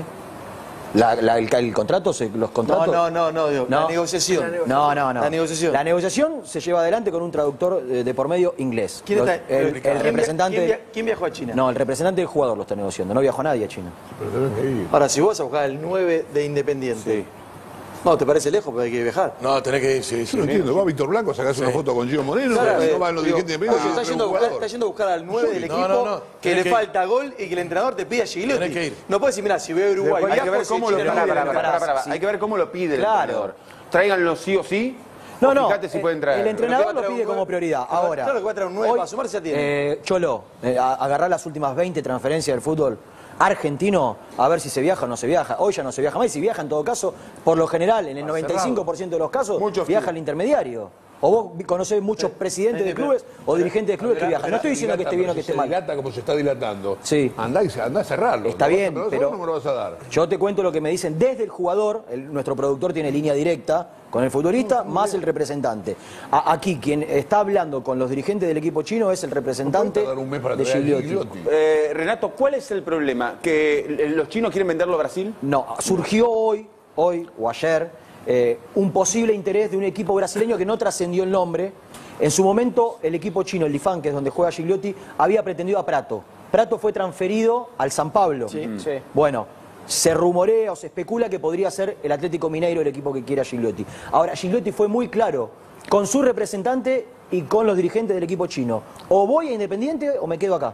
La- la- el, el contrato, se- los contratos. No, no, no, no, digo, la negociación. No, no, no. La negociación. La negociación se lleva adelante con un traductor eh, de por medio inglés. ¿Quién Los- está- el, el ¿quién via- representante. quién via- quién viajó a China? No, el representante del jugador lo está negociando. No viajó nadie a China. Pero tenés que ir. Ahora, si vos vas a buscar el nueve de Independiente. No, ¿te parece lejos? Porque hay que viajar. No, tenés que ir, sí, sí. Yo no entiendo. Va Víctor Blanco a sacarse una foto con Gio Moreno, Claro, pero eh, no van los digo, dirigentes de oye, primera. está, yendo a buscar, está yendo a buscar al nueve del No, equipo no, no. que Tenés le que falta gol y que el entrenador te pide a Gigliotti. Tenés que ir. No puedes decir, mira, si voy a Uruguay, Hay que viajo, ver si cómo lo Chile pide no el viene, entrenador. pará, Pará, pará, sí. Hay que ver cómo lo pide el Claro. entrenador. Tráiganlo sí o sí. No, o no. Fíjate si eh, pueden traer. El entrenador Pero lo que va a pide traer un como nueve. prioridad. Claro, Ahora. claro que va a traer un nueve, para sumar ya tiene. Eh, Cholo, eh, a- agarrar las últimas veinte transferencias del fútbol argentino, a ver si se viaja o no se viaja. Hoy ya no se viaja más. Y si viaja en todo caso, por lo general, en el noventa y cinco por ciento de los casos, Muchos viaja clubes. el intermediario. O vos conocés muchos presidentes de clubes o dirigentes de clubes que viajan. No estoy diciendo que esté bien o que esté Se mal. dilata como se está dilatando. Sí. Andá, y, andá a cerrarlo. Está ¿Lo vas a- bien, lo vas a pero- dar o no me lo vas a dar? Yo te cuento lo que me dicen desde el jugador. El- nuestro productor tiene línea directa con el futbolista más el representante. A- aquí quien está hablando con los dirigentes del equipo chino es el representante tardar un mes para de traer a Gigliotti. Gigliotti? Eh, Renato, ¿cuál es el problema? ¿Que los chinos quieren venderlo a Brasil? No, surgió hoy, hoy o ayer, eh, un posible interés de un equipo brasileño que no trascendió el nombre. En su momento, el equipo chino, el Lifan, que es donde juega Gigliotti, había pretendido a Prato. Prato fue transferido al San Pablo. Sí, sí. Bueno, se rumorea o se especula que podría ser el Atlético Mineiro el equipo que quiera Gigliotti. Ahora, Gigliotti fue muy claro con su representante y con los dirigentes del equipo chino. O voy a Independiente o me quedo acá.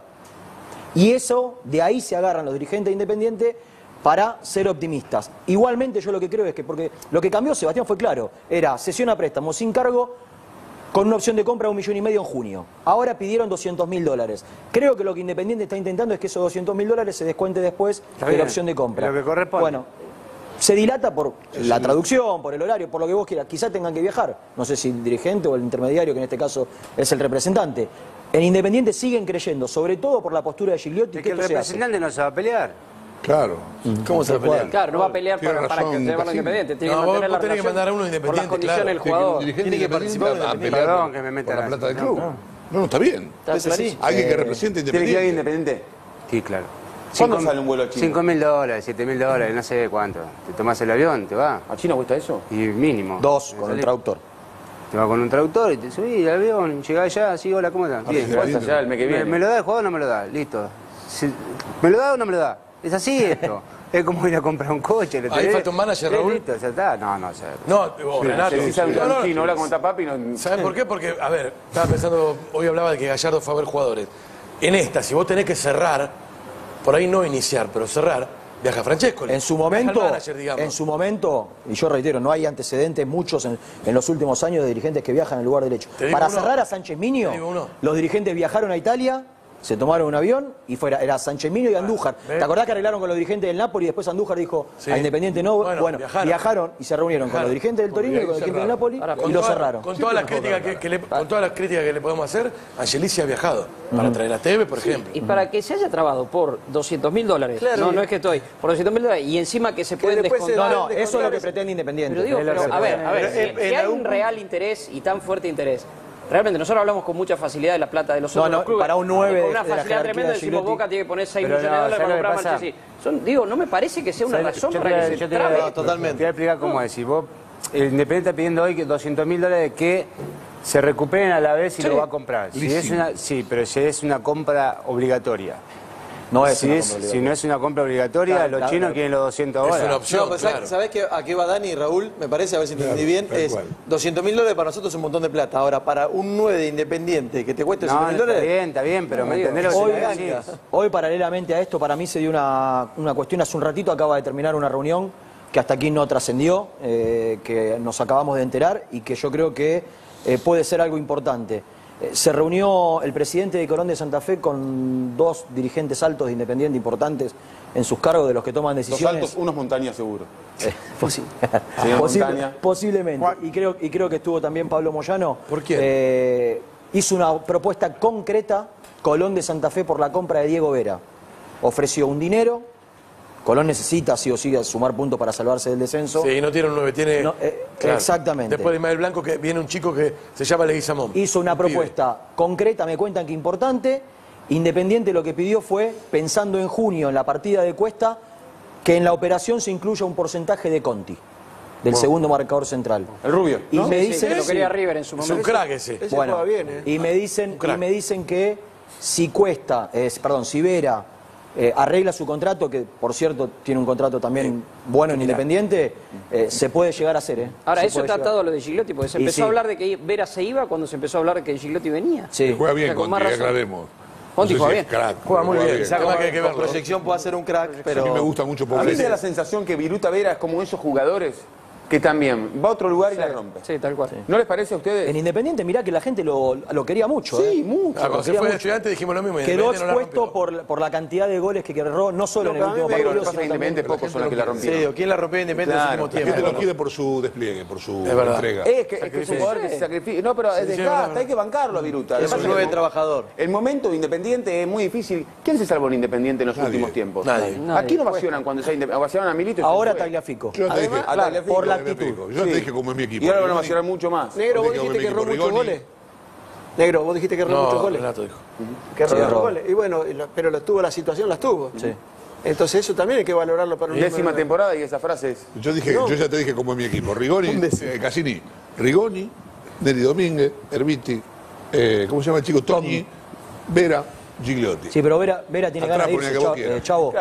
Y eso, de ahí se agarran los dirigentes de Independiente para ser optimistas. Igualmente yo lo que creo es que, porque lo que cambió Sebastián fue claro, era cesión a préstamo sin cargo con una opción de compra de un millón y medio en junio. Ahora pidieron doscientos mil dólares. Creo que lo que Independiente está intentando es que esos doscientos mil dólares se descuente después de la opción de compra. Lo que corresponde. Bueno, se dilata por la traducción, por el horario, por lo que vos quieras. Quizá tengan que viajar. No sé si el dirigente o el intermediario, que en este caso es el representante. En Independiente siguen creyendo, sobre todo por la postura de Gigliotti, Es que que el esto se hace. representante no se va a pelear. Claro. ¿Cómo se va a pelear? Claro, no va a pelear Tiene para, para razón, que llevarlo Casini. independiente. Tiene No, que vos- mantener la vos tenés que relación mandar a uno por las independiente, condiciones del claro. jugador. Un dirigente Tiene que independiente participar a en pelear Perdón que me meta por la la- plata del no, club. no. No, no, está bien. Está clarísimo. Alguien que Eh, represente ¿Tiene que ir a Independiente. Independiente? Sí, claro. ¿Cuándo Cinco- sale un vuelo a China? cinco mil dólares, siete mil dólares, no sé cuánto. Te tomás el avión, te vas. ¿A China cuesta eso? Y mínimo. Dos, con el traductor. Te vas con un traductor y te subís al avión, llegás allá, sí, hola, ¿cómo estás? Bien. ¿Cuánto ya el mes que ¿Me, viene? me lo da el jugador o no me lo da? Listo. Si- ¿Me lo da o no me lo da? Es así esto. Es como ir a comprar un coche. le Ahí tenés- falta un manager, Sí, Raúl. Listo, ya está. No, no, ya. No, vos, Renato. Sí, sabe No, no, un chino, habla como está papi. No... ¿Sabes por qué? Porque, a ver, estaba pensando, hoy hablaba de que Gallardo fue a ver jugadores. En esta, si vos tenés que cerrar, por ahí no iniciar, pero cerrar, viaja Francesco. En su momento, manager, digamos. en su momento, y yo reitero, no hay antecedentes muchos en, en los últimos años de dirigentes que viajan al lugar del hecho. Te digo Para uno. cerrar a Sánchez Minio, Te digo uno. los dirigentes viajaron a Italia, se tomaron un avión y fuera, era Sánchez Minio y Andújar. ¿ves? ¿Te acordás que arreglaron con los dirigentes del Napoli y después Andújar dijo Sí. a Independiente no? Bueno, Bueno, viajaron. viajaron. y se reunieron con Viajaron. los dirigentes del Torino y con el equipo del Napoli Ahora, y con lo toda- cerraron. Con todas las críticas que, que le, con todas las críticas que le podemos hacer, Angelici ha viajado para traer a Tevez, por ejemplo. Y para que se haya trabado por doscientos mil dólares, Claro. no, no es que estoy, por doscientos mil dólares, y encima que se pueden después se descontar. No, no, eso es lo que descontar pretende Independiente. Pero digo, Es lo pero, que a ver, pretende. a ver, Pero si, en- si en hay algún un real interés y tan fuerte interés, realmente nosotros hablamos con mucha facilidad de la plata de los No, otros no, clubes. para un nueve con una de la facilidad jerarquía tremenda de decimos Gigliotti. Boca tiene que poner seis Pero millones no, de dólares ¿sabes para lo que comprar a pasa? Manchester. Son, digo, no me parece que sea una ¿Sabes? razón Yo te para voy a- que se yo te voy a- trabe. no, totalmente. Te voy a explicar cómo es. Si vos, el Independiente está pidiendo hoy que doscientos mil dólares que se recuperen a la vez y Sí. lo va a comprar. Si es una, sí, pero si es una compra obligatoria. No es si, una es, compra si obligatoria. no es una compra obligatoria, Claro, los claro, chinos claro. quieren los doscientos Es ahora. una opción, No, pero ¿sabes, claro. ¿sabés que, a qué va Dani, Raúl? Me parece, a ver si te entendí bien, tal es cual. doscientos mil dólares para nosotros es un montón de plata. Ahora, para un nueve de Independiente que te cueste No, doscientos mil está dólares... bien, está bien, pero me digo, entendés lo Hoy, que te decís. hoy, paralelamente a esto, para mí se dio una, una cuestión hace un ratito, acaba de terminar una reunión que hasta aquí no trascendió, eh, que nos acabamos de enterar y que yo creo que eh, puede ser algo importante. Eh, se reunió el presidente de Colón de Santa Fe con dos dirigentes altos de Independiente importantes en sus cargos, de los que toman Los decisiones. altos, unos montañas seguro. Eh, posi- Señor posible- Montaña. posiblemente. Y creo, y creo que estuvo también Pablo Moyano. ¿Por quién? Eh, hizo una propuesta concreta, Colón de Santa Fe, por la compra de Diego Vera. Ofreció un dinero. Colón necesita, sí o sí, sumar puntos para salvarse del descenso. Sí, no tiene un nueve, tiene... No, eh, exactamente. Después de Ismael Blanco que viene un chico que se llama Leguizamón. Hizo una Pibe. propuesta concreta, me cuentan que importante. Independiente lo que pidió fue, pensando en junio, en la partida de Cuesta, que en la operación se incluya un porcentaje de Conti, del segundo marcador central. El rubio. Y ¿no? me Sí, dicen que lo sí. quería River en su Es momento. un crack ese. Ese Bueno, juega bien, ¿eh? y me dicen, crack. y me dicen que si Cuesta, es, perdón, si Vera eh, arregla su contrato, que por cierto tiene un contrato también bueno en Independiente, eh, se puede llegar a hacer, ¿eh? Ahora, Se eso puede está llegar. atado a lo de Gigliotti, porque se Y empezó sí. a hablar de que Vera se iba cuando se empezó a hablar de que Gigliotti venía. Sí. Juega O bien sea, con con más razón. aclaremos. Conti No sé juega si es bien. crack, Juega pero muy bien. Quizá Tema que hay que Con verlo. proyección puede ser un crack, pero... A mí me gusta mucho A mí porque me da la sensación que Viruta Vera es como esos jugadores que también va a otro lugar y la rompe. Sí, tal cual. ¿No les parece a ustedes? En Independiente, mirá que la gente lo, lo quería mucho. Sí, ¿eh? mucho. Ah, cuando se Quería fue de mucho. estudiante dijimos lo mismo. Quedó Independiente no la expuesto rompió. por, por la cantidad de goles que querró, no solo en el Lo que a último mí me- Negro, partido, lo que pasa es sino que también... Independiente pocos son los que la Sí, rompieron. o quién la rompió Independiente Claro, en el último la gente tiempo. lo quiere por su despliegue, por su Es verdad. entrega. Es que, es que es un jugador que se sacrifica. No, pero es sí, es desgasta, verdad. hay que bancarlo a Viruta. Es Además, un nueve el- trabajador. El momento de Independiente es muy difícil. ¿Quién se salvó en Independiente en los Nadie. últimos tiempos? Nadie. Aquí no vacionan cuando sea Independiente. Vacionan a Milito y se Ahora fue. Tagliafico. Yo te dije, Además, claro, Tagliafico, por la Tagliafico. actitud. Yo te Sí. dije como es mi equipo. Y ahora lo van a Rigoni- vacionar mucho más. Negro, vos Yo te digo, dijiste que mi erró equipo, muchos Rigoni. goles. Negro, vos dijiste que erró muchos No, goles. Renato dijo. Que erró Sí, muchos erró. goles. Y bueno, y lo- pero lo tuvo, la situación las tuvo. Sí. Entonces eso también hay que valorarlo para un Décima número- temporada y esa frase es. Yo dije, No. yo ya te dije cómo es mi equipo. Rigoni, eh, Cassini, Rigoni, Neri Domínguez, Erviti, eh, ¿cómo se llama el chico? Toñi, Vera, Gigliotti. Sí, pero Vera, Vera tiene Atrás ganas de ponía irse, que vos Chavo. quieras. eh, Chavo.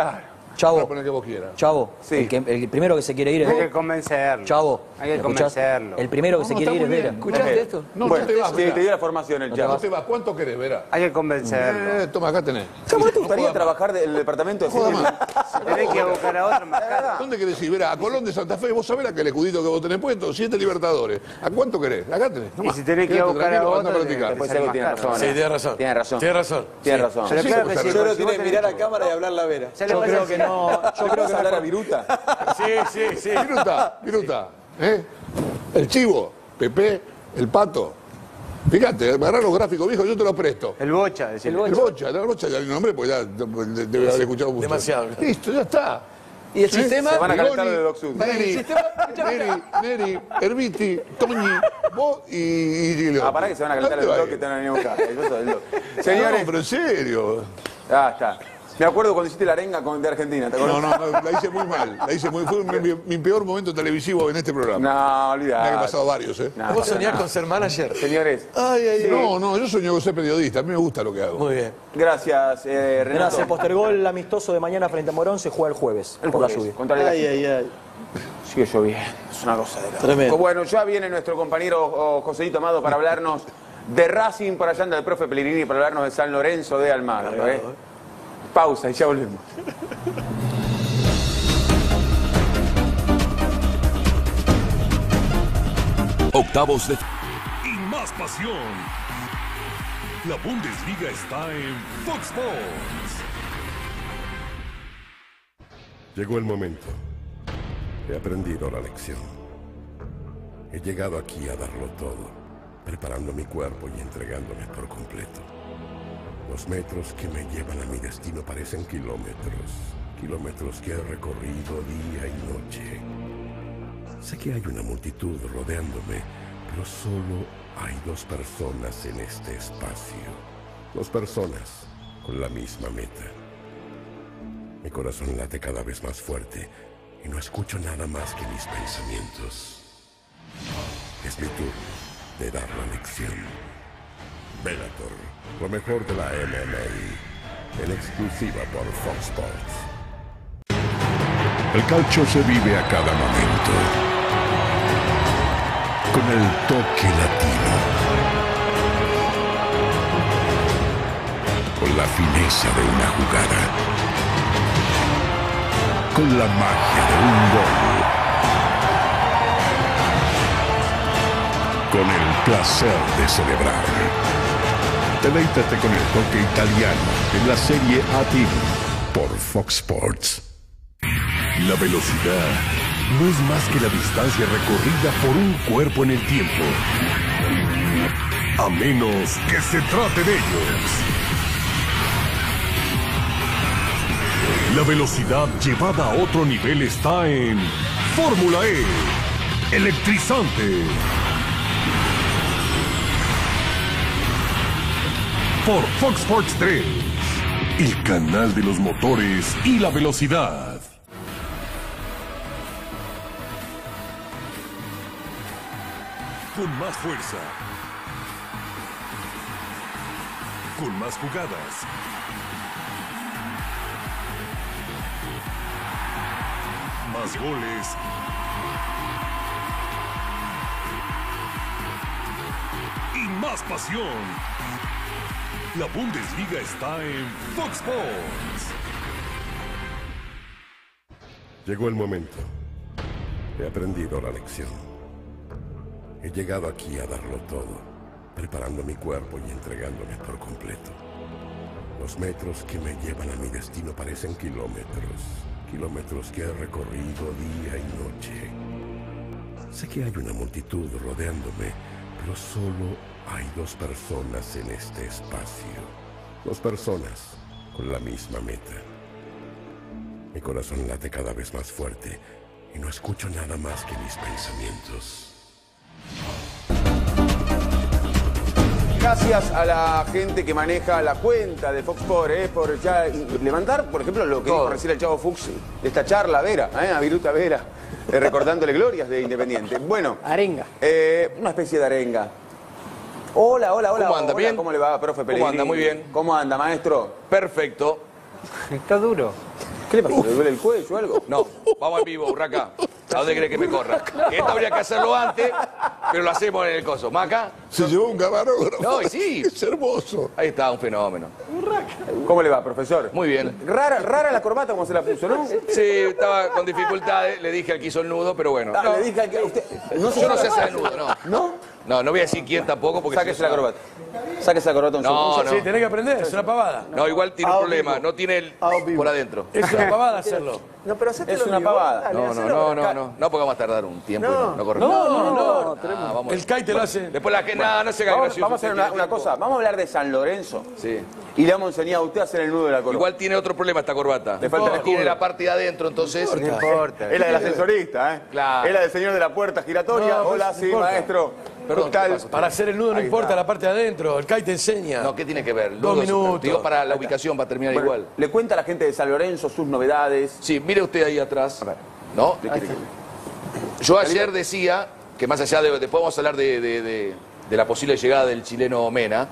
Chavo, poner que vos quieras. Chavo, Sí. el, que, el primero que se quiere ir es Hay que Vera. convencerlo. Chavo, Hay que ¿me escuchás? convencerlo. El primero que No, se no, quiere ir está es muy Vera. bien. ¿Escuchaste esto? No, Bueno, no te vas, sí, Vera. te dio la formación el No chavo. te vas. ¿Cuánto querés, Vera? Hay que convencerlo. Eh, toma, acá tenés. ¿Cómo te gustaría trabajar del departamento de Joda fútbol? más. Tenés que buscar a otro más caro. ¿Dónde querés ir? Vera, a Colón de Santa Fe. Vos sabés aquel escudito que vos tenés puesto. Siete Libertadores. ¿A cuánto querés? Acá tenés. Y si tenés que ir a buscar a otro, otro, practicar. Después Sale algo más tiene caro. razón. Sí, ¿eh? tiene razón. Tiene razón. Tiene razón. Tiene razón. Pero Sí, claro porque que sí. sale- Solo tiene que mirar a cámara y hablarle a Vera. Se le Yo pasa creo así. que no. Yo creo que hablar a no. Viruta? Sí, sí, sí. Viruta, Viruta. ¿Eh? El chivo, Pepe, el pato. Fíjate, agarrá los gráficos viejos, yo te los presto. El bocha, decir. El bocha, el bocha, ya el nombre, pues ya debe haber escuchado mucho. Demasiado. Listo, ya está. ¿Y el sistema? Se van a Rigoni, calentar de Doc Sud. Neri, Neri, Neri, Erviti, Toñi, vos y, y Gigliotti. Ah, pará que se van a calentar ¿Dónde el va Doc que ir? te van a venir a buscar. El beso del Doc. No, Señores, pero en serio. ah, está. Me acuerdo cuando hiciste la arenga con de Argentina, ¿te acuerdas? No, no, no, la hice muy mal. La hice muy, fue mi, mi peor momento televisivo en este programa. No, Me olvidate. han pasado varios, ¿eh? No, ¿Vos soñás no. con ser manager? Señores, Ay, ay, ay. No, no, yo sueño con ser periodista. A mí me gusta lo que hago. Muy bien. gracias, eh, Nada, Renato. se postergó el amistoso de mañana frente a Morón, se juega el jueves, El por la jueves, lluvia. contra el Ay, ay, ay. Sigue lloviendo, es una cosa de la... Tremendo. Bueno, ya viene nuestro compañero oh, Joselito Amado para hablarnos de Racing, por allá anda el profe Pellegrini para hablarnos de San Lorenzo de Almagro. ¿eh? Pausa y ya volvemos. Octavos de... Y más pasión. La Bundesliga está en Fox Sports. Llegó el momento. He aprendido la lección. He llegado aquí a darlo todo, preparando mi cuerpo y entregándome por completo. Los metros que me llevan a mi destino parecen kilómetros, kilómetros que he recorrido día y noche. Sé que hay una multitud rodeándome, pero solo hay dos personas en este espacio. Dos personas con la misma meta. Mi corazón late cada vez más fuerte y no escucho nada más que mis pensamientos. Es mi turno de dar la lección. Bellator, lo mejor de la M M A, en exclusiva por Fox Sports. El calcio se vive a cada momento, con el toque latino, con la fineza de una jugada, con la magia de un gol, con el placer de celebrar. Deleítate con el toque italiano en la serie A T V por Fox Sports. La velocidad no es más que la distancia recorrida por un cuerpo en el tiempo. A menos que se trate de ellos. La velocidad llevada a otro nivel está en Fórmula E. Electrizante. Por Fox Sports tres. El canal de los motores y la velocidad. Con más fuerza. Con más jugadas. Más goles. Y más pasión. La Bundesliga está en Fox Sports. Llegó el momento. He aprendido la lección. He llegado aquí a darlo todo, preparando mi cuerpo y entregándome por completo. Los metros que me llevan a mi destino parecen kilómetros, kilómetros que he recorrido día y noche. Sé que hay una multitud rodeándome, pero solo hay dos personas en este espacio. Dos personas con la misma meta. Mi corazón late cada vez más fuerte y no escucho nada más que mis pensamientos. Gracias a la gente que maneja la cuenta de Fox Sports, ¿eh? Por ya levantar, por ejemplo, lo que dijo recién el Chavo Fuchs de esta charla, Vera, ¿eh? A Viruta Vera, eh, recordándole glorias de Independiente. Bueno. Arenga. Eh, una especie de arenga. Hola, hola, hola. ¿Cómo anda? Hola, ¿Bien? ¿Cómo le va, profe Pellegrini? ¿Cómo anda? Muy bien. ¿Cómo anda, maestro? Perfecto. Está duro. ¿Qué le pasó? ¿Le duele el cuello o algo? No, vamos en vivo, Urraca. ¿A dónde cree que me corra? Esto habría que hacerlo antes, pero lo hacemos en el coso. ¿Maca? Se llevó un camarógrafo. No, y sí. Es hermoso. Ahí está, un fenómeno. ¿Cómo le va, profesor? Muy bien. Rara, rara la corbata como se la puso, ¿no? Sí, estaba con dificultades, le dije al que hizo el nudo, pero bueno. Ah, No, le dije al que usted... no Yo no sé hacer el nudo, no. ¿No? No, no voy a decir quién tampoco porque... Sáquese si la no- corbata. Sáquese la corbata un No, segundo. no. Sí, tenés que aprender, es una pavada. No, igual tiene un problema, no tiene el por adentro. Es una pavada hacerlo. No, pero hacete Es una pavada. No, no, no, no, no. No, porque vamos a tardar un tiempo y no, no corre. No, no, no. Ah, vamos. El Kai te lo hace. Después la que nada, no se haga Vamos, gracioso. vamos a hacer una, una cosa. Vamos a hablar de San Lorenzo. Sí. Y le vamos a enseñar a usted a hacer el nudo de la corbata. Igual tiene otro problema esta corbata. Le falta el escudo. Tiene la parte de adentro, entonces... No importa. Es la del ascensorista, ¿eh? Claro. Es la del señor de la puerta giratoria. No, Hola, pues, sí, no importa. maestro. Perdón, ¿Qué tal? ¿qué pasa? Para hacer el nudo no Ahí importa está. la parte de adentro. El Kai te enseña. No, ¿qué tiene que ver? Dos Ludo, minutos. Digo, para la ubicación, para terminar Bueno, igual. le cuenta a la gente de San Lorenzo sus novedades. Sí, mire usted ahí atrás. ¿No? ¿Le quiere que- Yo ayer decía que más allá de... Después vamos a hablar de, de- de- de la posible llegada del chileno Mena.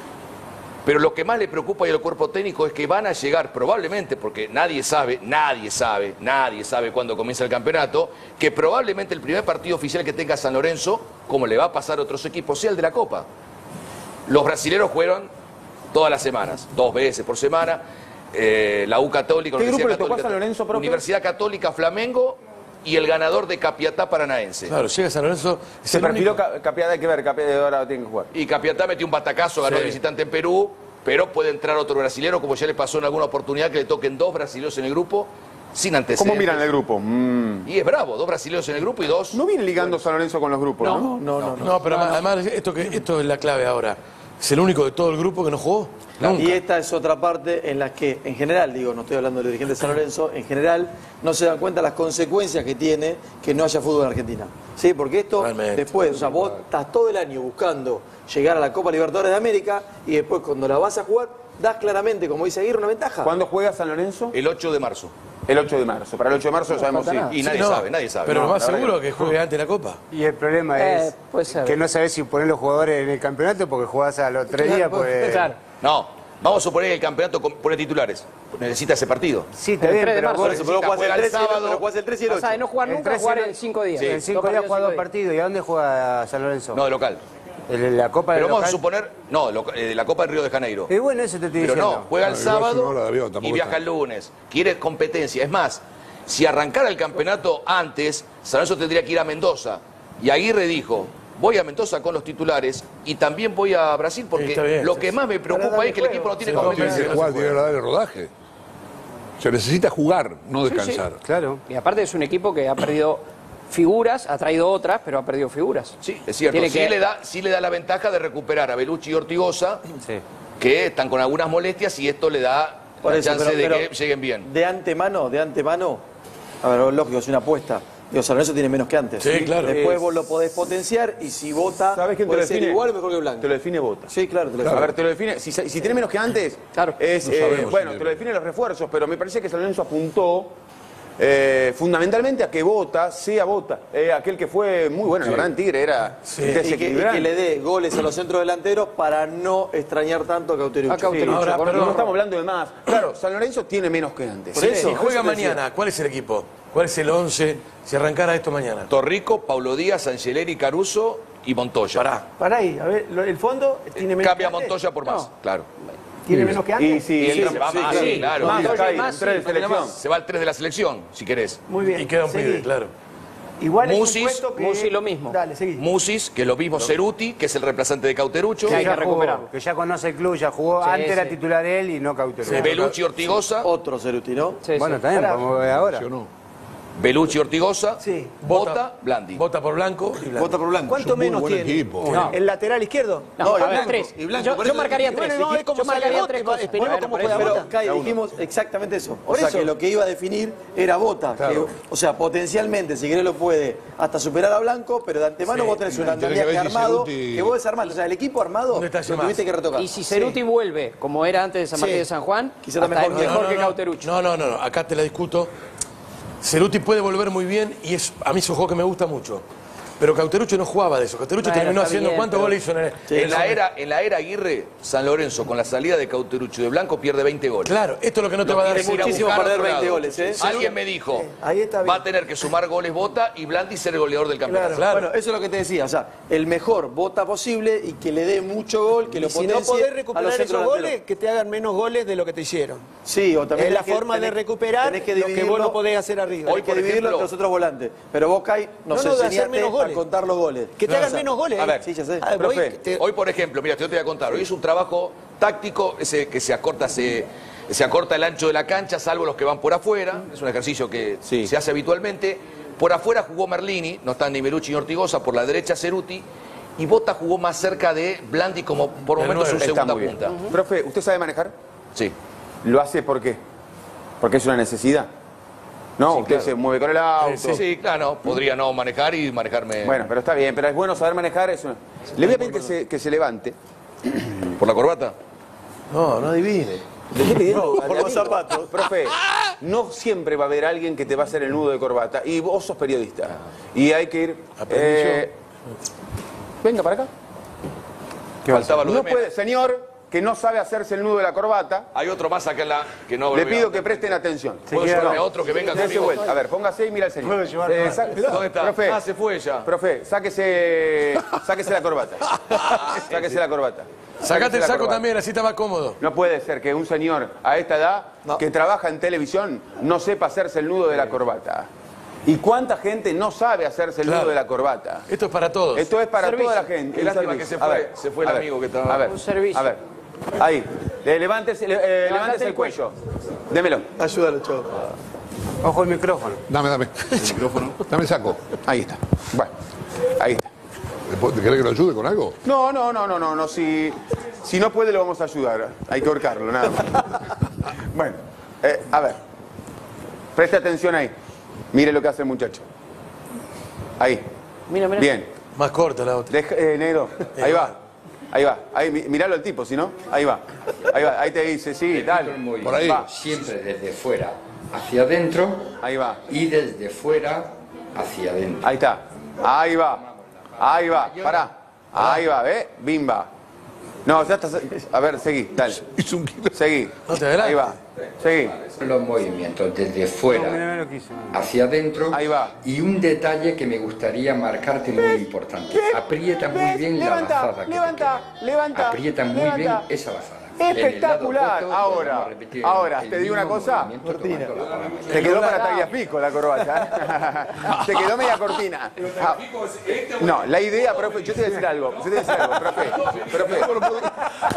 Pero lo que más le preocupa al cuerpo técnico es que van a llegar probablemente, porque nadie sabe, nadie sabe, nadie sabe cuándo comienza el campeonato, que probablemente el primer partido oficial que tenga San Lorenzo, como le va a pasar a otros equipos, sea el de la Copa. Los brasileros juegan todas las semanas, dos veces por semana. Eh, la U Católica, ¿Qué Universidad grupo le tocó a Católica, San Lorenzo, profe? Universidad Católica, Flamengo y el ganador de Capiatá Paranaense. Claro, llega San Lorenzo. es Se el perfiló único- Ca- Capiatá, hay que ver, Capiatá ahora tiene que jugar. Y Capiatá metió un batacazo, ganó Sí. de visitante en Perú, pero puede entrar otro brasilero, como ya le pasó en alguna oportunidad que le toquen dos brasileños en el grupo, sin antecedentes. ¿Cómo miran el grupo? Mm. Y es bravo, dos brasileños en el grupo y dos... No viene ligando San Lorenzo con los grupos, ¿no? No, no, no. No, pero además esto, que, esto es la clave ahora. Es el único de todo el grupo que no jugó. Nunca. Y esta es otra parte en la que, en general, digo, no estoy hablando de los dirigentes de San Lorenzo, en general no se dan cuenta las consecuencias que tiene que no haya fútbol en Argentina. Sí, porque esto Realmente. después, o sea, vos estás todo el año buscando llegar a la Copa Libertadores de América y después cuando la vas a jugar, das claramente, como dice Aguirre, una ventaja. ¿Cuándo juega San Lorenzo? El ocho de marzo. El ocho de marzo. Para el ocho de marzo sabemos si. Y nadie Sí, no, sabe, nadie sabe. Pero No, lo más la verdad seguro que es que juegue antes la Copa. Y el problema Eh, es puede ser. que no sabés si poner los jugadores en el campeonato porque jugás a los tres días. Pues... Claro. No, vamos a suponer que el campeonato con- pone titulares. Necesita ese partido. Sí, está El bien, tres de pero marzo, vos Por eso, pero vos jugás Juega el el tres y el- sábado. pero jugás el tres y el O sea, de ocho. no jugar El nunca, tres jugar y el- en cinco días. en Dos cinco días partidos, juega cinco dos partidos. ¿Y a dónde juega San Lorenzo? No, de local. En la Copa Pero del vamos a local. suponer... No, lo- eh, la Copa de Río de Janeiro. Y bueno, eso te estoy Pero diciendo. no, juega el No, igual es una sábado hora de avión, tampoco y viaja está. el lunes. Quiere competencia. Es más, si arrancara el campeonato antes, San Lorenzo tendría que ir a Mendoza. Y Aguirre dijo, voy a Mendoza con los titulares y también voy a Brasil porque Sí, está bien, lo sí, que sí. más me preocupa es que el equipo no tiene Sí, no, Tiene competencia. que no jugar, se tiene que puede. dar el rodaje. Se necesita jugar, no descansar. Claro. Y aparte es un equipo que ha perdido figuras, ha traído otras, pero ha perdido figuras. Sí, es cierto. Tiene Sí, que- le da, sí le da la ventaja de recuperar a Belucci y Ortigosa, Sí. que están con algunas molestias y esto le da Por la eso, chance pero- de pero que lleguen bien. De antemano, de antemano, a ver, lógico, es una apuesta. Digo, San Lorenzo tiene menos que antes. Sí, claro. Después Es- vos lo podés potenciar y si vota, ¿Sabes quién te lo puede ser define? igual o mejor que Blanco. Te lo define Bota. Sí, claro, te lo A define. ver, te lo define. Si, si tiene menos que antes, Claro. es. No eh, sabemos bueno, si te lo definen los refuerzos, pero me parece que San Lorenzo apuntó eh, fundamentalmente a que Bota sea Bota. Eh, aquel que fue muy bueno, la verdad, en Tigre era Y que, y desequilibrante. que le dé goles a los centros delanteros para no extrañar tanto a Cauterucho. A Cauterucho. Sí, Ahora, no perdón. estamos hablando de más. Claro, San Lorenzo tiene menos que antes. Por eso. Si juega eso te decía. mañana, ¿cuál es el equipo? ¿Cuál es el once si arrancara esto mañana? Torrico, Paulo Díaz, Angeleri, Caruso y Montoya. Pará. Pará ahí, a ver, lo- el fondo tiene menos Cambia que antes. Montoya por más, claro. ¿Tiene menos que antes? Y sí, Sí, entra- se va sí, más, claro. sí, claro. Más, Montoya acá hay más, un tres de sí, porque selección. más. Se va al tres de la selección, si querés. Muy bien. Y queda un seguí. pibe, claro. Igual es Musis, un puesto que... Musis lo mismo. Dale, seguí. Musis, que es lo mismo Ceruti, que es el reemplazante de Cauterucho. Que hay Ya que jugó, recuperarlo. que ya conoce el club, ya jugó. Sí, Antes era sí. titular él y no Cauterucho. Belucci, Ortigosa. Otro Ceruti, ¿no? Sí, Bueno, sí. también, podemos ver ahora. ¿Sí o no? Belucci, Ortigosa. Sí. Bota, Blandi. Vota por Blanco y Blanco. Vota por Blanco. ¿Cuánto Muy menos buen tiene? equipo. No. ¿El lateral izquierdo? No, No, y a ver, Blanco, tres. y Blanco, yo, por yo eso- marcaría y tres. bueno, no, es como yo marcaría Zaragoza, tres cosas. esperemos A ver, cómo por juega eso- Pero Bota. acá dijimos exactamente eso. O Por sea, eso. que lo que iba a definir era Bota. Claro. Que, o sea, potencialmente, si querés lo puede hasta superar a Blanco, pero de antemano Sí. vos tenés un Tenés que andamiaje ver si armado, Ceruti- que vos desarmás. O sea, el equipo armado Un lo detalle más. tuviste que retocar. Y si Ceruti vuelve, como era antes de San Martín Sí. de San Juan, Quizá hasta mejor es que- mejor no, que no, Cauterucho. No, no, no, no, acá te la discuto. Ceruti puede volver muy bien y es, a mí es un juego que me gusta mucho. Pero Cauterucho no jugaba de eso. Cauterucho Bueno, terminó está haciendo, bien, ¿cuántos pero- goles hizo en el, Sí, en En la, era, en la era Aguirre, San Lorenzo, con la salida de Cauterucho y de Blanco, pierde veinte goles. Claro, esto es lo que no te va a dar quieres ir muchísimo buscar a perder otro veinte lado. goles, ¿eh? Alguien me dijo, Ahí está bien. va a tener que sumar goles Bota y Blandi ser el goleador del campeonato. Bueno, eso es lo que te decía. O sea, el mejor Bota posible y que le dé mucho gol, que lo Y si no potencie podés a los recuperar esos centros goles, delanteros. que te hagan menos goles de lo que te hicieron. Sí, o también es la tenés que- forma de tenés- recuperar tenés que lo que vos dividirlo- no podés hacer arriba. Hay que dividirlo entre los otros volantes. Pero vos, Kai, nos No, no, de hacer enseñaste menos goles. a contar los goles. Que te hagan menos goles. A ver, Sí, ya sé. Ah, voy- profe, te- hoy por ejemplo, mira, yo te voy a contar, hoy es un trabajo táctico ese que se acorta, se, se acorta el ancho de la cancha, salvo los que van por afuera, es un ejercicio que se hace habitualmente. Por afuera jugó Merlini, no están ni Belucci ni Ortigosa, por la derecha Ceruti, y Bota jugó más cerca de Blandi como por El momentos su nueve. Está segunda muy bien. punta. Profe, ¿usted sabe manejar? Sí. ¿Lo hace por qué? ¿Porque es una necesidad? No, Sí, usted claro. se mueve con el auto. Sí, sí, claro, podría no manejar y manejarme. Bueno, pero está bien, pero es bueno saber manejar eso. Le voy a pedir que se, que se levante. ¿Por la corbata? No, no adivine. Le estoy pidiendo No, al por los amigo. zapatos. Profe, no siempre va a haber alguien que te va a hacer el nudo de corbata. Y vos sos periodista. Y hay que ir... eh, venga para acá. Faltaba lo de No Mena. puede, señor, que no sabe hacerse el nudo de la corbata, Hay otro más acá en la que no le volvió. pido que presten atención. ¿Puedo llevarme a otro que venga Dese conmigo? vuelta. A ver, póngase y mira al señor. Puedo llevarme Eh, más. sa- ¿Dónde está? Profe, Ah, se fue ya. Profe, sáquese, sáquese la corbata. Sáquese la corbata. Sacate Sáquese el la saco corbata. también, así está más cómodo. No puede ser que un señor a esta edad que trabaja en televisión no sepa hacerse el nudo de la corbata. ¿Y cuánta gente no sabe hacerse el Claro. nudo de la corbata? Esto es para todos. Esto es para Servicio. toda la gente. Qué Un lástima servicio. que se A fue- ver, se fue el a ver, amigo que estaba- A ver, Un servicio. a ver. Ahí. Le- levántese, le- eh, levántese el cuello. Démelo. Ayúdalo, chavo. Ojo el micrófono. Dame, dame. El micrófono. Dame el saco. Ahí está. Bueno, ahí está. ¿Te querés que lo ayude con algo? No, no, no, no, no, no. Si, si no puede, lo vamos a ayudar. Hay que ahorcarlo, nada más. Bueno, eh, a ver. Preste atención ahí. Mire lo que hace el muchacho. Ahí. Mira, mira. Bien. Más corta la otra. Deja- eh, negro. Ahí va. Ahí va. Ahí, mi- miralo al tipo, si no. Ahí va. Ahí va. Ahí te dice, sí, dale. Por ahí. Va. Siempre desde fuera hacia adentro Ahí va. y desde fuera hacia adentro. Ahí está. Ahí va. Ahí va. Pará. Ahí va, ¿eh? Bimba. No, ya está. A ver, seguí. Dale. Seguí. No te adelantes. Ahí va. Seguí. Los movimientos desde fuera hacia adentro. Ahí va. Y un detalle que me gustaría marcarte muy importante. Aprieta muy bien la Levanta, lazada que te levanta, levanta. queda. Aprieta muy levanta. bien esa lazada. En el lado Espectacular. opuesto, Ahora, podemos repetir ahora, el te digo una mismo cosa. movimiento tomando la palma. Te quedó para Tagliafico la corbata. ¿eh? Te quedó media cortina. Ah, no, la idea, profe, yo te voy a decir algo. Yo te voy a decir algo, profe. Profe.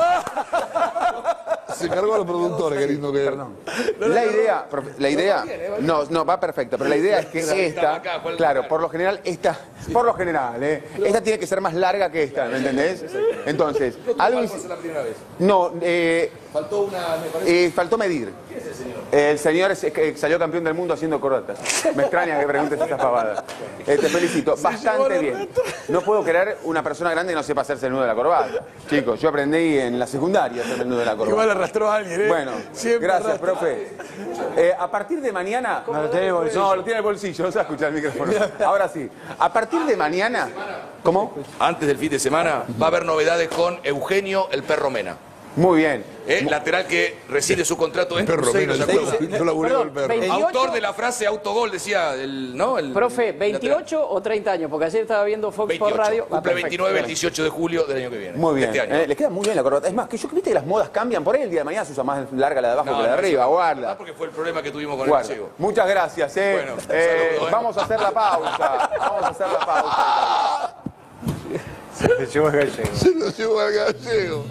Se cargó a los productores, qué lindo que Perdón. La idea, profe, la idea, no, no, va perfecto, pero la idea es que esta, claro, por lo general, esta, por lo general, ¿eh? Esta tiene que ser más larga que esta, ¿me entendés? Entonces, algo... la primera vez? No, eh, Faltó una, me parece. eh, faltó medir. ¿Quién es el señor? El señor es- que salió campeón del mundo haciendo corbatas. Me extraña que preguntes estas pavadas. Eh, te felicito. Bastante bien. No puedo creer una persona grande que no sepa hacerse el nudo de la corbata. Chicos, yo aprendí en la secundaria a hacerme el nudo de la corbata. Igual arrastró a alguien, ¿eh? Bueno, Siempre gracias, arrastra. profe. Eh, a partir de mañana... No, lo tiene en el bolsillo. No, lo tiene en el bolsillo. No se va a escuchar el micrófono. Ahora sí. A partir de mañana... ¿Cómo? Antes del fin de semana va a haber novedades con Eugenio el Perro Mena. Muy bien. ¿Eh? Lateral que reside su contrato en Perro Cruzeiro, Mena, ¿se acuerda? yo- yo laburé con el perro. veintiocho. Autor de la frase autogol, decía el, ¿no? El, Profe, el ¿veintiocho o treinta años? Porque ayer estaba viendo Fox por veintiocho. radio. Ah, Cumple perfecto. veintinueve el dieciocho de julio del año que viene. Muy bien. de Este año. Eh, le queda muy bien la corbata. Es más, que yo viste que las modas cambian. Por ahí el día de mañana se usa más larga la de abajo No, que la de no, arriba. eso- Guarda. Ah, porque fue el problema que tuvimos con Guarda. el ciego. Muchas gracias, eh. Bueno, Eh, saludo, eh. Vamos a hacer la pausa. Vamos a hacer la pausa. Se te llevó el gallego. Se lo llevó al gallego.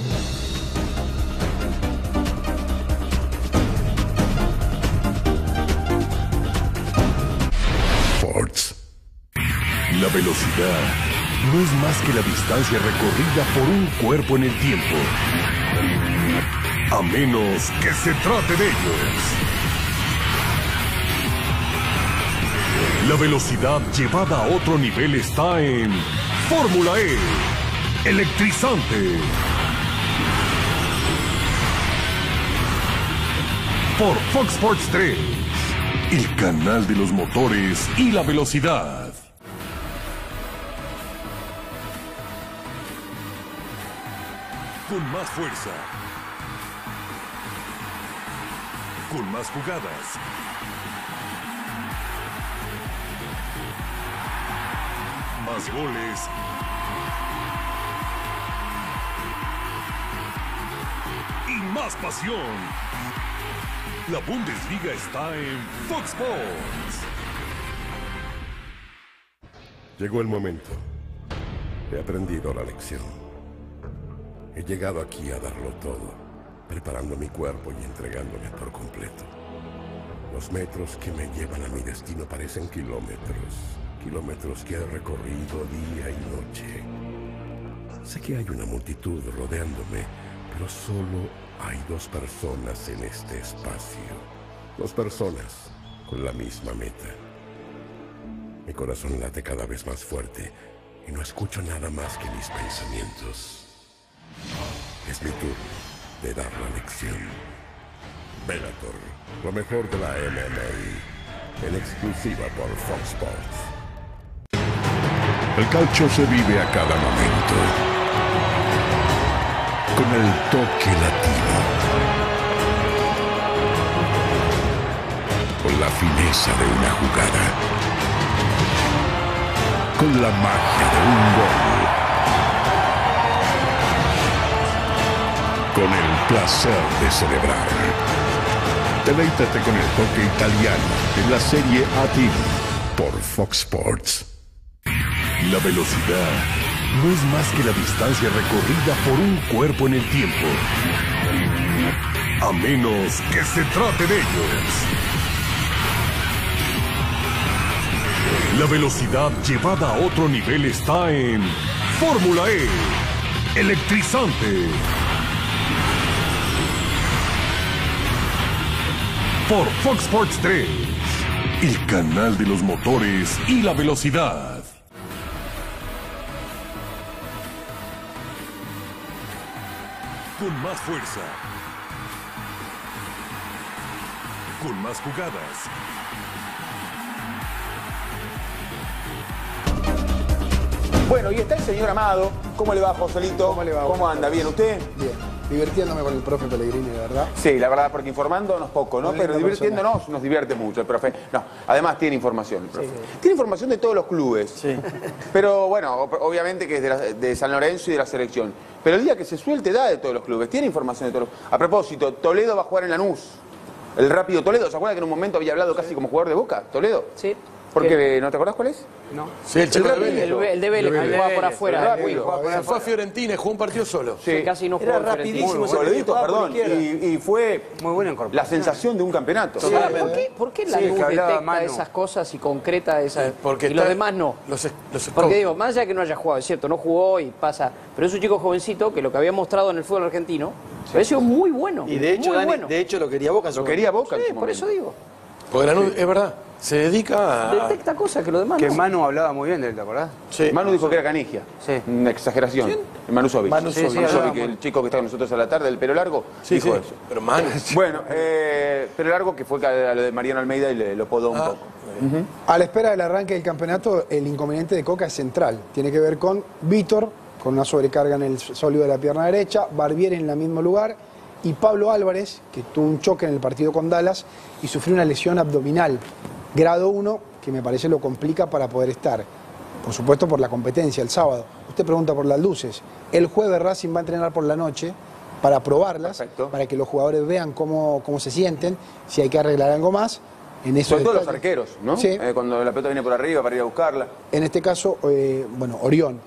Sports. La velocidad no es más que la distancia recorrida por un cuerpo en el tiempo. A menos que se trate de ellos. La velocidad llevada a otro nivel está en Fórmula E. Electrizante. Por Fox Sports tres. El canal de los motores y la velocidad. Con más fuerza. Con más jugadas. Más goles. Y más pasión. La Bundesliga está en Fox Sports. Llegó el momento. He aprendido la lección. He llegado aquí a darlo todo, preparando mi cuerpo y entregándome por completo. Los metros que me llevan a mi destino parecen kilómetros, kilómetros que he recorrido día y noche. Sé que hay una multitud rodeándome, pero solo hay dos personas en este espacio. Dos personas con la misma meta. Mi corazón late cada vez más fuerte y no escucho nada más que mis pensamientos. Es mi turno de dar la lección. Bellator, lo mejor de la M M A, en exclusiva por Fox Sports. El calcio se vive a cada momento, con el toque latino, con la fineza de una jugada, con la magia de un gol, con el placer de celebrar. Deleítate con el toque italiano en la serie A T por Fox Sports. La velocidad no es más que la distancia recorrida por un cuerpo en el tiempo, a menos que se trate de ellos. La velocidad llevada a otro nivel está en Fórmula E, electrizante. Por Fox Sports tres, el canal de los motores y la velocidad. Con más fuerza. Con más jugadas. Bueno, y está el señor Amado. ¿Cómo le va, Joselito? ¿Cómo le va? ¿Cómo anda? ¿Bien usted? Bien. Divirtiéndome con el profe Pellegrini, de verdad. Sí, la verdad, porque informándonos poco, ¿no? Muy Pero linda divirtiéndonos persona. nos divierte mucho el profe. No, además tiene información el profe. Sí. Tiene información de todos los clubes. Sí. Pero bueno, ob- obviamente que es de, la- de San Lorenzo y de la selección. Pero el día que se suelte da de todos los clubes. Tiene información de todos los... A propósito, Toledo va a jugar en Lanús. El Rápido Toledo. ¿Se acuerda que en un momento había hablado casi como jugador de Boca? ¿Toledo? Sí. ¿Por qué? ¿No te acordás cuál es? No. Sí, el chico de Rápido. Vélez. El, el de Vélez, que jugaba por afuera. El Rápido. Se fue a Fiorentina y jugó un partido solo. Sí. Casi no Era jugó en Fiorentina. rapidísimo ese Toledito, jugaba por perdón. izquierda. Y, y fue Muy buena incorporación. la sensación de un campeonato. Sí, ¿Por qué, por qué la Sí, luz que hablaba detecta Manu. esas cosas y concreta esas Porque y los está- demás no? Los, los Porque scouts. digo, más allá de que no haya jugado, es cierto, no jugó y pasa, pero es un chico jovencito que lo que había mostrado en el fútbol argentino pareció muy bueno. Y de hecho, muy Dani, bueno. de hecho lo quería Boca. en su Lo quería momento. Boca en Sí, su por momento. eso digo. Porque Lanús, es verdad, se dedica a... Detecta cosas que los demás Que no. Manu hablaba muy bien de él, ¿te acordás? Sí. Manu dijo que era Canigia. Sí. Una exageración. Manusovic. Manusovic. Sí, sí, hablaba que muy- el chico que está con nosotros a la tarde, el pelo largo, Sí, dijo sí. eso. Pero man, Bueno, eh, pelo largo que fue a lo de Mariano Almeida y le, lo podó un Ah. poco. A la espera del arranque del campeonato, el inconveniente de Coca es central. Tiene que ver con Vítor, con una sobrecarga en el sólido de la pierna derecha, Barbieri en el mismo lugar, y Pablo Álvarez, que tuvo un choque en el partido con Dallas y sufrió una lesión abdominal, grado uno, que me parece lo complica para poder estar. Por supuesto, por la competencia el sábado. Usted pregunta por las luces. El jueves Racing va a entrenar por la noche para probarlas, Perfecto. para que los jugadores vean cómo, cómo se sienten, si hay que arreglar algo más. En esos Sobre todo los detalles. arqueros, ¿no? Sí. Eh, cuando la pelota viene por arriba para ir a buscarla. En este caso, eh, bueno, Orión.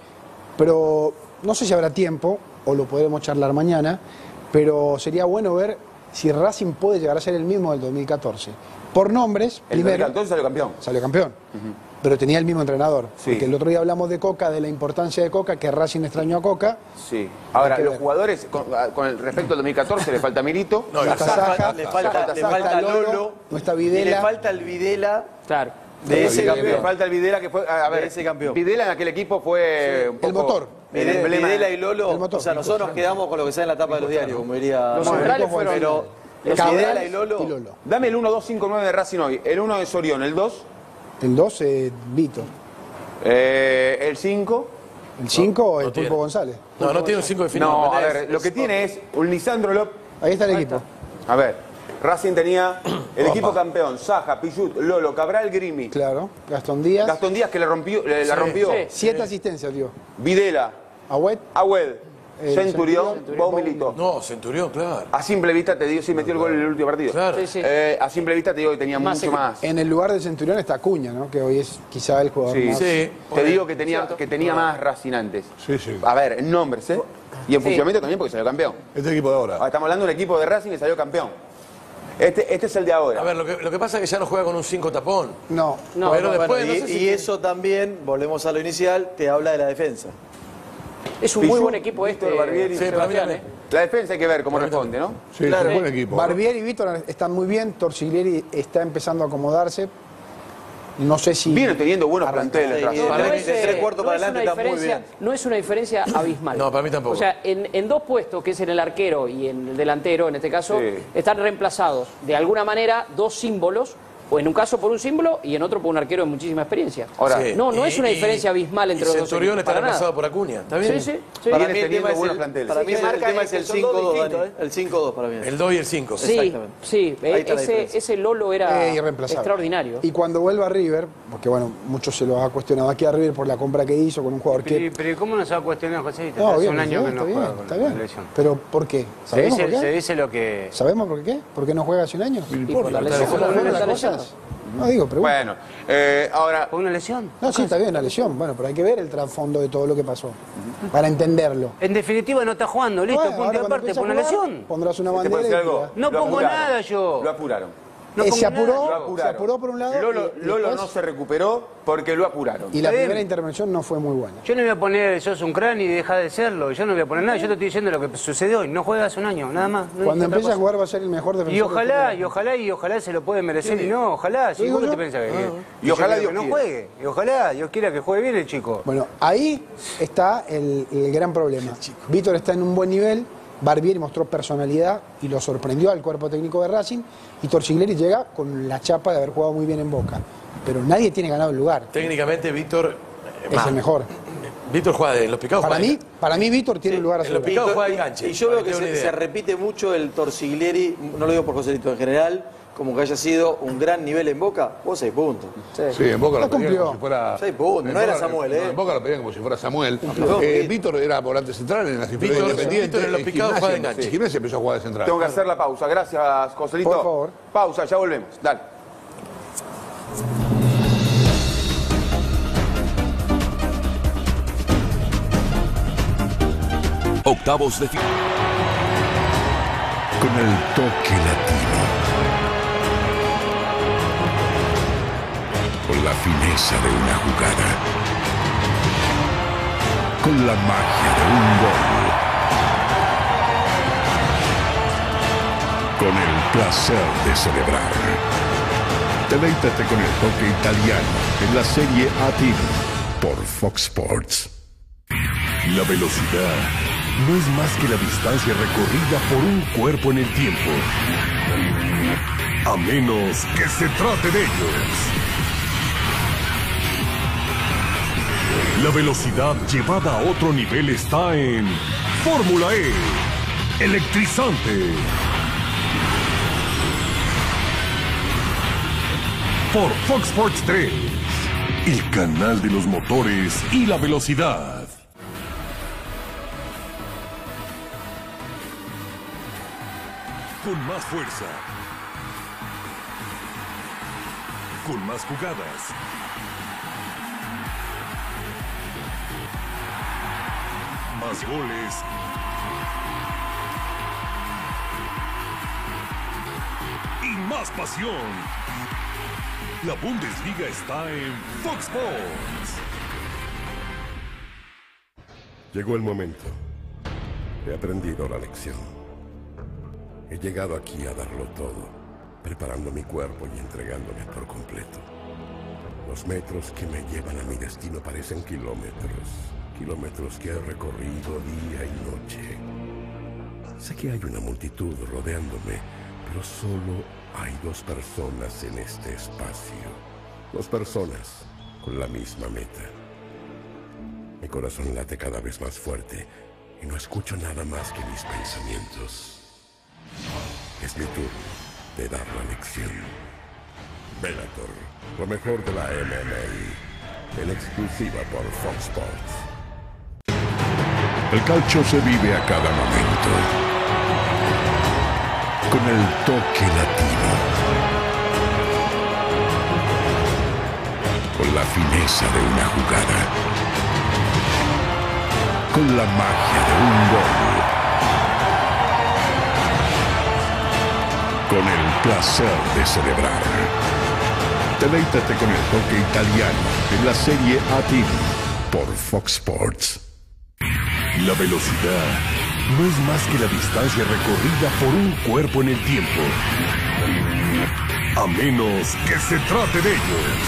Pero no sé si habrá tiempo, o lo podremos charlar mañana, pero sería bueno ver si Racing puede llegar a ser el mismo del dos mil catorce. Por nombres, El primero, entonces salió campeón. salió campeón, pero tenía el mismo entrenador. Sí. Porque el otro día hablamos de Coca, de la importancia de Coca, que Racing extrañó a Coca. Sí. Ahora, Hay que los ver. jugadores, con, con el respecto al dos mil catorce, le falta Milito. No, No está Saja, Le falta, Saja, le Saja, falta Lolo, Lolo. no está Y Videla. le falta el Videla. Claro. De ese Le campeón. falta el Videla que fue. A ver, De ese campeón. Videla en aquel equipo fue un poco El motor. el Videla, emblema. Videla y Lolo. El motor. O sea, nosotros nos quedamos con lo que sale en la tapa de los diarios, como diría. Los Bueno, centrales fueron- Pero los Cabral Videla y Lolo. y Lolo. Dame el uno dos cinco nueve de Racing hoy. El uno es Orión, el dos, El dos, eh, Vito. eh, el cinco, ¿El cinco o el no Pulpo tiene. González? No, no tiene un cinco definido. No, a Es- ver, lo que tiene es un Lisandro López. Ahí está el equipo. A ver, Racing tenía el Opa. equipo campeón, Saja, Pichut, Lolo, Cabral, Grimi. Claro, Gastón Díaz. Gastón Díaz que le rompió, le- la Sí, rompió. sí. Siete asistencias, tío. Videla. Agüed. Agüed. El Centurión, Centurión, Baumilito. No, Centurión, claro. A simple vista te digo, sí metió el gol en el último partido. Claro. Sí, sí. Eh, a simple vista te digo que tenía mucho más. En el lugar de Centurión está Acuña, ¿no? Que hoy es quizá el jugador Sí, más... sí. Te digo que tenía, que tenía más Racing antes. Sí, sí. A ver, en nombres, ¿eh? Y en Sí. funcionamiento también porque salió campeón. Este equipo de ahora. Ah, estamos hablando de un equipo de Racing que salió campeón. Este, este es el de ahora. A ver, lo que, lo que pasa es que ya no juega con un cinco tapón. No. No, pero bueno, después y, no sé si y eso también, volvemos a lo inicial, te habla de la defensa. Es un muy buen equipo este. Barbieri, Sí, Sebastián, para mí ¿eh? La defensa hay que ver cómo responde, ¿no? Sí, es un buen equipo. Barbieri y Víctor están muy bien. Torsiglieri está empezando a acomodarse. No sé si... Viene teniendo buenos planteles. Racing. No, Para no mí, es, de tres eh, cuartos no para es adelante una está muy diferencia- bien. No es una diferencia abismal. No, para mí tampoco. O sea, en, en dos puestos, que es en el arquero y en el delantero, en este caso, Sí. están reemplazados de alguna manera dos símbolos, o en un caso por un símbolo y en otro por un arquero de muchísima experiencia. Ahora, Sí. no, no Y- es una y- diferencia abismal entre y los dos. Centurión equipos, está para reemplazado nada. por Acuña, ¿está bien? Sí, sí, sí. Para Viene mí el teniendo tema es buenos el, planteles. para mí Sí, el marca tema es es que el son dos cinco dos, distintos, Dani. ¿eh? El cinco dos para mí. El dos y el cinco. Sí, Exactamente. sí, Ahí está la ese, diferencia. ese Lolo era Eh, irreemplazable. extraordinario. Y cuando vuelva a River, porque bueno, muchos se lo ha cuestionado aquí a River por la compra que hizo con un jugador que... Pero, pero ¿cómo no se va a cuestionar, José? No, Hace bien, un año está que no bien, juega con está la bien. lesión. Pero ¿por qué? Se ¿Sabemos dice, por qué? se dice lo que... ¿Sabemos por qué? ¿Por qué no juega hace un año? No importa, la está lesión. lesionado. ¿Cómo fueron está las lesionado. cosas? No digo, pregunto. Bueno, eh, ahora. ¿Fue una lesión? No, sí, está bien, la lesión. Bueno, pero hay que ver el trasfondo de todo lo que pasó para entenderlo. En definitiva no está jugando, listo, Bueno, punto ahora y cuando aparte, empiece por a una jugar, lesión. Pondrás una ¿te puedo bandera decir y algo? dirás. No Lo pongo apuraron. nada yo. Lo apuraron. No Eh, pongo se apuró, Lo nada. se apuraron. apuró por un lado Lolo, y Lolo después- no se recuperó porque lo apuraron. y la Está bien. primera intervención no fue muy buena. Yo no voy a poner sos un cráneo y deja de serlo. Yo no voy a poner nada. Yo te estoy diciendo lo que sucedió hoy. No juega hace un año, nada más. No Cuando dice otra empiece a cosa. jugar va a ser el mejor defensor. Y del ojalá, fútbol. y ojalá, y ojalá se lo puede merecer. Y no, ojalá. Si ¿Lo digo vos yo? te pensás que. Ah. Y yo ojalá quiero que Dios no quiera. juegue. Y ojalá, Dios quiera que juegue bien el chico. Bueno, ahí está el, el gran problema. Víctor está en un buen nivel, Barbieri mostró personalidad y lo sorprendió al cuerpo técnico de Racing, y Torsiglieri llega con la chapa de haber jugado muy bien en Boca. Pero nadie tiene ganado el lugar. Técnicamente, Víctor. eh, Es más. el mejor. Víctor juega de en los picados. Para juega mí, para mí Víctor tiene un lugar a en los asegurar. picados Y- juega y- enganche. Y yo veo para que tener se, una se idea. repite mucho el Torsiglieri, no lo digo por Joselito en general, como que haya sido un gran nivel en Boca, vos seis puntos. Sí, en Boca No lo pedían cumplió. como si fuera... Seis puntos, en no era Boca- Samuel, no, ¿eh? En Boca lo pedían como si fuera Samuel. Cumplió. Eh, Víctor era volante central en las inferiores Víctor- independientes. Víctor en los en picados Gimnasia- juega de enganche. en Gimnasia empezó a jugar de central. Tengo que hacer la pausa. Gracias, Joselito. Por favor. Pausa, ya volvemos. Dale. Octavos de final. Con el toque latino. Con la fineza de una jugada. Con la magia de un gol. Con el placer de celebrar. Deleítate con el toque italiano en la serie A T por Fox Sports. La velocidad no es más que la distancia recorrida por un cuerpo en el tiempo. A menos que se trate de ellos. La velocidad llevada a otro nivel está en Fórmula E. Electrizante. Por Fox Sports tres. El canal de los motores y la velocidad. Con más fuerza. Con más jugadas. Más goles. Y más pasión. La Bundesliga está en Fox Sports. Llegó el momento. He aprendido la lección. He llegado aquí a darlo todo, preparando mi cuerpo y entregándome por completo. Los metros que me llevan a mi destino parecen kilómetros, kilómetros que he recorrido día y noche. Sé que hay una multitud rodeándome, pero solo hay dos personas en este espacio. Dos personas con la misma meta. Mi corazón late cada vez más fuerte y no escucho nada más que mis pensamientos. Es mi turno de dar la lección. Bellator, lo mejor de la M M A, en exclusiva por Fox Sports. El calcio se vive a cada momento, con el toque latino, con la fineza de una jugada, con la magia de un gol, con el placer de celebrar. Deleítate con el toque italiano en la serie A T V por Fox Sports. La velocidad no es más que la distancia recorrida por un cuerpo en el tiempo. A menos que se trate de ellos.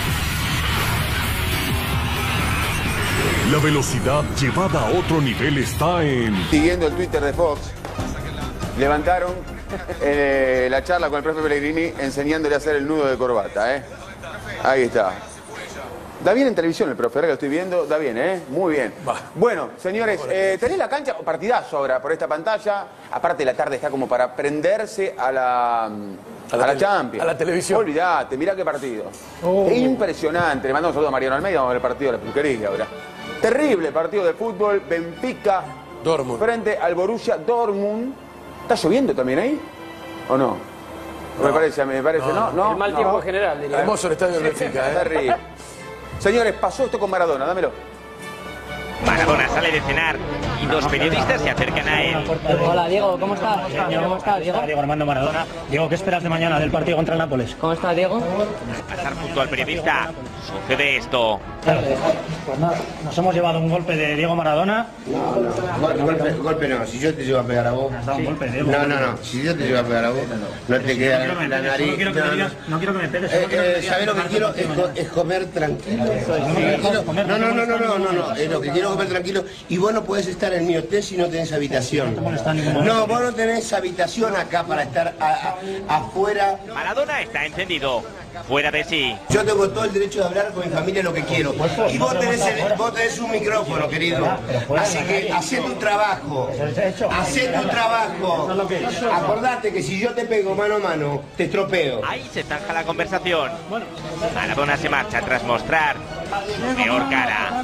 La velocidad llevada a otro nivel está en... Siguiendo el Twitter de Fox, levantaron eh, la charla con el profe Pellegrini enseñándole a hacer el nudo de corbata, ¿eh? Ahí está. Da bien en televisión el profe, ahora que lo estoy viendo, da bien, ¿eh? Muy bien. Bueno, señores, eh, tenés la cancha, partidazo ahora por esta pantalla. Aparte la tarde está como para prenderse a la, a la, a la Champions. A la televisión. Olvídate, mirá qué partido. Oh. Impresionante. Le mandamos un saludo a Mariano Almeida, vamos a ver el partido de la peluquería ahora. Terrible partido de fútbol, Benfica Dortmund frente al Borussia Dortmund. ¿Está lloviendo también ahí? ¿O no? No. Me parece, me parece, ¿no? ¿no? El mal no. tiempo en general, diría. Hermoso el estadio de Benfica, ¿eh? Terrible. Señores, pasó esto con Maradona, dámelo. Maradona sale de cenar y dos periodistas se acercan a él. Hola Diego, ¿cómo estás? ¿Cómo estás, Diego? Diego Armando Maradona. Diego, ¿qué esperas de mañana del partido contra el Nápoles? ¿Cómo estás, Diego? Pasar junto al periodista, sucede esto. Pues nada, nos hemos llevado un golpe de Diego Maradona. No, no, golpe, golpe no, si yo te llevo a pegar a vos. ¿Has dado un golpe, Diego? No, no, no, si yo te llevo a pegar a vos, no te queda la nariz. No quiero que me digas, no quiero que me pegues. Eh, eh, ¿Sabes lo que quiero? Es, co es comer tranquilo. No, no, no, no, no, no, no, no, es lo que quiero comer tranquilo. Y vos no podés estar en mi hotel si no tenés habitación. No, vos no tenés habitación acá para estar a, a, afuera. Maradona está encendido, fuera de sí. Yo tengo todo el derecho de hablar con mi familia lo que quiero. Y vos tenés, el, vos tenés un micrófono, querido. Así que hacé tu trabajo. Hacé tu trabajo. Acordate que si yo te pego mano a mano, te estropeo. Ahí se zanja la conversación. Maradona se marcha tras mostrar su peor cara.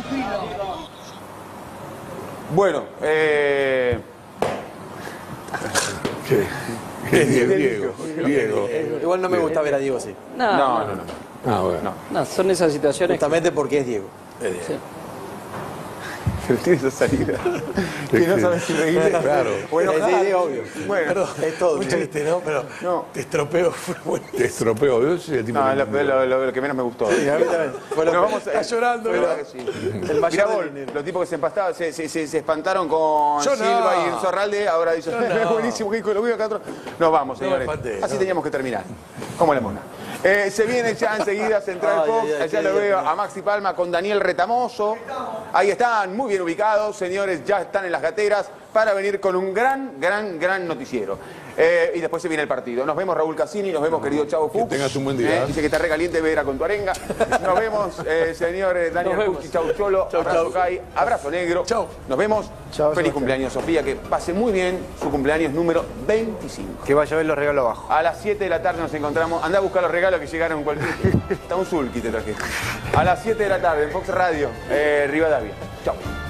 Bueno, eh... ¿Qué? ¿Qué? Diego, Diego, Diego. Igual no me gusta ver a Diego así. No, no, no. no. Ah, bueno. No, son esas situaciones. Justamente porque es Diego. Es Diego. Sí. Pero tiene esa salida. Que no sabes si reírte. Claro. Bueno, Sí, sí, obvio. Bueno, Perdón, es todo un chiste, ¿no? Pero no. te estropeo fue bueno. Te estropeo. Yo soy el tipo No, que- lo, lo, lo- lo que menos me gustó. Sí, a mí también. Fue lo Nos que- vamos a- Está llorando, fue ¿verdad? lo que sí. El mayor Mirá del vos, dinero. los tipos que se empastaban, se, se, se, se espantaron con Yo no. Silva y Insorralde, ahora dicen, Yo no. es buenísimo, que lo veo acá otro. Nos vamos, No me señores. espanté, Así no. teníamos que terminar. Como la mona. Eh, se viene ya enseguida Central Ay, Fox, ay, ay, allá qué lo veo divertido. a Maxi Palma con Daniel Retamoso. Ahí están, muy bien ubicados, señores, ya están en las gateras para venir con un gran, gran, gran noticiero. Eh, y después se viene el partido. Nos vemos, Raúl Cassini, nos vemos, querido Chavo Fuchs. Que tengas un buen día. Eh, dice que está recaliente Vera con tu arenga. Nos vemos, eh, señor eh, Daniel Nos vemos. Pucci, chau Cholo, abrazo Kai, abrazo negro. Chau. Nos vemos. Chau, Feliz Sebastián. cumpleaños, Sofía, que pase muy bien su cumpleaños número veinticinco. Que vaya a ver los regalos abajo. A las siete de la tarde nos encontramos. Andá a buscar los regalos que llegaron en cualquier. Está un sulky te traje. A las siete de la tarde en Fox Radio, eh, Rivadavia. Chau.